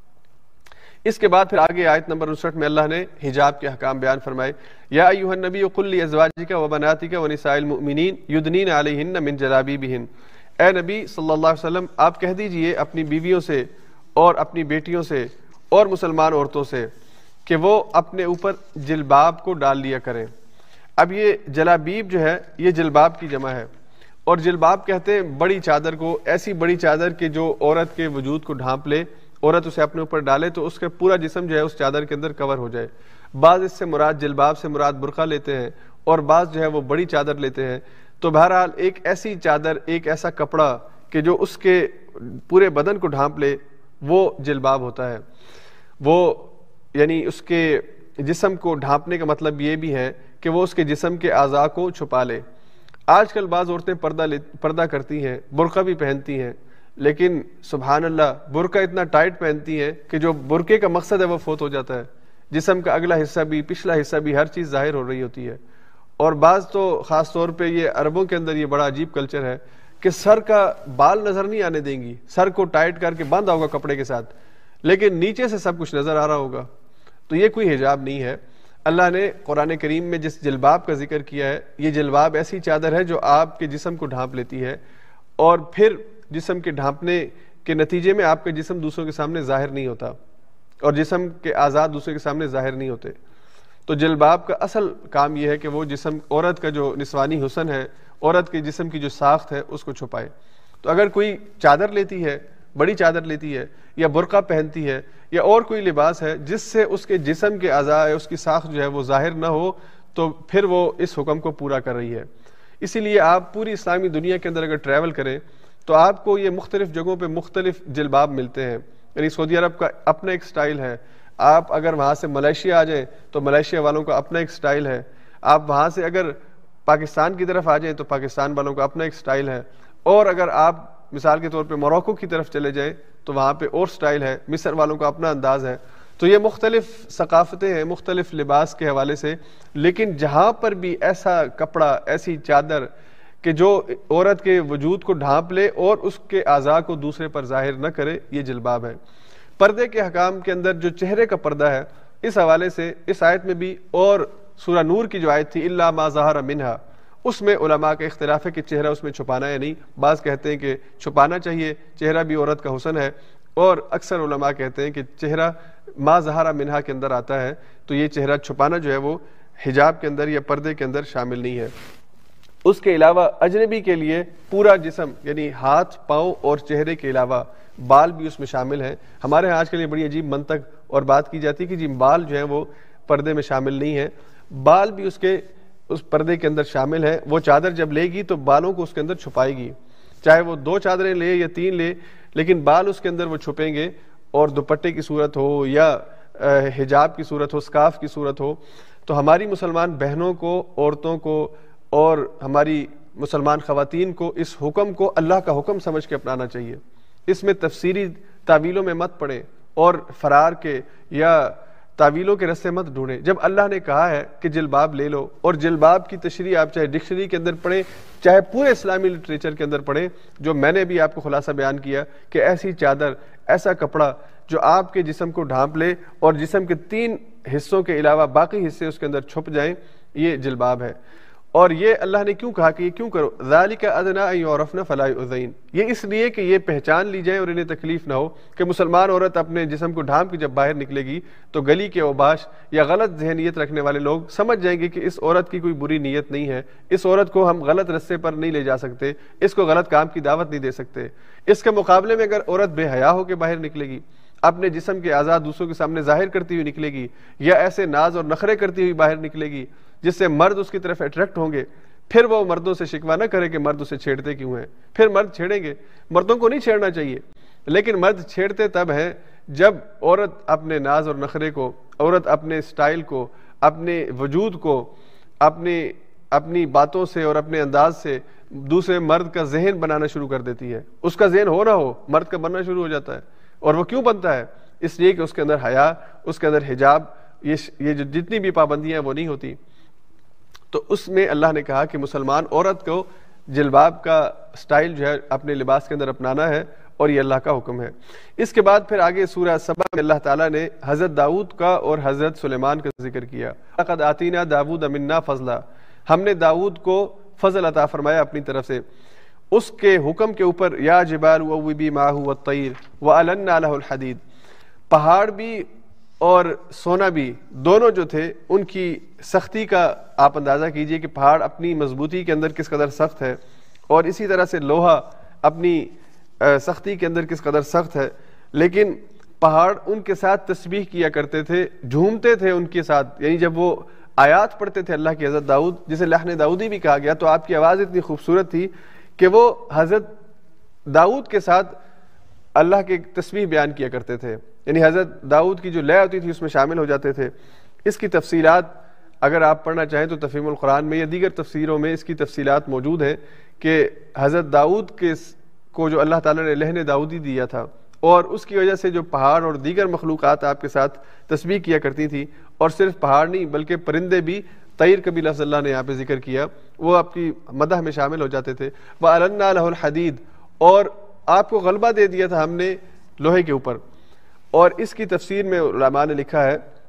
اس کے بعد پھر آگے آیت نمبر انسٹھ میں اللہ نے حجاب کے احکام بیان فرمائے، یا ایھا النبی قل لازواجک وبناتک ونساء المؤمنین یدنین علیہن من جلابیبہن، اے نبی صلی اللہ علیہ وسلم آپ کہہ دیجئے اپنی بیویوں سے اور اپنی بیٹیوں سے اور مسلمان عورتوں سے کہ وہ اپنے اوپر جلباب کو ڈال لیا کریں۔ اب یہ جلابیب جو ہے یہ جلباب کی جمع ہے، اور جلباب کہتے ہیں بڑی چادر کو، ایسی بڑی چادر کہ جو عورت کے وجود کو ڈھانپ لے، عورت اسے اپنے اوپر ڈالے تو اس کا پورا جسم جو ہے اس چادر کے اندر کور ہو جائے۔ بعض اس سے مراد جلباب سے مراد برقع لیتے ہیں، اور بعض جو ہے وہ بڑی چادر لیتے ہیں۔ تو بہرحال ایک ایسی چادر، ایک ایسا کپڑا کہ جو اس کے پورے بدن کو ڈھانپ لے، وہ جلباب ہوتا ہے۔ وہ یعنی اس کے جسم کو ڈھانپنے کا مطلب یہ بھی ہے کہ وہ اس کے جسم کے اعضاء کو چھپا لے۔ آج کل بعض عورتیں پردہ پردہ کرتی ہیں، برقع بھی پہنتی ہیں، لیکن سبحان اللہ برقع اتنا ٹائٹ پہنتی ہیں کہ جو برقعے کا مقصد ہے وہ فوت ہو جاتا ہے، جسم کا اگلا حصہ بھی پچھلا حصہ بھی ہر چیز ظاہر ہو رہی ہوتی ہے۔ اور بعض تو خاص طور پہ یہ عربوں کے اندر یہ بڑا عجیب کلچر ہے کہ سر کا بال نظر نہیں آنے دیں گی، سر کو ٹائٹ کر کے باندھا ہوگا کپڑے کے ساتھ، لیکن نیچے سے سب کچھ نظر آ رہا ہوگا، تو یہ کوئی حجاب نہیں ہے۔ اللہ نے قرآن کریم میں جس جلباب کا ذکر کیا ہے، یہ جلباب ایسی چادر ہے جو آپ کے جسم کو ڈھانپ لیتی ہے، اور پھر جسم کے ڈھانپنے کے نتیجے میں آپ کا جسم دوسروں کے سامنے ظاہر نہیں ہوتا، اور جسم کے اعضاء دوسرے کے سامنے ظاہر نہیں ہوتے۔ تو جلباب کا اصل کام یہ ہے کہ وہ جسم، عورت کا جو نسوانی حسن ہے، عورت کے جسم کی جو ساخت ہے اس کو چھپائے۔ تو اگر کوئی چادر لیتی ہے، بڑی چادر لیتی ہے، یا برقع پہنتی ہے، یا اور کوئی لباس ہے جس سے اس کے جسم کے اعضاء، اس کی ساخت جو ہے وہ ظاہر نہ ہو، تو پھر وہ اس حکم کو پورا کر رہی ہے۔ اسی لیے آپ پوری اسلامی دنیا کے اندر اگر ٹریول کریں تو آپ کو یہ مختلف جگہوں پہ مختلف جلباب ملتے ہیں۔ یعنی سعودی عرب کا اپنا ایک سٹائل ہے، آپ اگر وہاں سے ملائیشیا آ جائیں تو ملائیشیا والوں کا اپنا ایک سٹائل ہے، آپ وہاں سے اگر پاکستان کی طرف آ جائیں تو پاکستان والوں کا اپنا ایک سٹائل ہے، اور اگر آپ مثال کے طور پہ موروکو کی طرف چلے جائیں تو وہاں پہ اور سٹائل ہے، مصر والوں کا اپنا انداز ہے۔ تو یہ مختلف ثقافتیں ہیں مختلف لباس کے حوالے سے، لیکن جہاں پر بھی ایسا کپڑا، ایسی چادر کہ جو عورت کے وجود کو ڈھانپ لے اور اس کے اعضاء کو دوسرے پر ظاہر نہ کرے، یہ جلباب ہے۔ پردے کے حکام کے اندر جو چہرے کا پردہ ہے، اس حوالے سے اس آیت میں بھی، اور سورہ نور کی جو آیت تھی الا ما ظہر منہا، اس میں علماء کا اختلاف ہے کہ چہرہ اس میں چھپانا ہے نہیں۔ بعض کہتے ہیں کہ چھپانا چاہیے، چہرہ بھی عورت کا حسن ہے، اور اکثر علماء کہتے ہیں کہ چہرہ ما ظہر منہا کے اندر آتا ہے، تو یہ چہرہ چھپانا جو ہے وہ حجاب کے اندر یا پردے کے اندر شامل نہیں ہے۔ اس کے علاوہ اجنبی کے لیے پورا جسم، یعنی ہاتھ، پاؤں اور چہرے کے علاوہ بال بھی اس میں شامل ہیں۔ ہمارے ہاں آج کل یہ بڑی عجیب منطق اور بات کی جاتی ہے کہ جی بال جو ہیں وہ پردے میں شامل نہیں ہیں، بال بھی اس کے اس پردے کے اندر شامل ہے۔ وہ چادر جب لے گی تو بالوں کو اس کے اندر چھپائے گی، چاہے وہ دو چادریں لے یا تین لے، لیکن بال اس کے اندر وہ چھپیں گے، اور دوپٹے کی صورت ہو یا حجاب کی صورت ہو، سکارف کی صورت ہو۔ تو ہماری مسلمان بہنوں کو، عورتوں کو، اور ہماری مسلمان خواتین کو اس حکم کو اللہ کا حکم سمجھ کے اپنانا چاہیے۔ اس میں تفسیری تعویلوں میں مت پڑیں اور فرار کے یا تعویلوں کے رستے مت ڈھونڈیں۔ جب اللہ نے کہا ہے کہ جلباب لے لو، اور جلباب کی تشریح آپ چاہے ڈکشنری کے اندر پڑھیں، چاہے پورے اسلامی لٹریچر کے اندر پڑھیں، جو میں نے بھی آپ کو خلاصہ بیان کیا کہ ایسی چادر، ایسا کپڑا جو آپ کے جسم کو ڈھانپ لے اور جسم کے تین حصوں کے علاوہ باقی حصے اس کے اندر چھپ جائیں، یہ جلباب ہے۔ اور یہ اللہ نے کیوں کہا کہ یہ کیوں کرو؟ ذالک ادنیٰ ان یعرفن فلا یؤذین، یہ اس لیے کہ یہ پہچان لی جائے اور انہیں تکلیف نہ ہو کہ مسلمان عورت اپنے جسم کو ڈھانپ کے جب باہر نکلے گی تو گلی کے اوباش یا غلط ذہنیت رکھنے والے لوگ سمجھ جائیں گے کہ اس عورت کی کوئی بری نیت نہیں ہے، اس عورت کو ہم غلط رستے پر نہیں لے جا سکتے، اس کو غلط کام کی دعوت نہیں دے سکتے۔ اس کے مقابلے میں اگر عورت بے حیا ہو کے باہر نکلے گی، اپنے جسم کے اعضاء دوسروں کے سامنے ظاہر کرتی ہوئی نکلے گی، یا ایسے ناز اور نخرے کرتی ہوئی باہر نکلے گی جس سے مرد اس کی طرف اٹریکٹ ہوں گے، پھر وہ مردوں سے شکوہ نہ کرے کہ مرد اسے چھیڑتے کیوں ہیں۔ پھر مرد چھیڑیں گے، مردوں کو نہیں چھیڑنا چاہیے، لیکن مرد چھیڑتے تب ہیں جب عورت اپنے ناز اور نخرے کو، عورت اپنے سٹائل کو، اپنے وجود کو، اپنی اپنی باتوں سے اور اپنے انداز سے دوسرے مرد کا ذہن بنانا شروع کر دیتی ہے۔ اس کا ذہن ہو نہ ہو، مرد کا بننا شروع ہو جاتا ہے۔ اور وہ کیوں بنتا ہے؟ اس لیے کہ اس کے اندر حیا، اس کے اندر حجاب، یہ یہ جو جتنی بھی پابندیاں ہیں وہ نہیں ہوتی۔ تو اس میں اللہ نے کہا کہ مسلمان عورت کو جلباب کا سٹائل جو ہے اپنے لباس کے اندر اپنانا ہے، اور یہ اللہ کا حکم ہے۔ اس کے بعد پھر آگے سورہ سبا میں اللہ تعالیٰ نے حضرت داؤد کا اور حضرت سلیمان کا ذکر کیا۔ لقد آتینا داؤد منا فضلا، ہم نے داؤد کو فضل عطا فرمایا اپنی طرف سے، اس کے حکم کے اوپر یا جبال اوبی معہ والطیر وَأَلَنَّا لَهُ الْحَدِيدَ، پہاڑ بھی اور سونا بھی دونوں جو تھے ان کی سختی کا آپ اندازہ کیجئے کہ پہاڑ اپنی مضبوطی کے اندر کس قدر سخت ہے، اور اسی طرح سے لوہا اپنی سختی کے اندر کس قدر سخت ہے، لیکن پہاڑ ان کے ساتھ تسبیح کیا کرتے تھے، جھومتے تھے ان کے ساتھ۔ یعنی جب وہ آیات پڑھتے تھے اللہ کی حضرت داؤد، جسے لحن داؤدی بھی کہا گیا، تو آپ کی آواز اتنی خوبصورت تھی کہ وہ حضرت داؤد کے ساتھ اللہ کے تسبیح بیان کیا کرتے تھے، یعنی حضرت داؤد کی جو لے ہوتی تھی اس میں شامل ہو جاتے تھے۔ اس کی تفصیلات اگر آپ پڑھنا چاہیں تو تفہیم القرآن میں یا دیگر تفسیروں میں اس کی تفصیلات موجود ہیں کہ حضرت داؤد کے کو جو اللہ تعالیٰ نے لحن داؤدی دیا تھا، اور اس کی وجہ سے جو پہاڑ اور دیگر مخلوقات آپ کے ساتھ تسبیح کیا کرتی تھی، اور صرف پہاڑ نہیں بلکہ پرندے بھی، طیر کا بھی لفظ اللہ نے یہاں پہ ذکر کیا، وہ آپ کی مدح میں شامل ہو جاتے تھے۔ وَأَلَنَّا لَهُ الْحَدِيدَ، اور آپ کو غلبہ دے دیا تھا ہم نے لوہے کے اوپر۔ اور اس کی تفسیر میں علماء نے لکھا ہے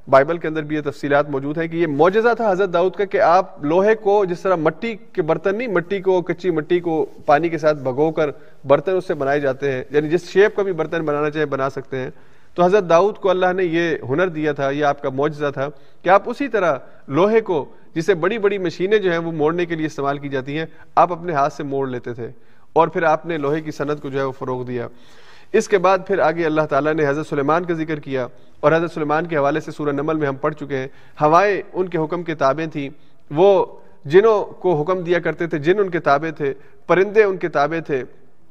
بائبل کے اندر بھی یہ تفصیلات موجود ہیں کہ یہ معجزہ تھا حضرت داؤد کا کہ آپ لوہے کو جس طرح مٹی کے برتن نہیں، مٹی کو کچی مٹی کو پانی کے ساتھ بھگو کر برتن اس سے بنائے جاتے ہیں، یعنی جس شیپ کا بھی برتن بنانا چاہے بنا سکتے ہیں، تو حضرت داؤد کو اللہ نے یہ ہنر دیا تھا، یہ آپ کا معجزہ تھا کہ آپ اسی طرح لوہے کو جسے بڑی بڑی مشینیں جو ہیں وہ موڑنے کے لیے استعمال کی جاتی ہیں، آپ اپنے ہاتھ سے موڑ لیتے تھے، اور پھر آپ نے لوہے کی صنعت کو جو ہے وہ فروغ دیا۔ اس کے بعد پھر آگے اللہ تعالیٰ نے حضرت سلیمان کا ذکر کیا، اور حضرت سلیمان کے حوالے سے سورہ نمل میں ہم پڑھ چکے ہیں، ہوائیں ان کے حکم کے تابع تھیں، وہ جنوں کو حکم دیا کرتے تھے، جن ان کے تابع تھے، پرندے ان کے تابع تھے،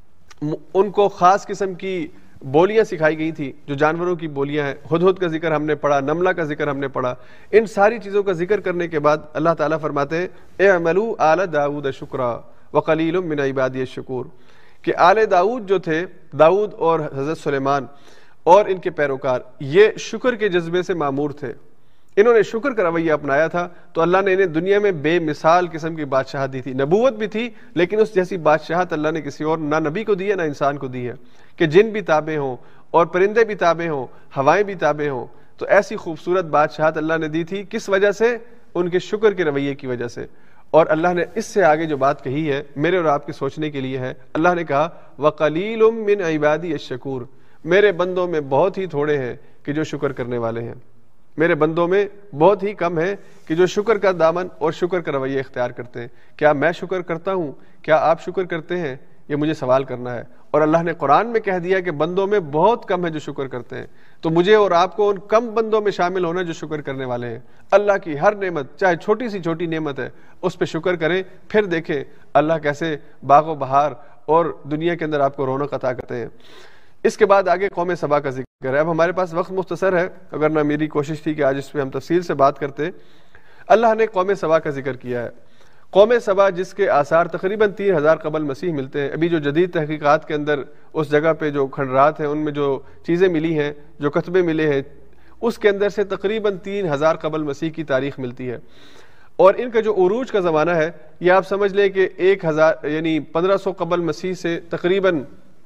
ان کو خاص قسم کی بولیاں سکھائی گئی تھی جو جانوروں کی بولیاں ہیں، ہدہد کا ذکر ہم نے پڑھا، نملہ کا ذکر ہم نے پڑھا۔ ان ساری چیزوں کا ذکر کرنے کے بعد اللہ تعالیٰ فرماتے ہیں اعملوا آل داؤد شکرا وقلیل من عبادی الشکور، کہ آل داؤد جو تھے، داؤد اور حضرت سلیمان اور ان کے پیروکار، یہ شکر کے جذبے سے معمور تھے، انہوں نے شکر کا رویہ اپنایا تھا، تو اللہ نے انہیں دنیا میں بے مثال قسم کی بادشاہت دی تھی، نبوت بھی تھی، لیکن اس جیسی بادشاہت اللہ نے کسی اور نہ نبی کو دی ہے نہ انسان کو دی ہے، کہ جن بھی تابع ہوں اور پرندے بھی تابع ہوں، ہوائیں بھی تابع ہوں، تو ایسی خوبصورت بادشاہت اللہ نے دی تھی، کس وجہ سے؟ ان کے شکر کے رویے کی وجہ سے۔ اور اللہ نے اس سے آگے جو بات کہی ہے میرے اور آپ کے سوچنے کے لیے ہے، اللہ نے کہا وَقَلِيلٌ مِّنْ عِبَادِيَ الشَّكُورُ، میرے بندوں میں بہت ہی تھوڑے ہیں کہ جو شکر کرنے والے ہیں، میرے بندوں میں بہت ہی کم ہے کہ جو شکر کا دامن اور شکر کا رویہ اختیار کرتے ہیں۔ کیا میں شکر کرتا ہوں؟ کیا آپ شکر کرتے ہیں؟ یہ مجھے سوال کرنا ہے، اور اللہ نے قرآن میں کہہ دیا کہ بندوں میں بہت کم ہے جو شکر کرتے ہیں، تو مجھے اور آپ کو ان کم بندوں میں شامل ہونا جو شکر کرنے والے ہیں۔ اللہ کی ہر نعمت، چاہے چھوٹی سی چھوٹی نعمت ہے، اس پہ شکر کریں، پھر دیکھیں اللہ کیسے باغ و بہار اور دنیا کے اندر آپ کو رونق عطا کرتے ہیں۔ اس کے بعد آگے قوم سبا کا ذکر ہے۔ اب ہمارے پاس وقت مختصر ہے، اگر نہ میری کوشش تھی کہ آج اس پہ ہم تفصیل سے بات کرتے۔ اللہ نے قوم سبا کا ذکر کیا ہے، قوم سبا جس کے آثار تقریباً تین ہزار قبل مسیح ملتے ہیں۔ ابھی جو جدید تحقیقات کے اندر اس جگہ پہ جو کھنڈرات ہیں، ان میں جو چیزیں ملی ہیں، جو کتبے ملے ہیں، اس کے اندر سے تقریباً تین ہزار قبل مسیح کی تاریخ ملتی ہے، اور ان کا جو عروج کا زمانہ ہے یہ آپ سمجھ لیں کہ ایک ہزار یعنی پندرہ سو قبل مسیح سے تقریباً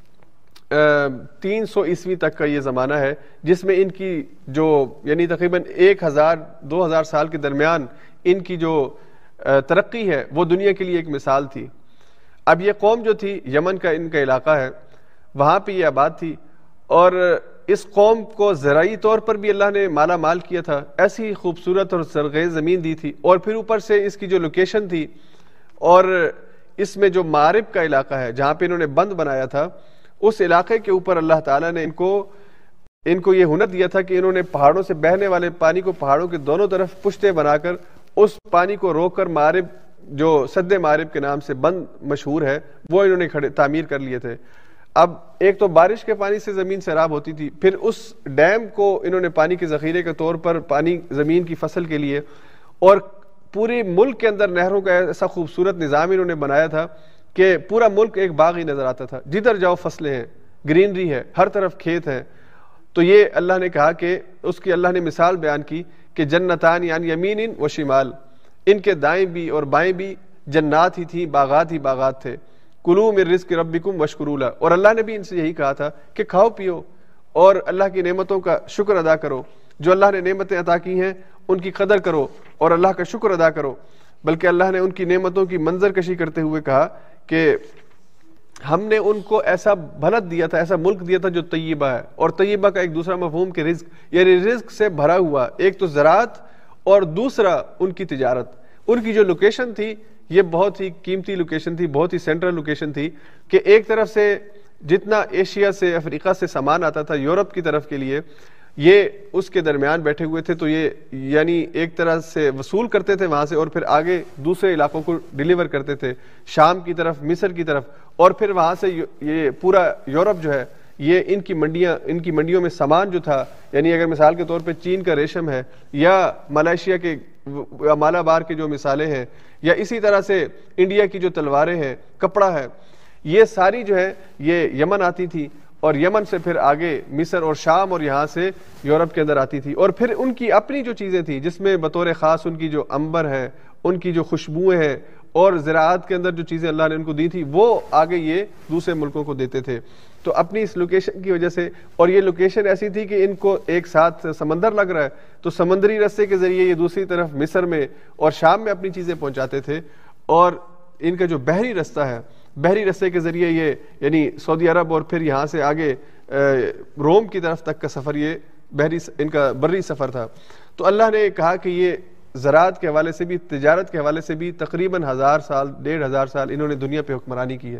تین سو عیسوی تک کا یہ زمانہ ہے، جس میں ان کی جو یعنی تقریباً ایک ہزار دو ہزار سال کے درمیان ان کی جو ترقی ہے وہ دنیا کے لیے ایک مثال تھی۔ اب یہ قوم جو تھی، یمن کا ان کا علاقہ ہے، وہاں پہ یہ آباد تھی، اور اس قوم کو زرعی طور پر بھی اللہ نے مالا مال کیا تھا، ایسی خوبصورت اور سرخیز زمین دی تھی، اور پھر اوپر سے اس کی جو لوکیشن تھی اور اس میں جو معارب کا علاقہ ہے جہاں پہ انہوں نے بند بنایا تھا، اس علاقے کے اوپر اللہ تعالیٰ نے ان کو ان کو یہ ہنر دیا تھا کہ انہوں نے پہاڑوں سے بہنے والے پانی کو پہاڑوں کے دونوں طرف پشتے بنا کر اس پانی کو روک کر معارب جو سد معارب کے نام سے بند مشہور ہے وہ انہوں نے کھڑے تعمیر کر لیے تھے۔ اب ایک تو بارش کے پانی سے زمین سیراب ہوتی تھی، پھر اس ڈیم کو انہوں نے پانی کے ذخیرے کے طور پر پانی زمین کی فصل کے لیے، اور پورے ملک کے اندر نہروں کا ایسا خوبصورت نظام انہوں نے بنایا تھا کہ پورا ملک ایک باغ ہی نظر آتا تھا، جدھر جاؤ فصلیں ہیں، گرینری ہے، ہر طرف کھیت ہیں۔ تو یہ اللہ نے کہا کہ اس کی اللہ نے مثال بیان کی کہ جنتان یعنی یمین و شمال، ان کے دائیں بھی اور بائیں بھی جنات ہی تھیں، باغات ہی باغات تھے۔ کلوا من رزق ربکم واشکروا لہ، اور اللہ نے بھی ان سے یہی کہا تھا کہ کھاؤ پیو اور اللہ کی نعمتوں کا شکر ادا کرو، جو اللہ نے نعمتیں عطا کی ہیں ان کی قدر کرو اور اللہ کا شکر ادا کرو۔ بلکہ اللہ نے ان کی نعمتوں کی منظر کشی کرتے ہوئے کہا کہ ہم نے ان کو ایسا بھلت دیا تھا، ایسا ملک دیا تھا جو طیبہ ہے، اور طیبہ کا ایک دوسرا مفہوم کہ رزق، یعنی رزق سے بھرا ہوا، ایک تو زراعت اور دوسرا ان کی تجارت۔ ان کی جو لوکیشن تھی یہ بہت ہی قیمتی لوکیشن تھی، بہت ہی سینٹرل لوکیشن تھی، کہ ایک طرف سے جتنا ایشیا سے افریقہ سے سامان آتا تھا یورپ کی طرف کے لیے، یہ اس کے درمیان بیٹھے ہوئے تھے، تو یہ یعنی ایک طرح سے وصول کرتے تھے وہاں سے، اور پھر آگے دوسرے علاقوں کو ڈیلیور کرتے تھے، شام کی طرف، مصر کی طرف، اور پھر وہاں سے یہ پورا یورپ جو ہے یہ ان کی منڈیاں ان کی منڈیوں میں سامان جو تھا، یعنی اگر مثال کے طور پہ چین کا ریشم ہے، یا ملائیشیا کے مالابار کے جو مثالیں ہیں، یا اسی طرح سے انڈیا کی جو تلواریں ہیں، کپڑا ہے، یہ ساری جو ہے یہ یمن آتی تھی، اور یمن سے پھر آگے مصر اور شام، اور یہاں سے یورپ کے اندر آتی تھی۔ اور پھر ان کی اپنی جو چیزیں تھیں، جس میں بطور خاص ان کی جو عنبر ہے، ان کی جو خوشبوئیں ہیں، اور زراعت کے اندر جو چیزیں اللہ نے ان کو دی تھی وہ آگے یہ دوسرے ملکوں کو دیتے تھے. تو اپنی اس لوکیشن کی وجہ سے, اور یہ لوکیشن ایسی تھی کہ ان کو ایک ساتھ سمندر لگ رہا ہے, تو سمندری رستے کے ذریعے یہ دوسری طرف مصر میں اور شام میں اپنی چیزیں پہنچاتے تھے, اور ان کا جو بحری رستہ ہے, بحری رستے کے ذریعے یہ یعنی سعودی عرب اور پھر یہاں سے آگے روم کی طرف تک کا سفر یہ بحری ان کا بری سفر تھا. تو اللہ نے کہا کہ یہ زراعت کے حوالے سے بھی, تجارت کے حوالے سے بھی تقریباً ہزار سال ڈیڑھ ہزار سال انہوں نے دنیا پہ حکمرانی کی ہے,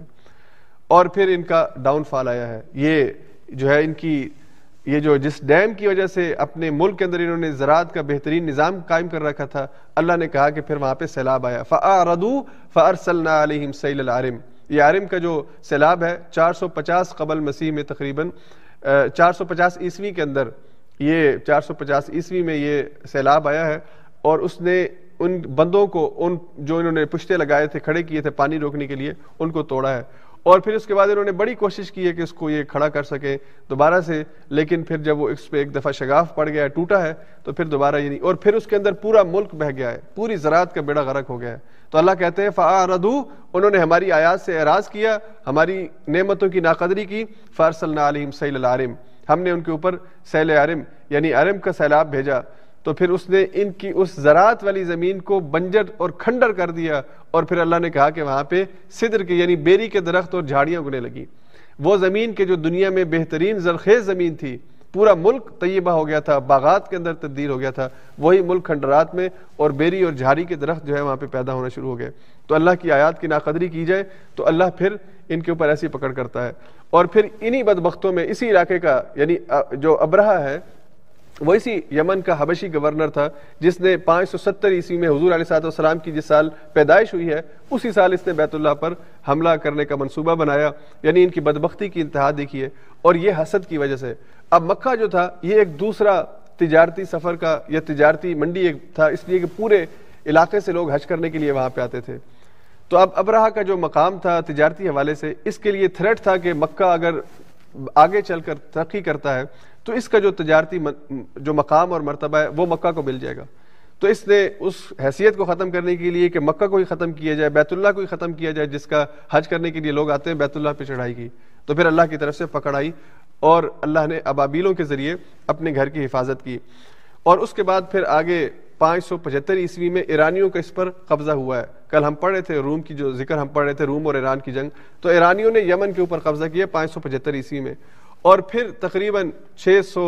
اور پھر ان کا ڈاؤن فال آیا ہے. یہ جو ہے ان کی یہ جو جس ڈیم کی وجہ سے اپنے ملک کے اندر انہوں نے زراعت کا بہترین نظام قائم کر رکھا تھا, اللہ نے کہا کہ پھر وہاں پہ سیلاب آیا. فَأَعْرَضُوا فَأَرْسَلْنَا عَلَيْهِمْ سَيْلَ الْعَرِمِ. یہ عارم کا جو سیلاب ہے چار سو پچاس قبل مسیح میں, تقریباً چار سو پچاس عیسوی کے اندر, یہ چار سو پچاس عیسوی میں یہ سیلاب آیا ہے, اور اس نے ان بندوں کو, ان جو انہوں نے پشتے لگائے تھے, کھڑے کیے تھے پانی روکنے کے لیے, ان کو توڑا ہے. اور پھر اس کے بعد انہوں نے بڑی کوشش کی ہے کہ اس کو یہ کھڑا کر سکیں دوبارہ سے, لیکن پھر جب وہ اس پہ ایک دفعہ شگاف پڑ گیا ہے, ٹوٹا ہے, تو پھر دوبارہ یہ نہیں, اور پھر اس کے اندر پورا ملک بہہ گیا ہے, پوری زراعت کا بیڑا غرق ہو گیا ہے. تو اللہ کہتے ہیں فَأَعْرَضُوا, انہوں نے ہماری آیات سے اعراض کیا, ہماری نعمتوں کی ناقدری کی. فَأَرْسَلْنَا عَلَيْهِمْ سَيْلَ الْعَرِمِ, ہم نے ان کے اوپر سیل عرم یعنی عرم کا سیلاب بھیجا. تو پھر اس نے ان کی اس زراعت والی زمین کو بنجر اور کھنڈر کر دیا, اور پھر اللہ نے کہا کہ وہاں پہ سدر کے یعنی بیری کے درخت اور جھاڑیاں اگنے لگی. وہ زمین کے جو دنیا میں بہترین زرخیز زمین تھی, پورا ملک طیبہ ہو گیا تھا, باغات کے اندر تبدیل ہو گیا تھا, وہی ملک کھنڈرات میں اور بیری اور جھاڑی کے درخت جو ہے وہاں پہ پیدا ہونا شروع ہو گئے. تو اللہ کی آیات کی ناقدری کی جائے تو اللہ پھر ان کے اوپر ایسی پکڑ کرتا ہے. اور پھر انہی بدبختوں میں اسی علاقے کا یعنی جو ابرہہ ہے, وہ اسی یمن کا حبشی گورنر تھا, جس نے پانچ سو ستر عیسوی میں حضور علیہ الصلوۃ والسلام کی جس سال پیدائش ہوئی ہے, اسی سال اس نے بیت اللہ پر حملہ کرنے کا منصوبہ بنایا. یعنی ان کی بدبختی کی انتہا دیکھیے, اور یہ حسد کی وجہ سے. اب مکہ جو تھا یہ ایک دوسرا تجارتی سفر کا یا تجارتی منڈی ایک تھا, اس لیے کہ پورے علاقے سے لوگ حج کرنے کے لیے وہاں پہ آتے تھے. تو اب ابرہہ کا جو مقام تھا تجارتی حوالے سے, اس کے لیے تھریٹ تھا کہ مکہ اگر آگے چل کر ترقی کرتا ہے تو اس کا جو تجارتی جو مقام اور مرتبہ ہے وہ مکہ کو مل جائے گا. تو اس نے اس حیثیت کو ختم کرنے کے لیے کہ مکہ کو ہی ختم کیا جائے, بیت اللہ کو ہی ختم کیا جائے, جس کا حج کرنے کے لیے لوگ آتے ہیں, بیت اللہ پہ چڑھائی کی. تو پھر اللہ کی طرف سے پکڑ آئی, اور اللہ نے ابابیلوں کے ذریعے اپنے گھر کی حفاظت کی. اور اس کے بعد پھر آگے پانچ سو پچہتر عیسوی میں ایرانیوں کا اس پر قبضہ ہوا ہے. کل ہم پڑھ رہے تھے روم کی جو ذکر ہم پڑھ رہے تھے, روم اور ایران کی جنگ, تو ایرانیوں نے یمن کے اوپر قبضہ کیا پانچ سو پچہتر عیسوی میں. اور پھر تقریباً چھ سو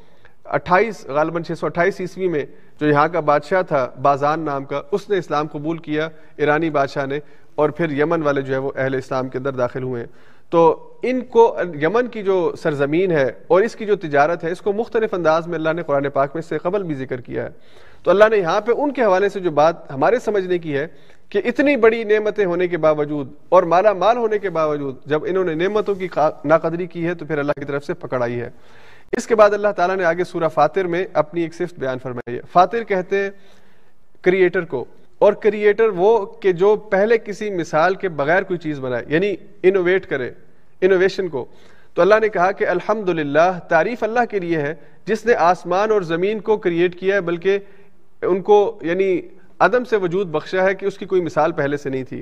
اٹھائیس غالباً چھ سو اٹھائیس عیسوی میں جو یہاں کا بادشاہ تھا بازان نام کا, اس نے اسلام قبول کیا, ایرانی بادشاہ نے, اور پھر یمن والے جو ہے وہ اہل اسلام کے اندر داخل ہوئے. تو ان کو یمن کی جو سرزمین ہے اور اس کی جو تجارت ہے, اس کو مختلف انداز میں اللہ نے قرآن پاک میں اس سے قبل بھی ذکر کیا ہے. تو اللہ نے یہاں پہ ان کے حوالے سے جو بات ہمارے سمجھنے کی ہے کہ اتنی بڑی نعمتیں ہونے کے باوجود اور مالا مال ہونے کے باوجود جب انہوں نے نعمتوں کی ناقدری کی ہے تو پھر اللہ کی طرف سے پکڑ آئی ہے. اس کے بعد اللہ تعالیٰ نے آگے سورہ فاطر میں اپنی ایک صفت بیان فرمائی ہے. فاطر کہتے ہیں کریٹر کو, اور کریٹر وہ کہ جو پہلے کسی مثال کے بغیر کوئی چیز بنائے, یعنی انوویٹ کرے, انوویشن کو. تو اللہ نے کہا کہ الحمدللہ, تعریف اللہ کے لیے ہے جس نے آسمان اور زمین کو کریٹ کیا ہے, بلکہ ان کو یعنی عدم سے وجود بخشا ہے کہ اس کی کوئی مثال پہلے سے نہیں تھی.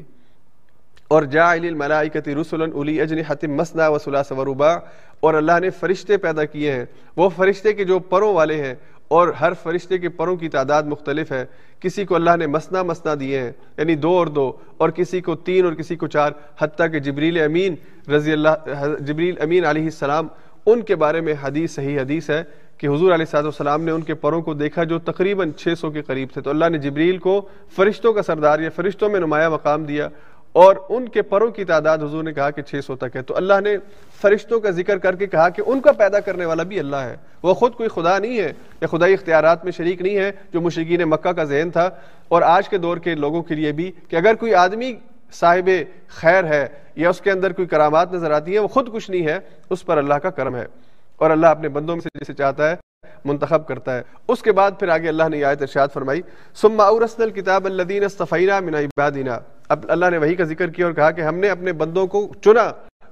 اور جاعل الملائکۃ رسلا اولی اجنحۃ مثنی وثلاث ورباع, اور اللہ نے فرشتے پیدا کیے ہیں, وہ فرشتے کے جو پروں والے ہیں, اور ہر فرشتے کے پروں کی تعداد مختلف ہے. کسی کو اللہ نے مسنا مسنا دیے ہیں یعنی دو اور دو, اور کسی کو تین اور کسی کو چار, حتیٰ کہ جبریل امین رضی اللہ جبریل امین علیہ السلام, ان کے بارے میں حدیث صحیح حدیث ہے کہ حضور علیہ الصلوۃ والسلام نے ان کے پروں کو دیکھا جو تقریباً چھ سو کے قریب تھے. تو اللہ نے جبریل کو فرشتوں کا سردار یا فرشتوں میں نمایاں مقام دیا, اور ان کے پروں کی تعداد حضور نے کہا کہ چھ سو تک ہے. تو اللہ نے فرشتوں کا ذکر کر کے کہا کہ ان کا پیدا کرنے والا بھی اللہ ہے, وہ خود کوئی خدا نہیں ہے یا خدائی اختیارات میں شریک نہیں ہے جو مشرکین مکہ کا ذہن تھا, اور آج کے دور کے لوگوں کے لیے بھی کہ اگر کوئی آدمی صاحب خیر ہے یا اس کے اندر کوئی کرامات نظر آتی ہیں, وہ خود کچھ نہیں ہے, اس پر اللہ کا کرم ہے, اور اللہ اپنے بندوں میں سے جسے چاہتا ہے منتخب کرتا ہے. اس کے بعد پھر آگے اللہ نے آیت ارشاد فرمائی ثم اورثنا الکتاب الذین اصطفینا من عبادنا. اب اللہ نے وہی کا ذکر کیا اور کہا کہ ہم نے اپنے بندوں کو چنا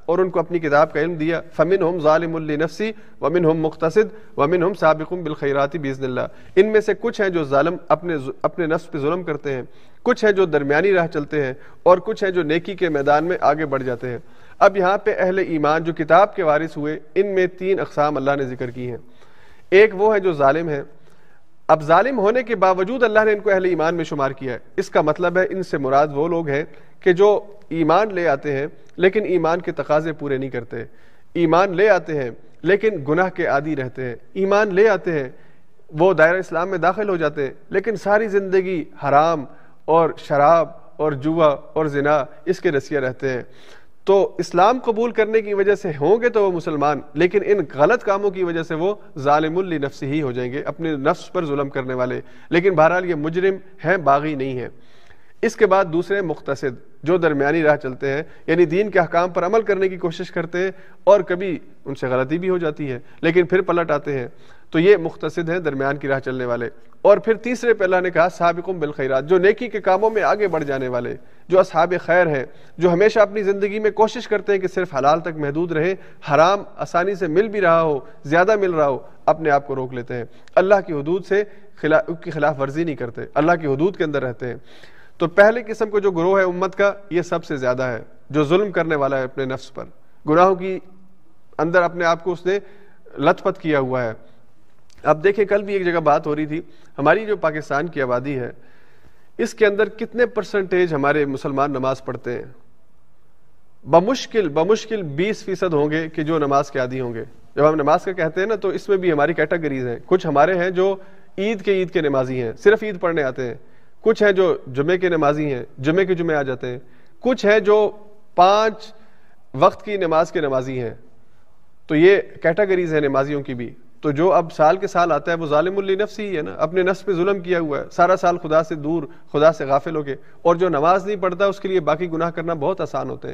اور ان کو اپنی کتاب کا علم دیا. فمنہم ظالم لنفسی ومنہم مقتصد ومنہم سابق بالخیرات باذن اللہ. ان میں سے کچھ ہیں جو ظالم اپنے اپنے نفس پہ ظلم کرتے ہیں, کچھ ہیں جو درمیانی راہ چلتے ہیں, اور کچھ ہیں جو نیکی کے میدان میں آگے بڑھ جاتے ہیں. اب یہاں پہ اہل ایمان جو کتاب کے وارث ہوئے, ان میں تین اقسام اللہ نے ذکر کی ہیں. ایک وہ ہے جو ظالم ہے. اب ظالم ہونے کے باوجود اللہ نے ان کو اہل ایمان میں شمار کیا ہے. اس کا مطلب ہے ان سے مراد وہ لوگ ہیں کہ جو ایمان لے آتے ہیں لیکن ایمان کے تقاضے پورے نہیں کرتے, ایمان لے آتے ہیں لیکن گناہ کے عادی رہتے ہیں, ایمان لے آتے ہیں, وہ دائرہ اسلام میں داخل ہو جاتے ہیں, لیکن ساری زندگی حرام اور شراب اور جوا اور زنا اس کے رسیہ رہتے ہیں. تو اسلام قبول کرنے کی وجہ سے ہوں گے تو وہ مسلمان, لیکن ان غلط کاموں کی وجہ سے وہ ظالم لنفسہ ہی ہو جائیں گے, اپنے نفس پر ظلم کرنے والے. لیکن بہرحال یہ مجرم ہیں, باغی نہیں ہیں. اس کے بعد دوسرے مقتصد, جو درمیانی راہ چلتے ہیں, یعنی دین کے احکام پر عمل کرنے کی کوشش کرتے ہیں اور کبھی ان سے غلطی بھی ہو جاتی ہے لیکن پھر پلٹ آتے ہیں. تو یہ مقتصد ہیں, درمیان کی راہ چلنے والے. اور پھر تیسرے پہ اللہ نے کہا سابقون بالخیرات, جو نیکی کے کاموں میں آگے بڑھ جانے والے, جو اصحاب خیر ہیں, جو ہمیشہ اپنی زندگی میں کوشش کرتے ہیں کہ صرف حلال تک محدود رہیں, حرام آسانی سے مل بھی رہا ہو, زیادہ مل رہا ہو, اپنے آپ کو روک لیتے ہیں, اللہ کی حدود سے خلاف کی خلاف ورزی نہیں کرتے, اللہ کی حدود کے اندر رہتے ہیں. تو پہلے قسم کو جو گروہ ہے امت کا, یہ سب سے زیادہ ہے, جو ظلم کرنے والا ہے اپنے نفس پر, گناہوں کی اندر اپنے آپ کو اس نے لت پت کیا ہوا ہے. اب دیکھیں, کل بھی ایک جگہ بات ہو رہی تھی, ہماری جو پاکستان کی آبادی ہے اس کے اندر کتنے پرسنٹیج ہمارے مسلمان نماز پڑھتے ہیں؟ بمشکل بمشکل بیس فیصد ہوں گے کہ جو نماز کے عادی ہوں گے. جب ہم نماز کا کہتے ہیں نا, تو اس میں بھی ہماری کیٹیگریز ہیں. کچھ ہمارے ہیں جو عید کے عید کے نمازی ہیں, صرف عید پڑھنے آتے ہیں. کچھ ہیں جو جمعے کے نمازی ہیں, جمعے کے جمعے آ جاتے ہیں. کچھ ہیں جو پانچ وقت کی نماز کے نمازی ہیں. تو یہ کیٹیگریز ہیں نمازیوں کی بھی. تو جو اب سال کے سال آتا ہے وہ ظالم لنفسہ ہی ہے نا, اپنے نفس پہ ظلم کیا ہوا ہے, سارا سال خدا سے دور, خدا سے غافل ہو کے. اور جو نماز نہیں پڑھتا اس کے لیے باقی گناہ کرنا بہت آسان ہوتے ہیں.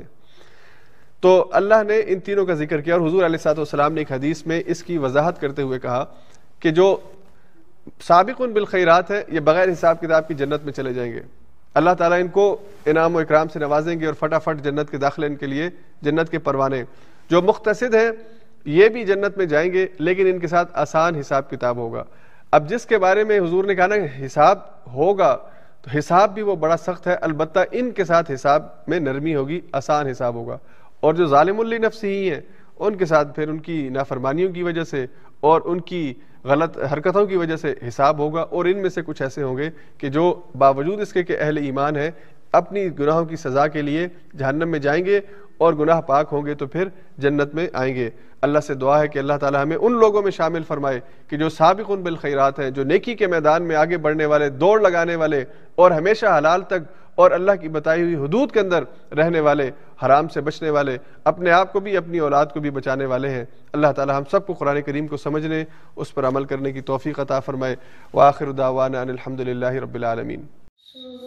تو اللہ نے ان تینوں کا ذکر کیا, اور حضور علیہ الصلوۃ والسلام نے ایک حدیث میں اس کی وضاحت کرتے ہوئے کہا کہ جو سابقون بالخیرات ہے, یہ بغیر حساب کتاب کی جنت میں چلے جائیں گے. اللہ تعالیٰ ان کو انعام و اکرام سے نوازیں گے اور فٹافٹ جنت کے داخلے ان کے لیے جنت کے پروانے. جو مقتصد ہیں یہ بھی جنت میں جائیں گے, لیکن ان کے ساتھ آسان حساب کتاب ہوگا. اب جس کے بارے میں حضور نے کہا نا حساب ہوگا, تو حساب بھی وہ بڑا سخت ہے, البتہ ان کے ساتھ حساب میں نرمی ہوگی, آسان حساب ہوگا. اور جو ظالم لنفسہ ہی ہیں ان کے ساتھ پھر ان کی نافرمانیوں کی وجہ سے اور ان کی غلط حرکتوں کی وجہ سے حساب ہوگا. اور ان میں سے کچھ ایسے ہوں گے کہ جو باوجود اس کے کہ اہل ایمان ہیں, اپنی گناہوں کی سزا کے لیے جہنم میں جائیں گے, اور گناہ پاک ہوں گے تو پھر جنت میں آئیں گے. اللہ سے دعا ہے کہ اللہ تعالی ہمیں ان لوگوں میں شامل فرمائے کہ جو سابقون بالخیرات ہیں, جو نیکی کے میدان میں آگے بڑھنے والے, دوڑ لگانے والے, اور ہمیشہ حلال تک اور اللہ کی بتائی ہوئی حدود کے اندر رہنے والے, حرام سے بچنے والے, اپنے آپ کو بھی اپنی اولاد کو بھی بچانے والے ہیں. اللہ تعالی ہم سب کو قرآن کریم کو سمجھنے, اس پر عمل کرنے کی توفیق عطا فرمائے. وآخر دعوانا ان الحمد للہ رب العالمین.